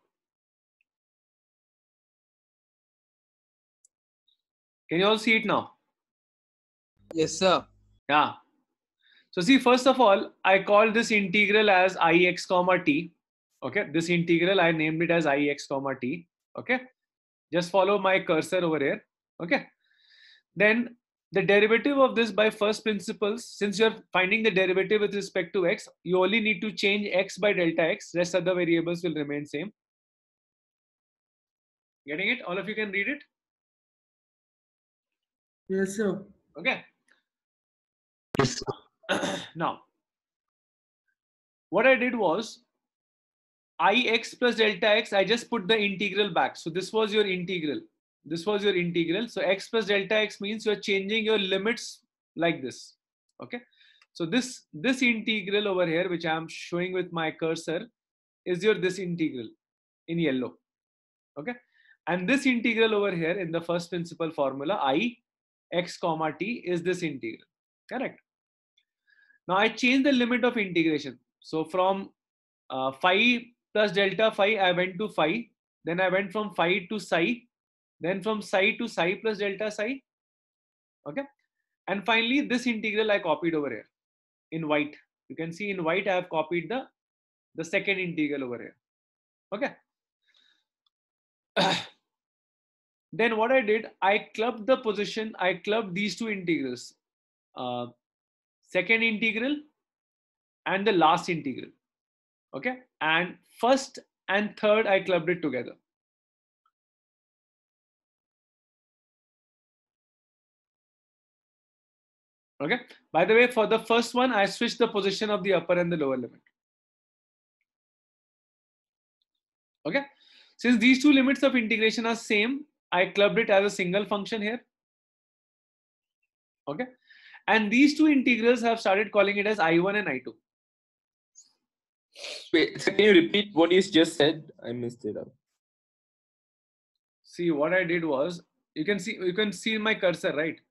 Can you all see it now? Yes, sir. Yeah. So see, first of all, I call this integral as ix comma t. Okay, this integral I named it as ix comma t. Okay, just follow my cursor over here. Okay, then the derivative of this by first principles, since you're finding the derivative with respect to x, you only need to change x by delta x. Rest other variables will remain same. Getting it? All of you can read it? Yes, sir. Okay. Now, what I did was ix plus delta x, I just put the integral back. So this was your integral. This was your integral. So x plus delta x means you're changing your limits like this. Okay. So this integral over here, which I'm showing with my cursor, is your this integral in yellow. Okay. And this integral over here in the first principle formula, I x comma t is this integral. Correct. Now I change the limit of integration. So from phi plus delta phi, I went to phi. Then I went from phi to psi. Then from psi to psi plus delta psi. Okay. And finally, this integral I copied over here in white. You can see in white I have copied the second integral over here. Okay. Then what I did, I clubbed the position. I clubbed these two integrals. Second integral and the last integral. Okay. And first and third, I clubbed it together. Okay. By the way, for the first one, I switched the position of the upper and the lower limit. Okay. Since these two limits of integration are same, I clubbed it as a single function here. Okay. And these two integrals have started calling it as I1 and I2. Wait, so can you repeat what you just said? I missed it out. See, what I did was, you can see my cursor, right?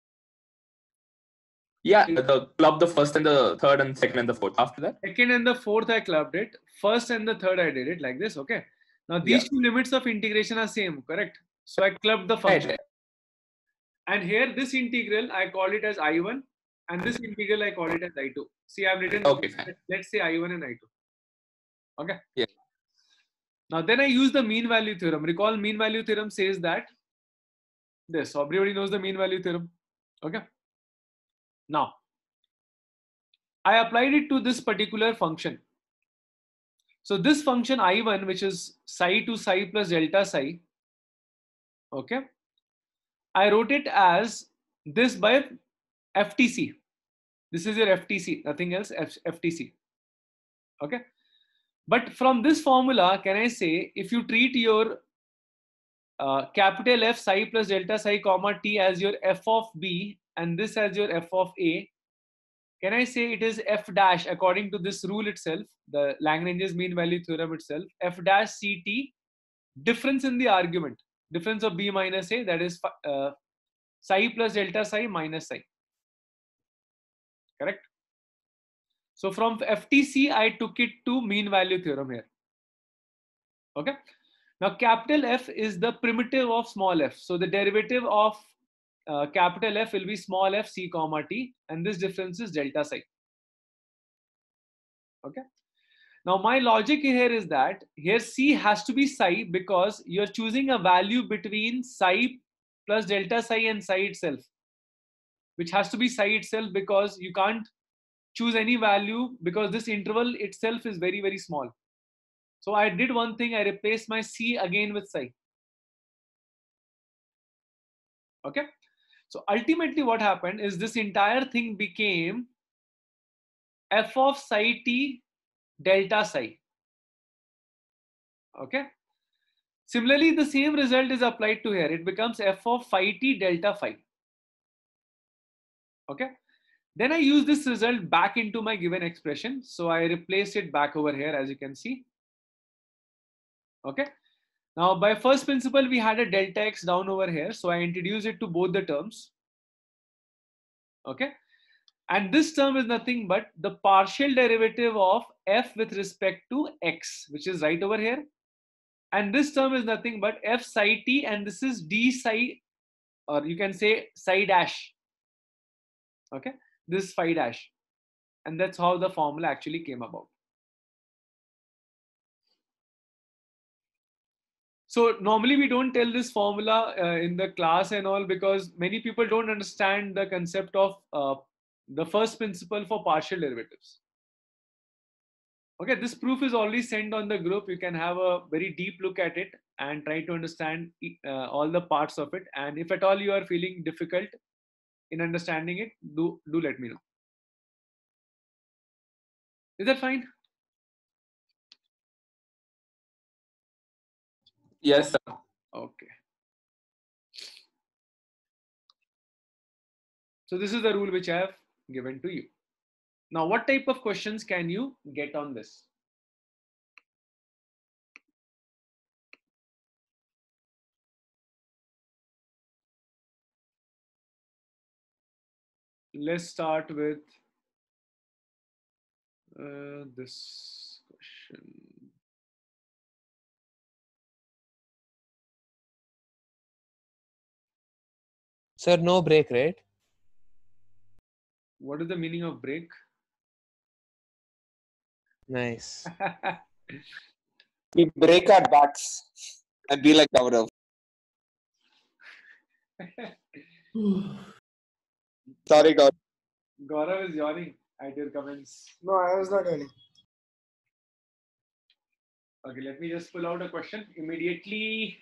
Yeah, the club, the first and the third and second and the fourth. After that? Second and the fourth, I clubbed it. First and the third, I did it like this. Okay. Now these two limits of integration are same, correct? So I clubbed the function. Right. And here, this integral, I called it as I1. And this integral, I call it as I2. See, I've written, okay, fine. Let's say I1 and I2. Okay. Yeah. Now then I use the mean value theorem. Recall, mean value theorem says that this. So everybody knows the mean value theorem. Okay. Now, I applied it to this particular function. So this function I1, which is psi to psi plus delta psi, okay, I wrote it as this by FTC. This is your FTC, nothing else, FTC. Okay. But from this formula, can I say, if you treat your capital F psi plus delta psi comma t as your f of b and this as your f of a, can I say it is f dash according to this rule itself, the Lagrange's mean value theorem itself, f dash ct, difference in the argument, difference of b minus a, that is psi plus delta psi minus psi. Correct? So from FTC, I took it to mean value theorem here. Okay. Now capital F is the primitive of small f. So the derivative of capital F will be small f c comma t, and this difference is delta psi. Okay. Now my logic here is that here c has to be psi because you're choosing a value between psi plus delta psi and psi itself, which has to be psi itself because you can't choose any value because this interval itself is very, very small. So I did one thing, I replaced my c again with psi. Okay. So ultimately what happened is this entire thing became f of psi t delta psi. Okay. Similarly, the same result is applied to here. It becomes f of phi t delta phi. Okay. Then I use this result back into my given expression. So I replace it back over here, as you can see. Okay. Now, by first principle, we had a delta x down over here. So I introduce it to both the terms. Okay. And this term is nothing but the partial derivative of f with respect to x, which is right over here. And this term is nothing but f psi t, and this is d psi, or you can say psi dash. Okay. This is phi dash. And that's how the formula actually came about. So normally we don't tell this formula in the class and all, because many people don't understand the concept of the first principle for partial derivatives. Okay, this proof is already sent on the group. You can have a very deep look at it and try to understand all the parts of it. And if at all you are feeling difficult in understanding it, do let me know. Is that fine? Yes, sir. Okay. So this is the rule which I have given to you. Now, what type of questions can you get on this? Let's start with this question. Sir, no break, right? What is the meaning of break? Nice. We break our backs and be like Gaurav. Sorry, Gaurav. Gaurav is yawning at your comments. No, I was not earning. Okay, let me just pull out a question immediately.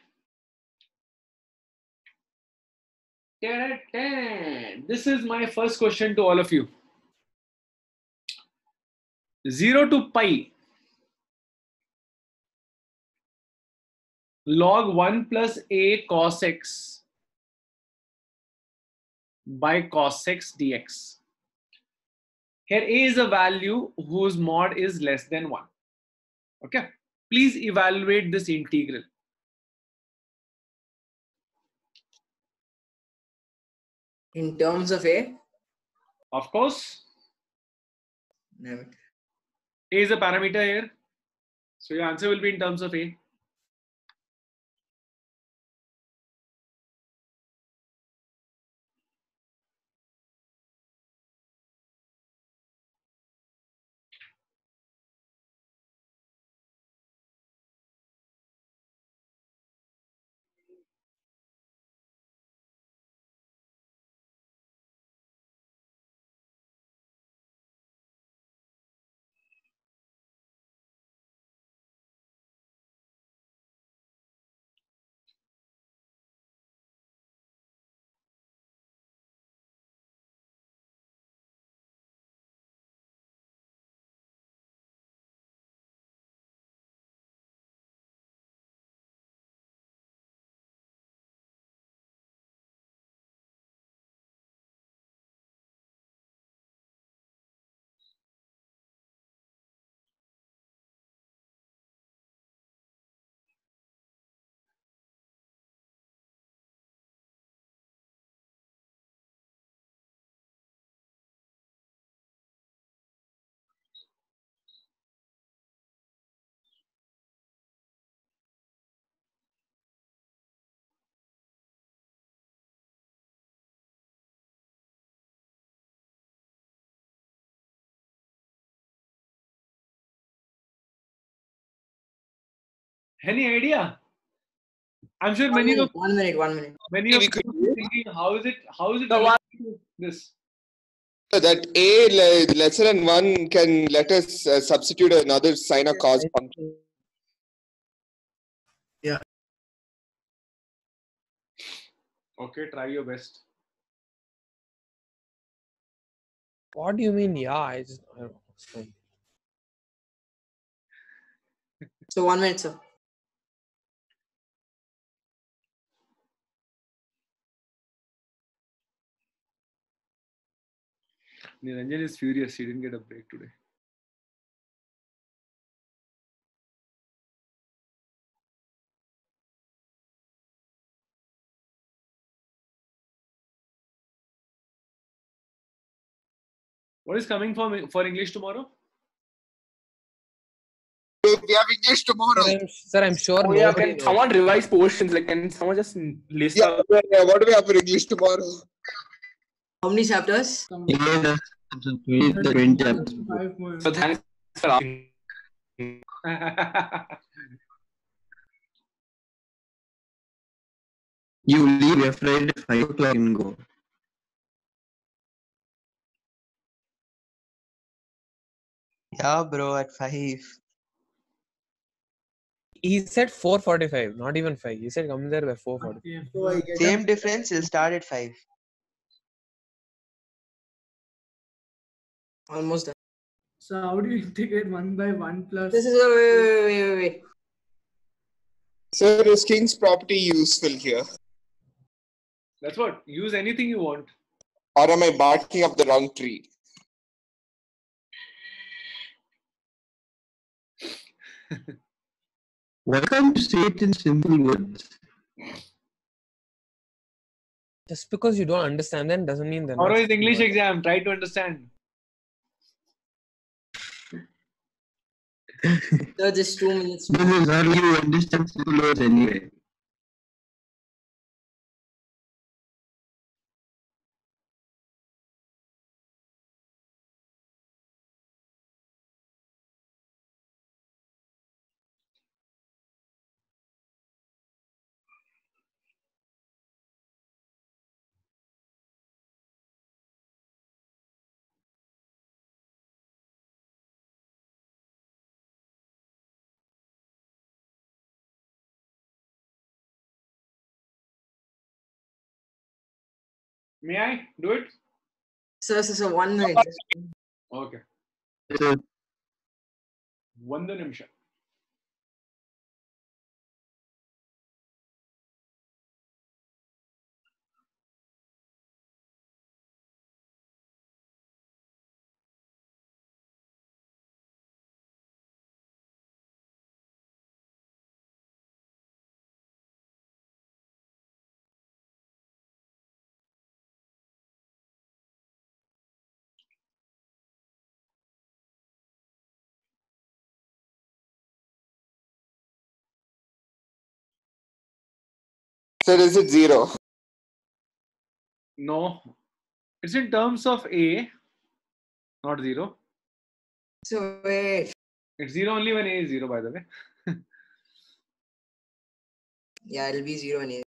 This is my first question to all of you. 0 to pi log 1 plus a cos x by cos x dx. Here a is a value whose mod is less than 1. Okay. Please evaluate this integral. In terms of a? Of course. Never. A is a parameter here. So your answer will be in terms of a. Any idea? I'm sure many of 1 minute, 1 minute. many of We you could are thinking, how is it The one- related to this? That a lesser than 1 can let us substitute another sine or cos function. Okay, try your best. What do you mean? Yeah, I don't know. It's fine. So 1 minute, sir. Niranjan is furious. He didn't get a break today. What is coming for English tomorrow? We have English tomorrow. Sir, I'm sure Oh yeah, nobody can knows. someone revise portions? Like, can someone just list Yeah, out? yeah. What do we have for English tomorrow? How many chapters? Yeah, we did the 20 chapters. 5 more. So thanks for asking. You leave your Friday at 5 o'clock and go. Yeah, bro, at 5. He said 4:45, not even 5. He said come there by 4:45. Yeah, So I get Same up- difference, you'll start at 5. almost done. So how do you integrate 1 by 1 plus? This is wait. So is King's property useful here? That's what. Use anything you want. Or am I barking up the wrong tree? Why can't you say it in simple words? Just because you don't understand them doesn't mean they're not. Tomorrow is English exam. Try to understand. So just 2 minutes. This is how you understand simple words anyway. May I do it? So 1 minute. Okay. So, 1 ನಿಮಿಷ. So is it 0? No. It's in terms of A, not 0. So wait. It's 0 only when A is 0, by the way. Yeah, it'll be 0 and 8.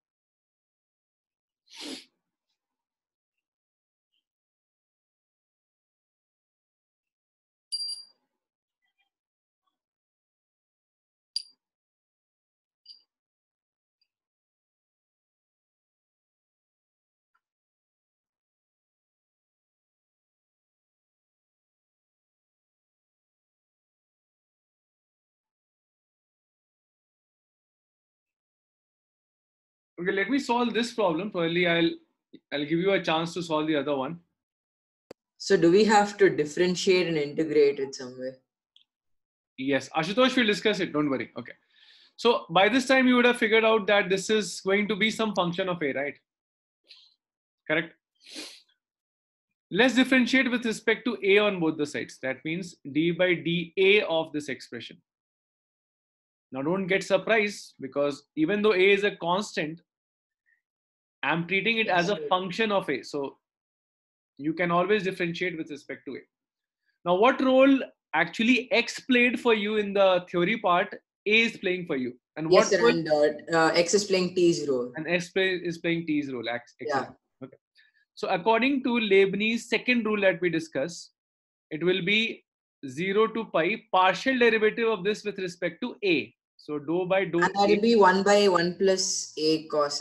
Okay, let me solve this problem. Probably I'll give you a chance to solve the other one. So do we have to differentiate and integrate it somewhere? Yes, Ashutosh will discuss it. Don't worry. Okay. So by this time, you would have figured out that this is going to be some function of A, right? Correct. Let's differentiate with respect to A on both the sides. That means d by dA of this expression. Now don't get surprised because even though A is a constant, I'm treating it as a function of A. So you can always differentiate with respect to A. Now what role actually X played for you in the theory part, A is playing for you. And Yes, what sir, and X is playing T's role. and X is playing T's role. Yeah. Okay. So according to Leibniz's second rule that we discussed, it will be 0 to pi partial derivative of this with respect to A. So dou by dou And that will be 1 by 1 plus A cos.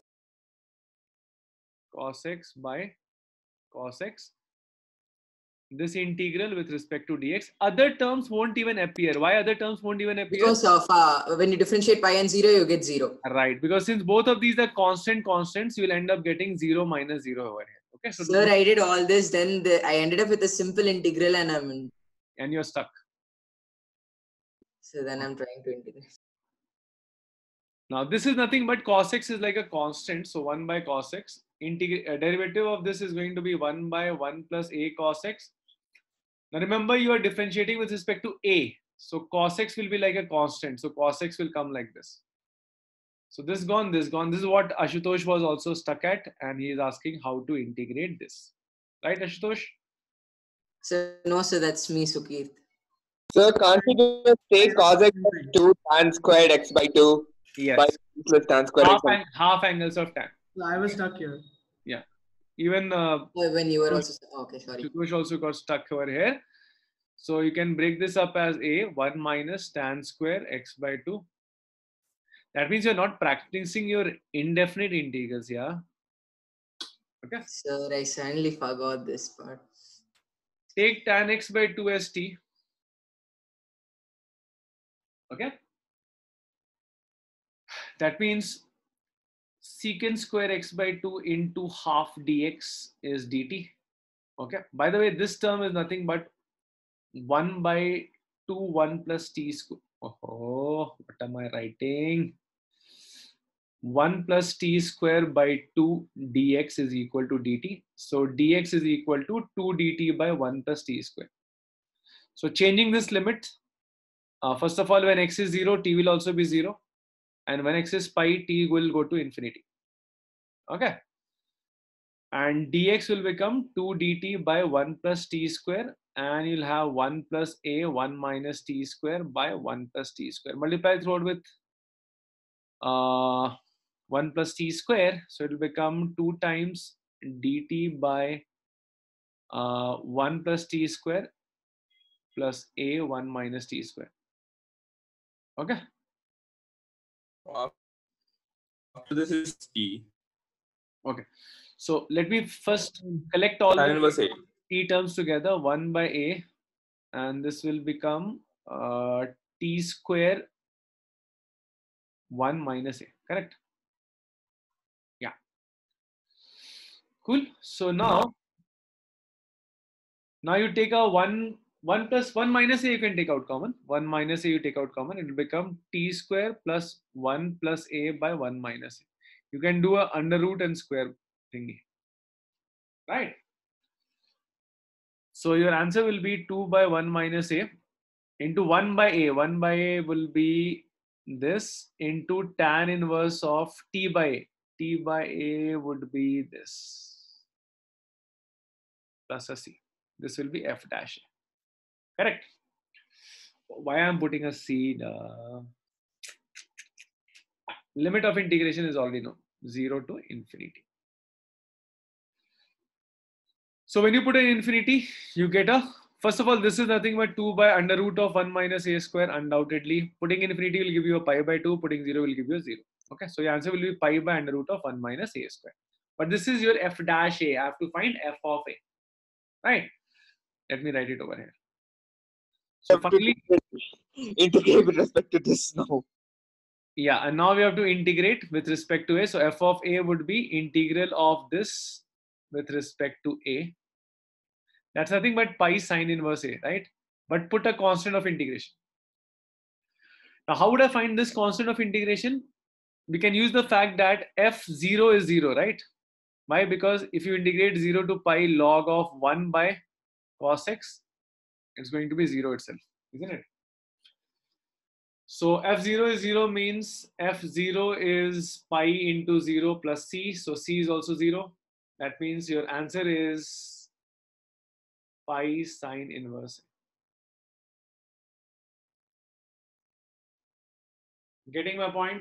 cos x by cos x. This integral with respect to dx. Other terms won't even appear. Why other terms won't even appear? Because of when you differentiate pi and 0, you get 0. Right. Because since both of these are constants, you will end up getting 0 minus 0 over here. Okay. So Sir, I did all this, then I ended up with a simple integral and you're stuck. So then I'm trying to integrate. Now this is nothing but cos x is like a constant. So 1 by cos x. Derivative of this is going to be 1 by 1 plus A cos x. Now remember, you are differentiating with respect to a. So cos x will be like a constant. So cos x will come like this. So this gone, this gone. This is what Ashutosh was also stuck at, and he is asking how to integrate this. Right, Ashutosh? So no, sir, that's me, Sukit. So can't you just take cos x by 2 tan squared x by 2 Yes. by plus tan squared x? Half angles of tan. I was stuck here. Yeah. Even when you were also okay, sorry. Ashutosh also got stuck over here. So you can break this up as a 1 minus tan square x by 2. That means you're not practicing your indefinite integrals, yeah? Okay. Sir, I suddenly forgot this part. Take tan x by 2 as t. Okay. That means secant square x by 2 into half dx is dt. Okay. By the way, this term is nothing but 1 by 2 1 plus t square. Oh, what am I writing? 1 plus t square by 2 dx is equal to dt. So dx is equal to 2 dt by 1 plus t square. So changing this limit, first of all, when x is 0, t will also be 0. And when x is pi, t will go to infinity. Okay. And dx will become 2 dt by 1 plus t square. And you'll have 1 plus a 1 minus t square by 1 plus t square. Multiply through it with 1 plus t square. So it will become 2 times dt by 1 plus t square plus a 1 minus t square. Okay. After this is t. Okay. So let me first collect all Tan the inverse A. t terms together. 1 by a, and this will become t square 1 minus a. Correct? Yeah. Cool. So now you take a 1 plus 1 minus a, you can take out common. 1 minus a you take out common. It will become t square plus 1 plus a by 1 minus a. You can do a under root and square thingy. Right? So your answer will be 2 by 1 minus a into 1 by a. 1 by a will be this into tan inverse of t by a. T by a would be this plus a c. This will be f dash a. Correct? Why I'm putting a c? Limit of integration is already known, 0 to infinity. So when you put an infinity, you get a, first of all, this is nothing but 2 by under root of 1 minus a square, undoubtedly. Putting infinity will give you a pi by 2, putting 0 will give you a 0. Okay, so your answer will be pi by under root of 1 minus a square. But this is your f dash a. I have to find f of a. Right? Let me write it over here. So finally, integrate with respect to this now. Yeah, and now we have to integrate with respect to a. So f of a would be integral of this with respect to a. That's nothing but pi sine inverse a, right? But put a constant of integration. Now, how would I find this constant of integration? We can use the fact that f0 is 0, right? Why? Because if you integrate 0 to pi log of 1 by cos x, it's going to be 0 itself, isn't it? So f0 is 0 means f0 is pi into 0 plus c. So c is also 0. That means your answer is pi sine inverse. Getting my point?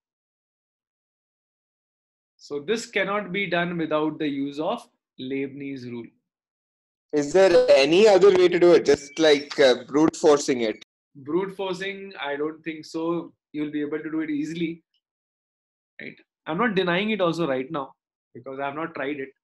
So this cannot be done without the use of Leibniz rule. Is there any other way to do it? Just like brute forcing it? Brute forcing, I don't think so. You'll be able to do it easily. Right? I'm not denying it also right now because I have not tried it.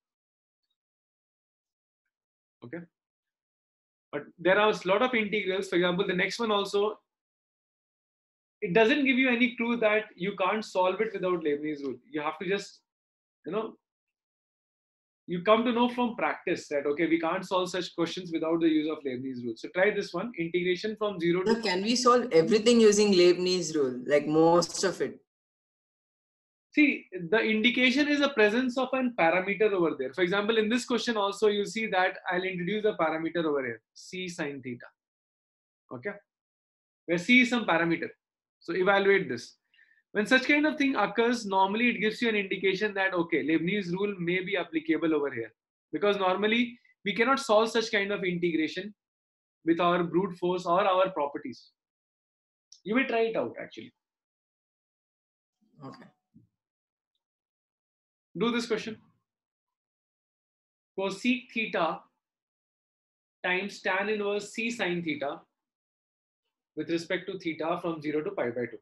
Okay. But there are a lot of integrals. For example, the next one also, it doesn't give you any clue that you can't solve it without Leibniz rule. You have to just, you come to know from practice that, okay, we can't solve such questions without the use of Leibniz rule. So try this one, integration from 0 to... Can we solve everything using Leibniz rule, like most of it? See, the indication is the presence of an parameter over there. For example, in this question also, you see that I'll introduce a parameter over here, C sine theta. Okay, where C is some parameter. So evaluate this. When such kind of thing occurs, normally it gives you an indication that, okay, Leibniz rule may be applicable over here. Because normally we cannot solve such kind of integration with our brute force or our properties. You may try it out actually. Okay. Do this question. Cosec theta times tan inverse C sine theta with respect to theta from 0 to pi by 2.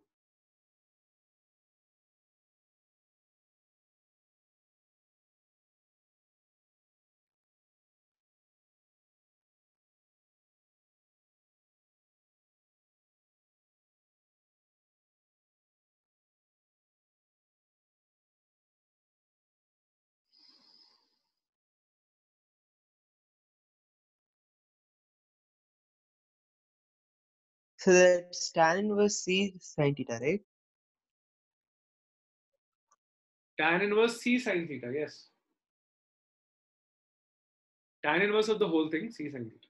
So that's tan inverse C sin theta, right? Tan inverse C sine theta, yes. Tan inverse of the whole thing, C sine theta.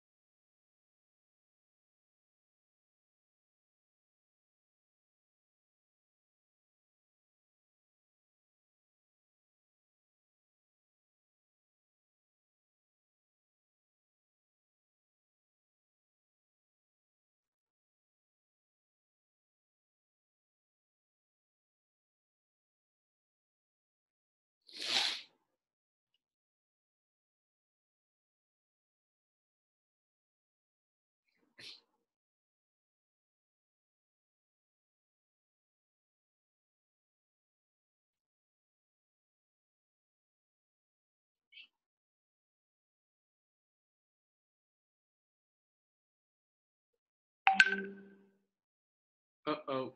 Uh-oh.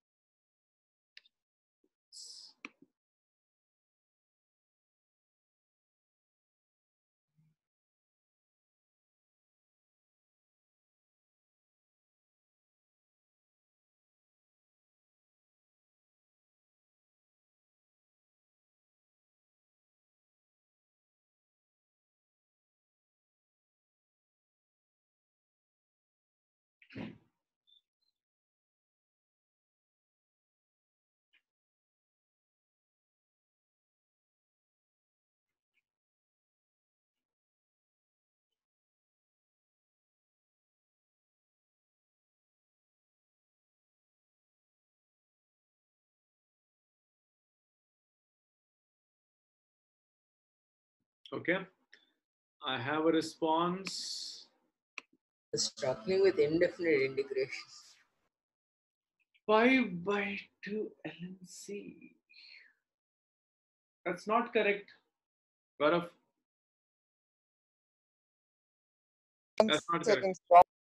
Okay. I have a response. Struggling with indefinite integration. Pi by 2 LNC. That's not correct. Gaurav. That's not correct.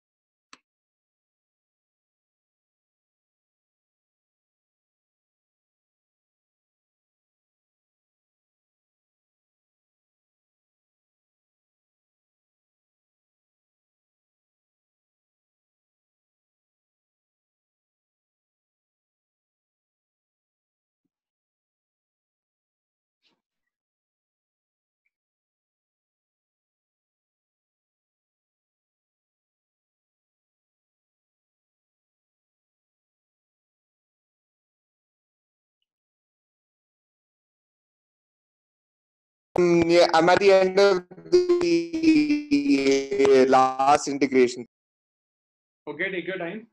Yeah, I'm at the end of the last integration. Okay, take your time.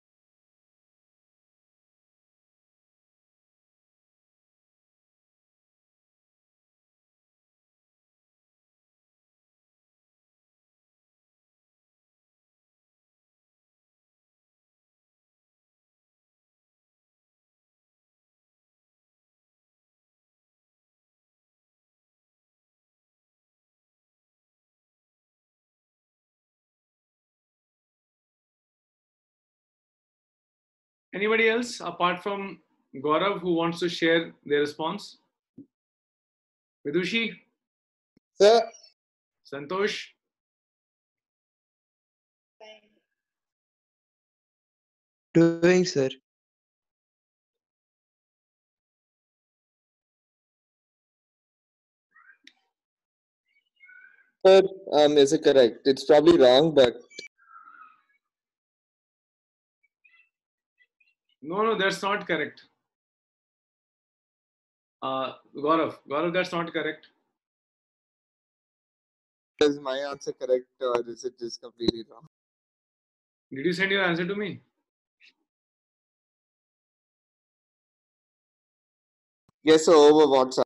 Anybody else apart from Gaurav who wants to share their response? Vidushi? Sir? Santosh? Doing, sir. Is it correct? It's probably wrong, but No, that's not correct. Gaurav, that's not correct. is my answer correct or is it just completely wrong? Did you send your answer to me? Yes, so over WhatsApp.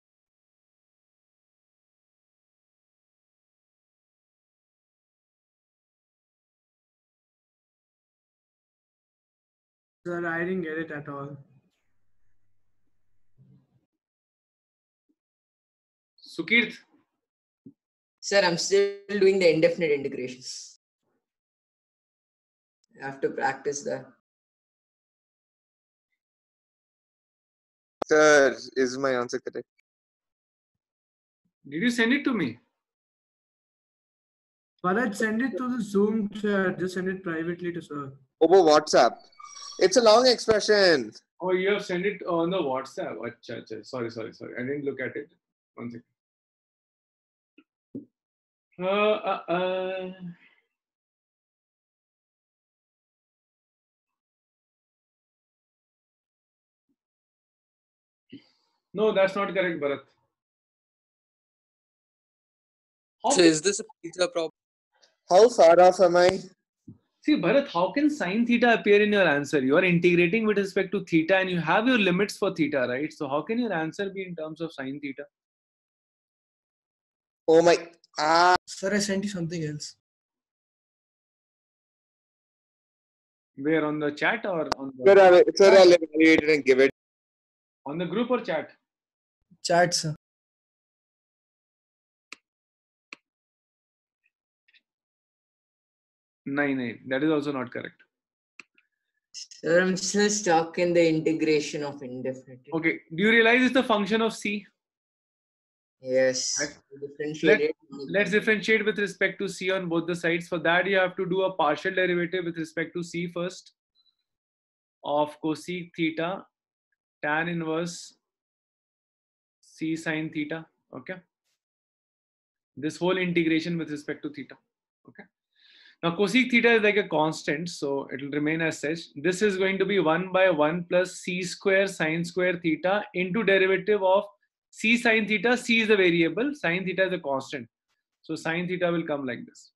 Sir, I didn't get it at all. Sukirt? Sir, I'm still doing the indefinite integrations. I have to practice that. Sir, is my answer correct? Did you send it to me? Bharat, send it to the Zoom chat. Just send it privately to sir. Over WhatsApp. It's a long expression. Oh, you have sent it on the WhatsApp. Achha. Sorry. I didn't look at it. One second. No, that's not correct, Bharat. So is this a pizza problem? How far off am I? See, Bharat, how can sine theta appear in your answer? You are integrating with respect to theta and you have your limits for theta, right? So how can your answer be in terms of sine theta? Oh my. Sir, I sent you something else. Where, on the chat or on the... Sir, I'll evaluate it and give it. On the group or chat? Chat, sir. Nine. That is also not correct. Sir, I'm still stuck in the integration of indefinite. Okay. Do you realize it's the function of c? Yes. Let's differentiate with respect to c on both the sides. For that, you have to do a partial derivative with respect to c first of cosec theta tan inverse c sine theta. Okay. This whole integration with respect to theta. Okay. Now cosec theta is like a constant, so it will remain as such. This is going to be 1 by 1 plus c square sine square theta into derivative of c sine theta. C is the variable, sine theta is a constant. So sine theta will come like this.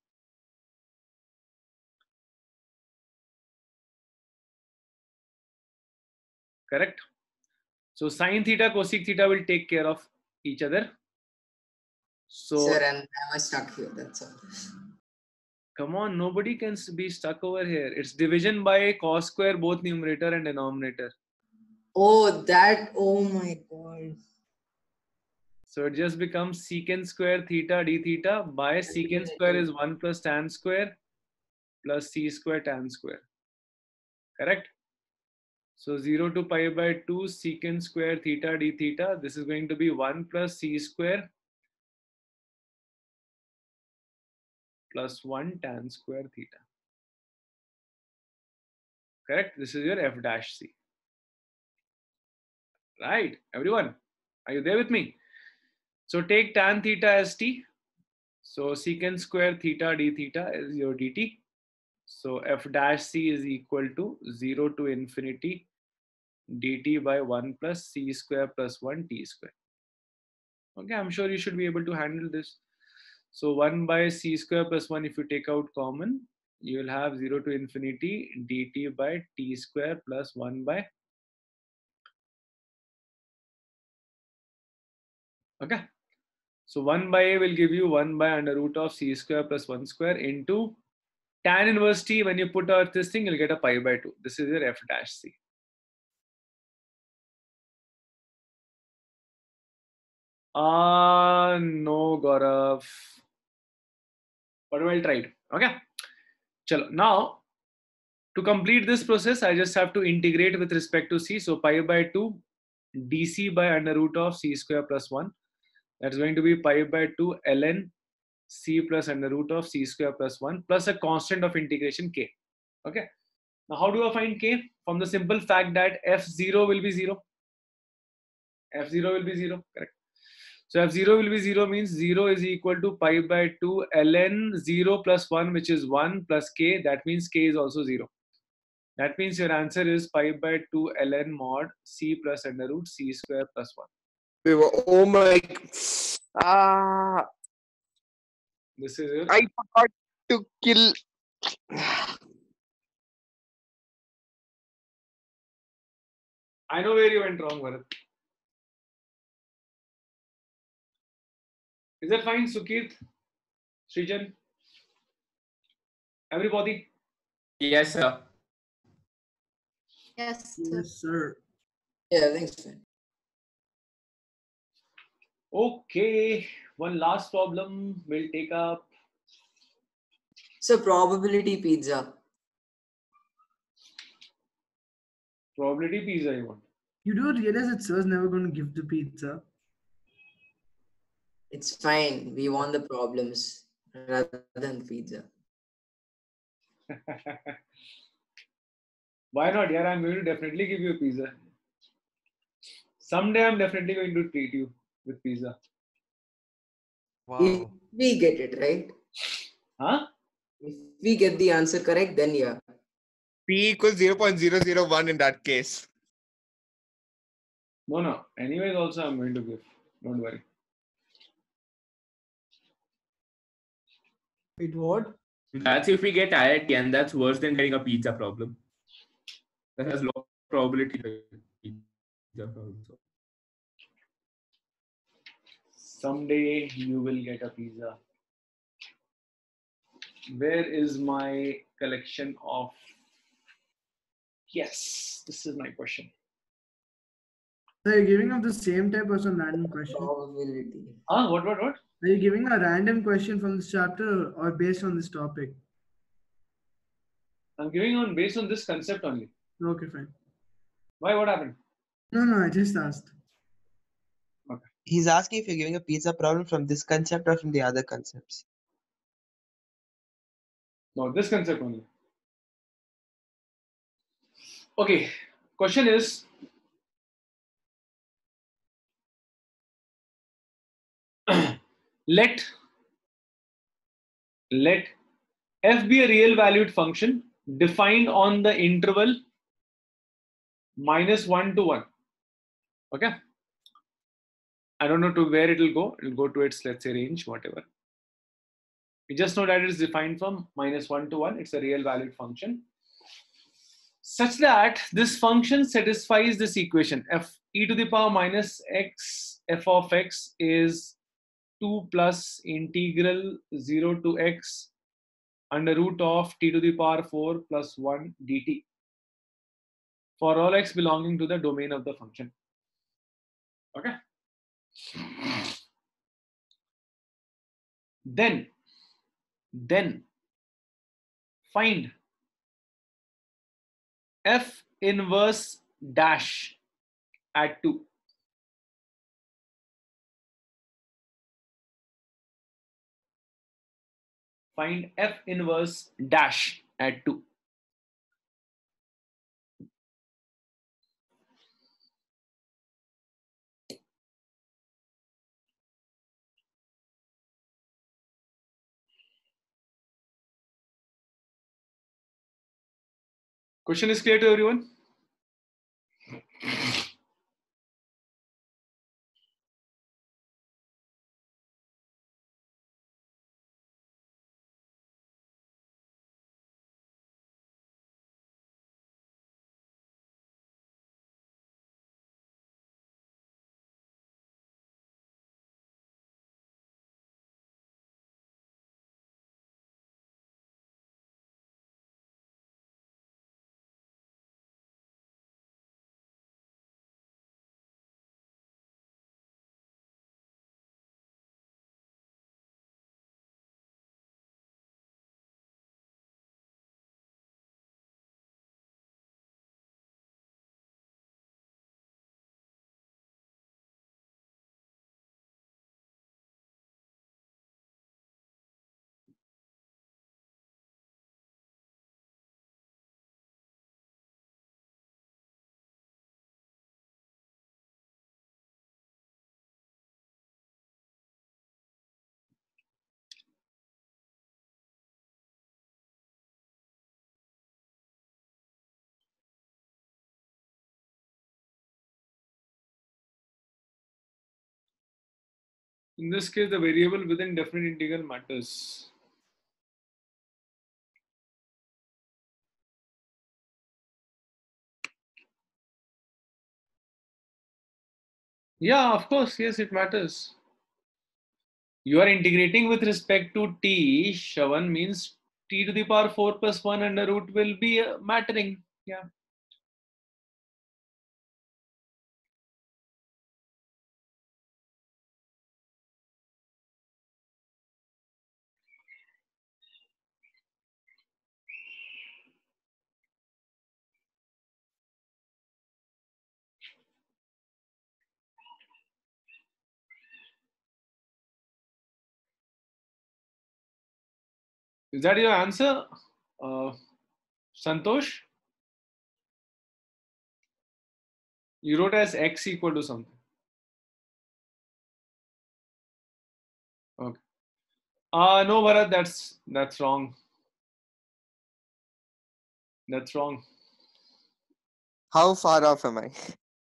Correct? So sine theta, cosec theta will take care of each other. So, sir, and I was stuck here, that's all. Come on, nobody can be stuck over here. It's division by cos square, both numerator and denominator. Oh, oh my god. So it just becomes secant square theta d theta by secant square is 1 plus tan square plus c square tan square. Correct? So 0 to pi by 2 secant square theta d theta. This is going to be 1 plus c square plus 1 tan square theta. Correct? This is your f dash c. Right, everyone? Are you there with me? So take tan theta as t. So secant square theta d theta is your dt. So f dash c is equal to 0 to infinity dt by 1 plus c square plus 1 t square. Okay, I'm sure you should be able to handle this. So 1 by c square plus 1, if you take out common, you will have 0 to infinity dt by t square plus 1 by... Okay. So 1 by a will give you 1 by under root of c square plus 1 square into tan inverse t. When you put out this thing, you'll get a pi by 2. This is your f dash c. No, Gaurav. But well tried. Okay. Chalo. Now, to complete this process, I just have to integrate with respect to c. So pi by 2 dc by under root of c square plus 1. That's going to be pi by 2 ln c plus under root of c square plus 1 plus a constant of integration k. Okay. Now, how do I find k? From the simple fact that f0 will be 0. F0 will be 0. Correct. So f0 will be 0 means 0 is equal to pi by 2 ln 0 plus 1, which is 1 plus k. That means k is also 0. That means your answer is pi by 2 ln mod c plus under root c square plus 1. Oh my. Ah, This is your. I forgot to kill. I know where you went wrong, Bharat. Is that fine, Sukirth? Srijan? Everybody? Yes, sir. Yes, sir. Yes, sir. Yeah, thanks. Okay, one last problem we'll take up. So probability pizza. Probability pizza you want. You do realize that sir's never going to give the pizza. It's fine. We want the problems rather than pizza. Why not? Yeah, I'm going to definitely give you a pizza. Someday I'm definitely going to treat you with pizza. If we get it right. Huh? If we get the answer correct, then yeah. P equals 0.001 in that case. No. Anyways, also I'm going to give. Don't worry. Wait, what? That's if we get IIT, and that's worse than getting a pizza problem. That has low probability. Pizza problem. So. Someday you will get a pizza. Where is my collection of? Yes, this is my question. Are you giving up the same type or some random question? Probability. What? Are you giving a random question from this chapter or based on this topic? I'm giving on based on this concept only. Okay, fine. Why? What happened? No, I just asked. Okay. He's asking if you're giving a pizza problem from this concept or from the other concepts. No, this concept only. Okay. Question is, let f be a real valued function defined on the interval -1 to 1. Okay. I don't know to where it will go. It will go to its, let's say, range, whatever. We just know that it is defined from -1 to 1. It's a real valued function. Such that this function satisfies this equation. F e to the power minus x f of x is 2 plus integral 0 to x under root of t to the power 4 plus 1 dt for all x belonging to the domain of the function. Okay. Then find f inverse dash at 2. Find f inverse dash at 2. Question is clear to everyone? In this case, the variable within definite integral matters. Yeah, of course. Yes, it matters. You are integrating with respect to t. Shravan means t to the power 4 plus 1 under root will be mattering. Yeah. Is that your answer, Santosh? You wrote as x equal to something. Okay. No, Bharat, that's wrong. That's wrong. How far off am I?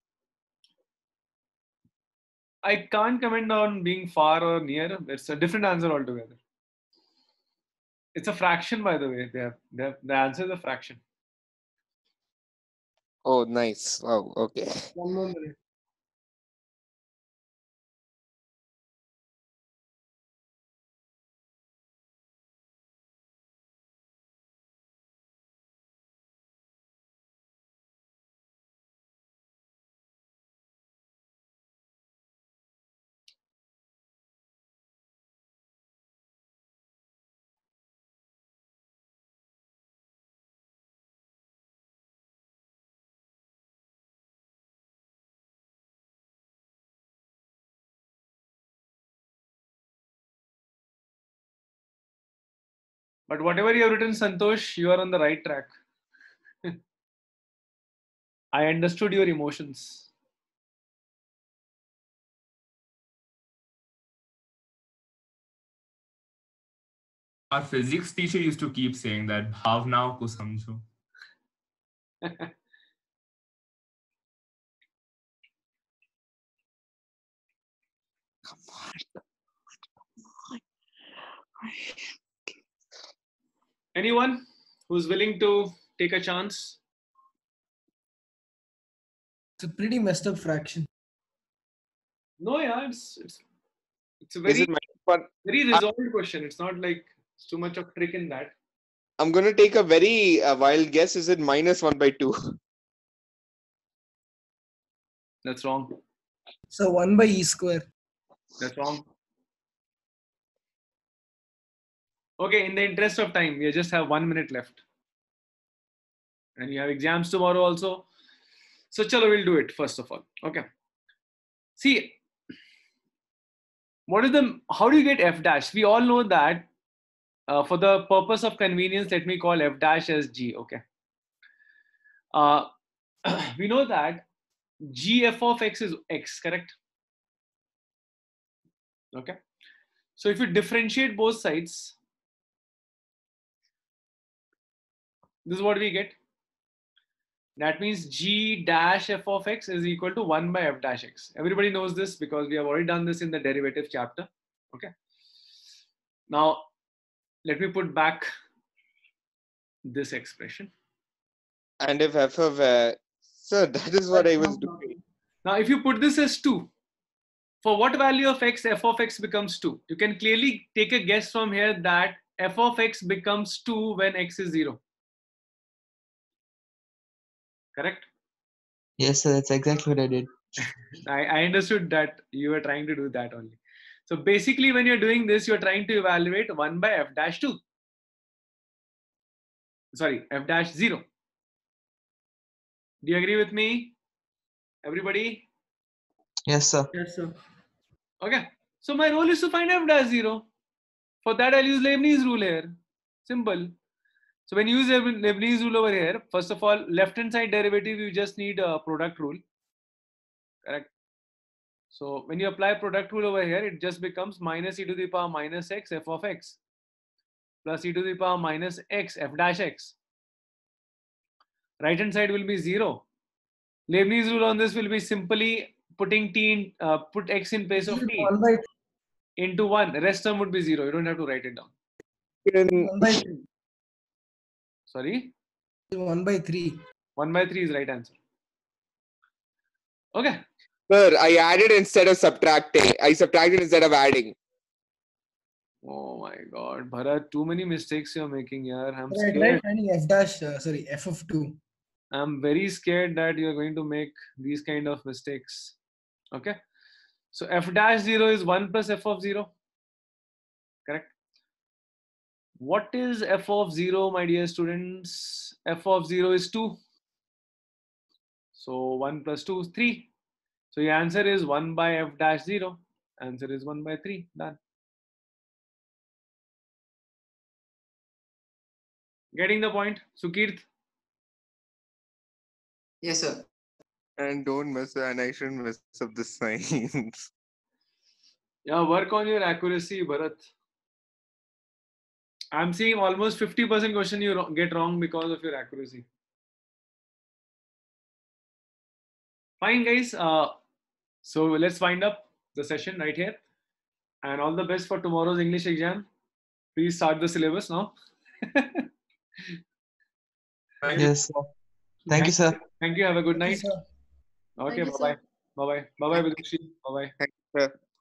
I can't comment on being far or near. It's a different answer altogether. It's a fraction, by the way. The answer is a fraction. Oh, nice. Wow. Okay. One more minute. But whatever you have written, Santosh, you are on the right track. I understood your emotions. Our physics teacher used to keep saying that bhavna ko samjho. Anyone who's willing to take a chance? It's a pretty messed up fraction. No, yeah, it's a Is very it my very resolved question. It's not like it's too much of trick in that. I'm going to take a very wild guess. Is it minus 1 by 2? That's wrong. So 1 by e square. That's wrong. Okay, in the interest of time, we just have 1 minute left. And we have exams tomorrow also. So chalo, we'll do it first of all. Okay. See, how do you get f dash? We all know that for the purpose of convenience, let me call f dash as g. Okay. We know that g f of x is x, correct? Okay. So if you differentiate both sides, this is what we get. That means g dash f of x is equal to 1 by f dash x. Everybody knows this because we have already done this in the derivative chapter. Okay. Now, let me put back this expression. And if f of so that is what I was doing. Now, if you put this as 2, for what value of x, f of x becomes 2? You can clearly take a guess from here that f of x becomes 2 when x is 0. Correct? Yes, sir. That's exactly what I did. I understood that you were trying to do that only. So basically, when you're doing this, you're trying to evaluate 1 by f dash 2. Sorry, f dash 0. Do you agree with me? Everybody? Yes, sir. Yes, sir. Okay. So my role is to find f dash 0. For that, I'll use Leibniz rule here. Simple. So when you use Leibniz rule over here, first of all, left-hand side derivative, you just need a product rule. Correct. So when you apply product rule over here, it just becomes minus e to the power minus x f of x plus e to the power minus x f dash x. Right hand side will be 0. Leibniz rule on this will be simply putting put x in place of t. 1 by into 1. Rest term would be 0. You don't have to write it down. 1 by 3. Sorry? 1 by 3. 1 by 3 is right answer. Okay. Sir, I added instead of subtracting. I subtracted instead of adding. Oh my God, Bharat, too many mistakes you're making here. I'm Right, scared. finding f dash, sorry, f of 2. I'm very scared that you're going to make these kind of mistakes. Okay. So f dash 0 is 1 plus f of 0. Correct. What is f of 0, my dear students? F of 0 is 2. So 1 plus 2 is 3. So your answer is 1 by f dash 0. Answer is 1 by 3. Done. Getting the point? Sukirt? Yes, sir. And don't mess and I shouldn't mess up the signs. Yeah, work on your accuracy, Bharat. I'm seeing almost 50% question you get wrong because of your accuracy. Fine, guys. So let's wind up the session right here. And all the best for tomorrow's English exam. Please start the syllabus now. Yes, sir. Thank you, sir. Thank you. Have a good Thank you, night. sir. Okay, Thank you, bye-bye. sir. Bye-bye. Bye-bye, Vidukshi. Bye-bye. Thank you, sir.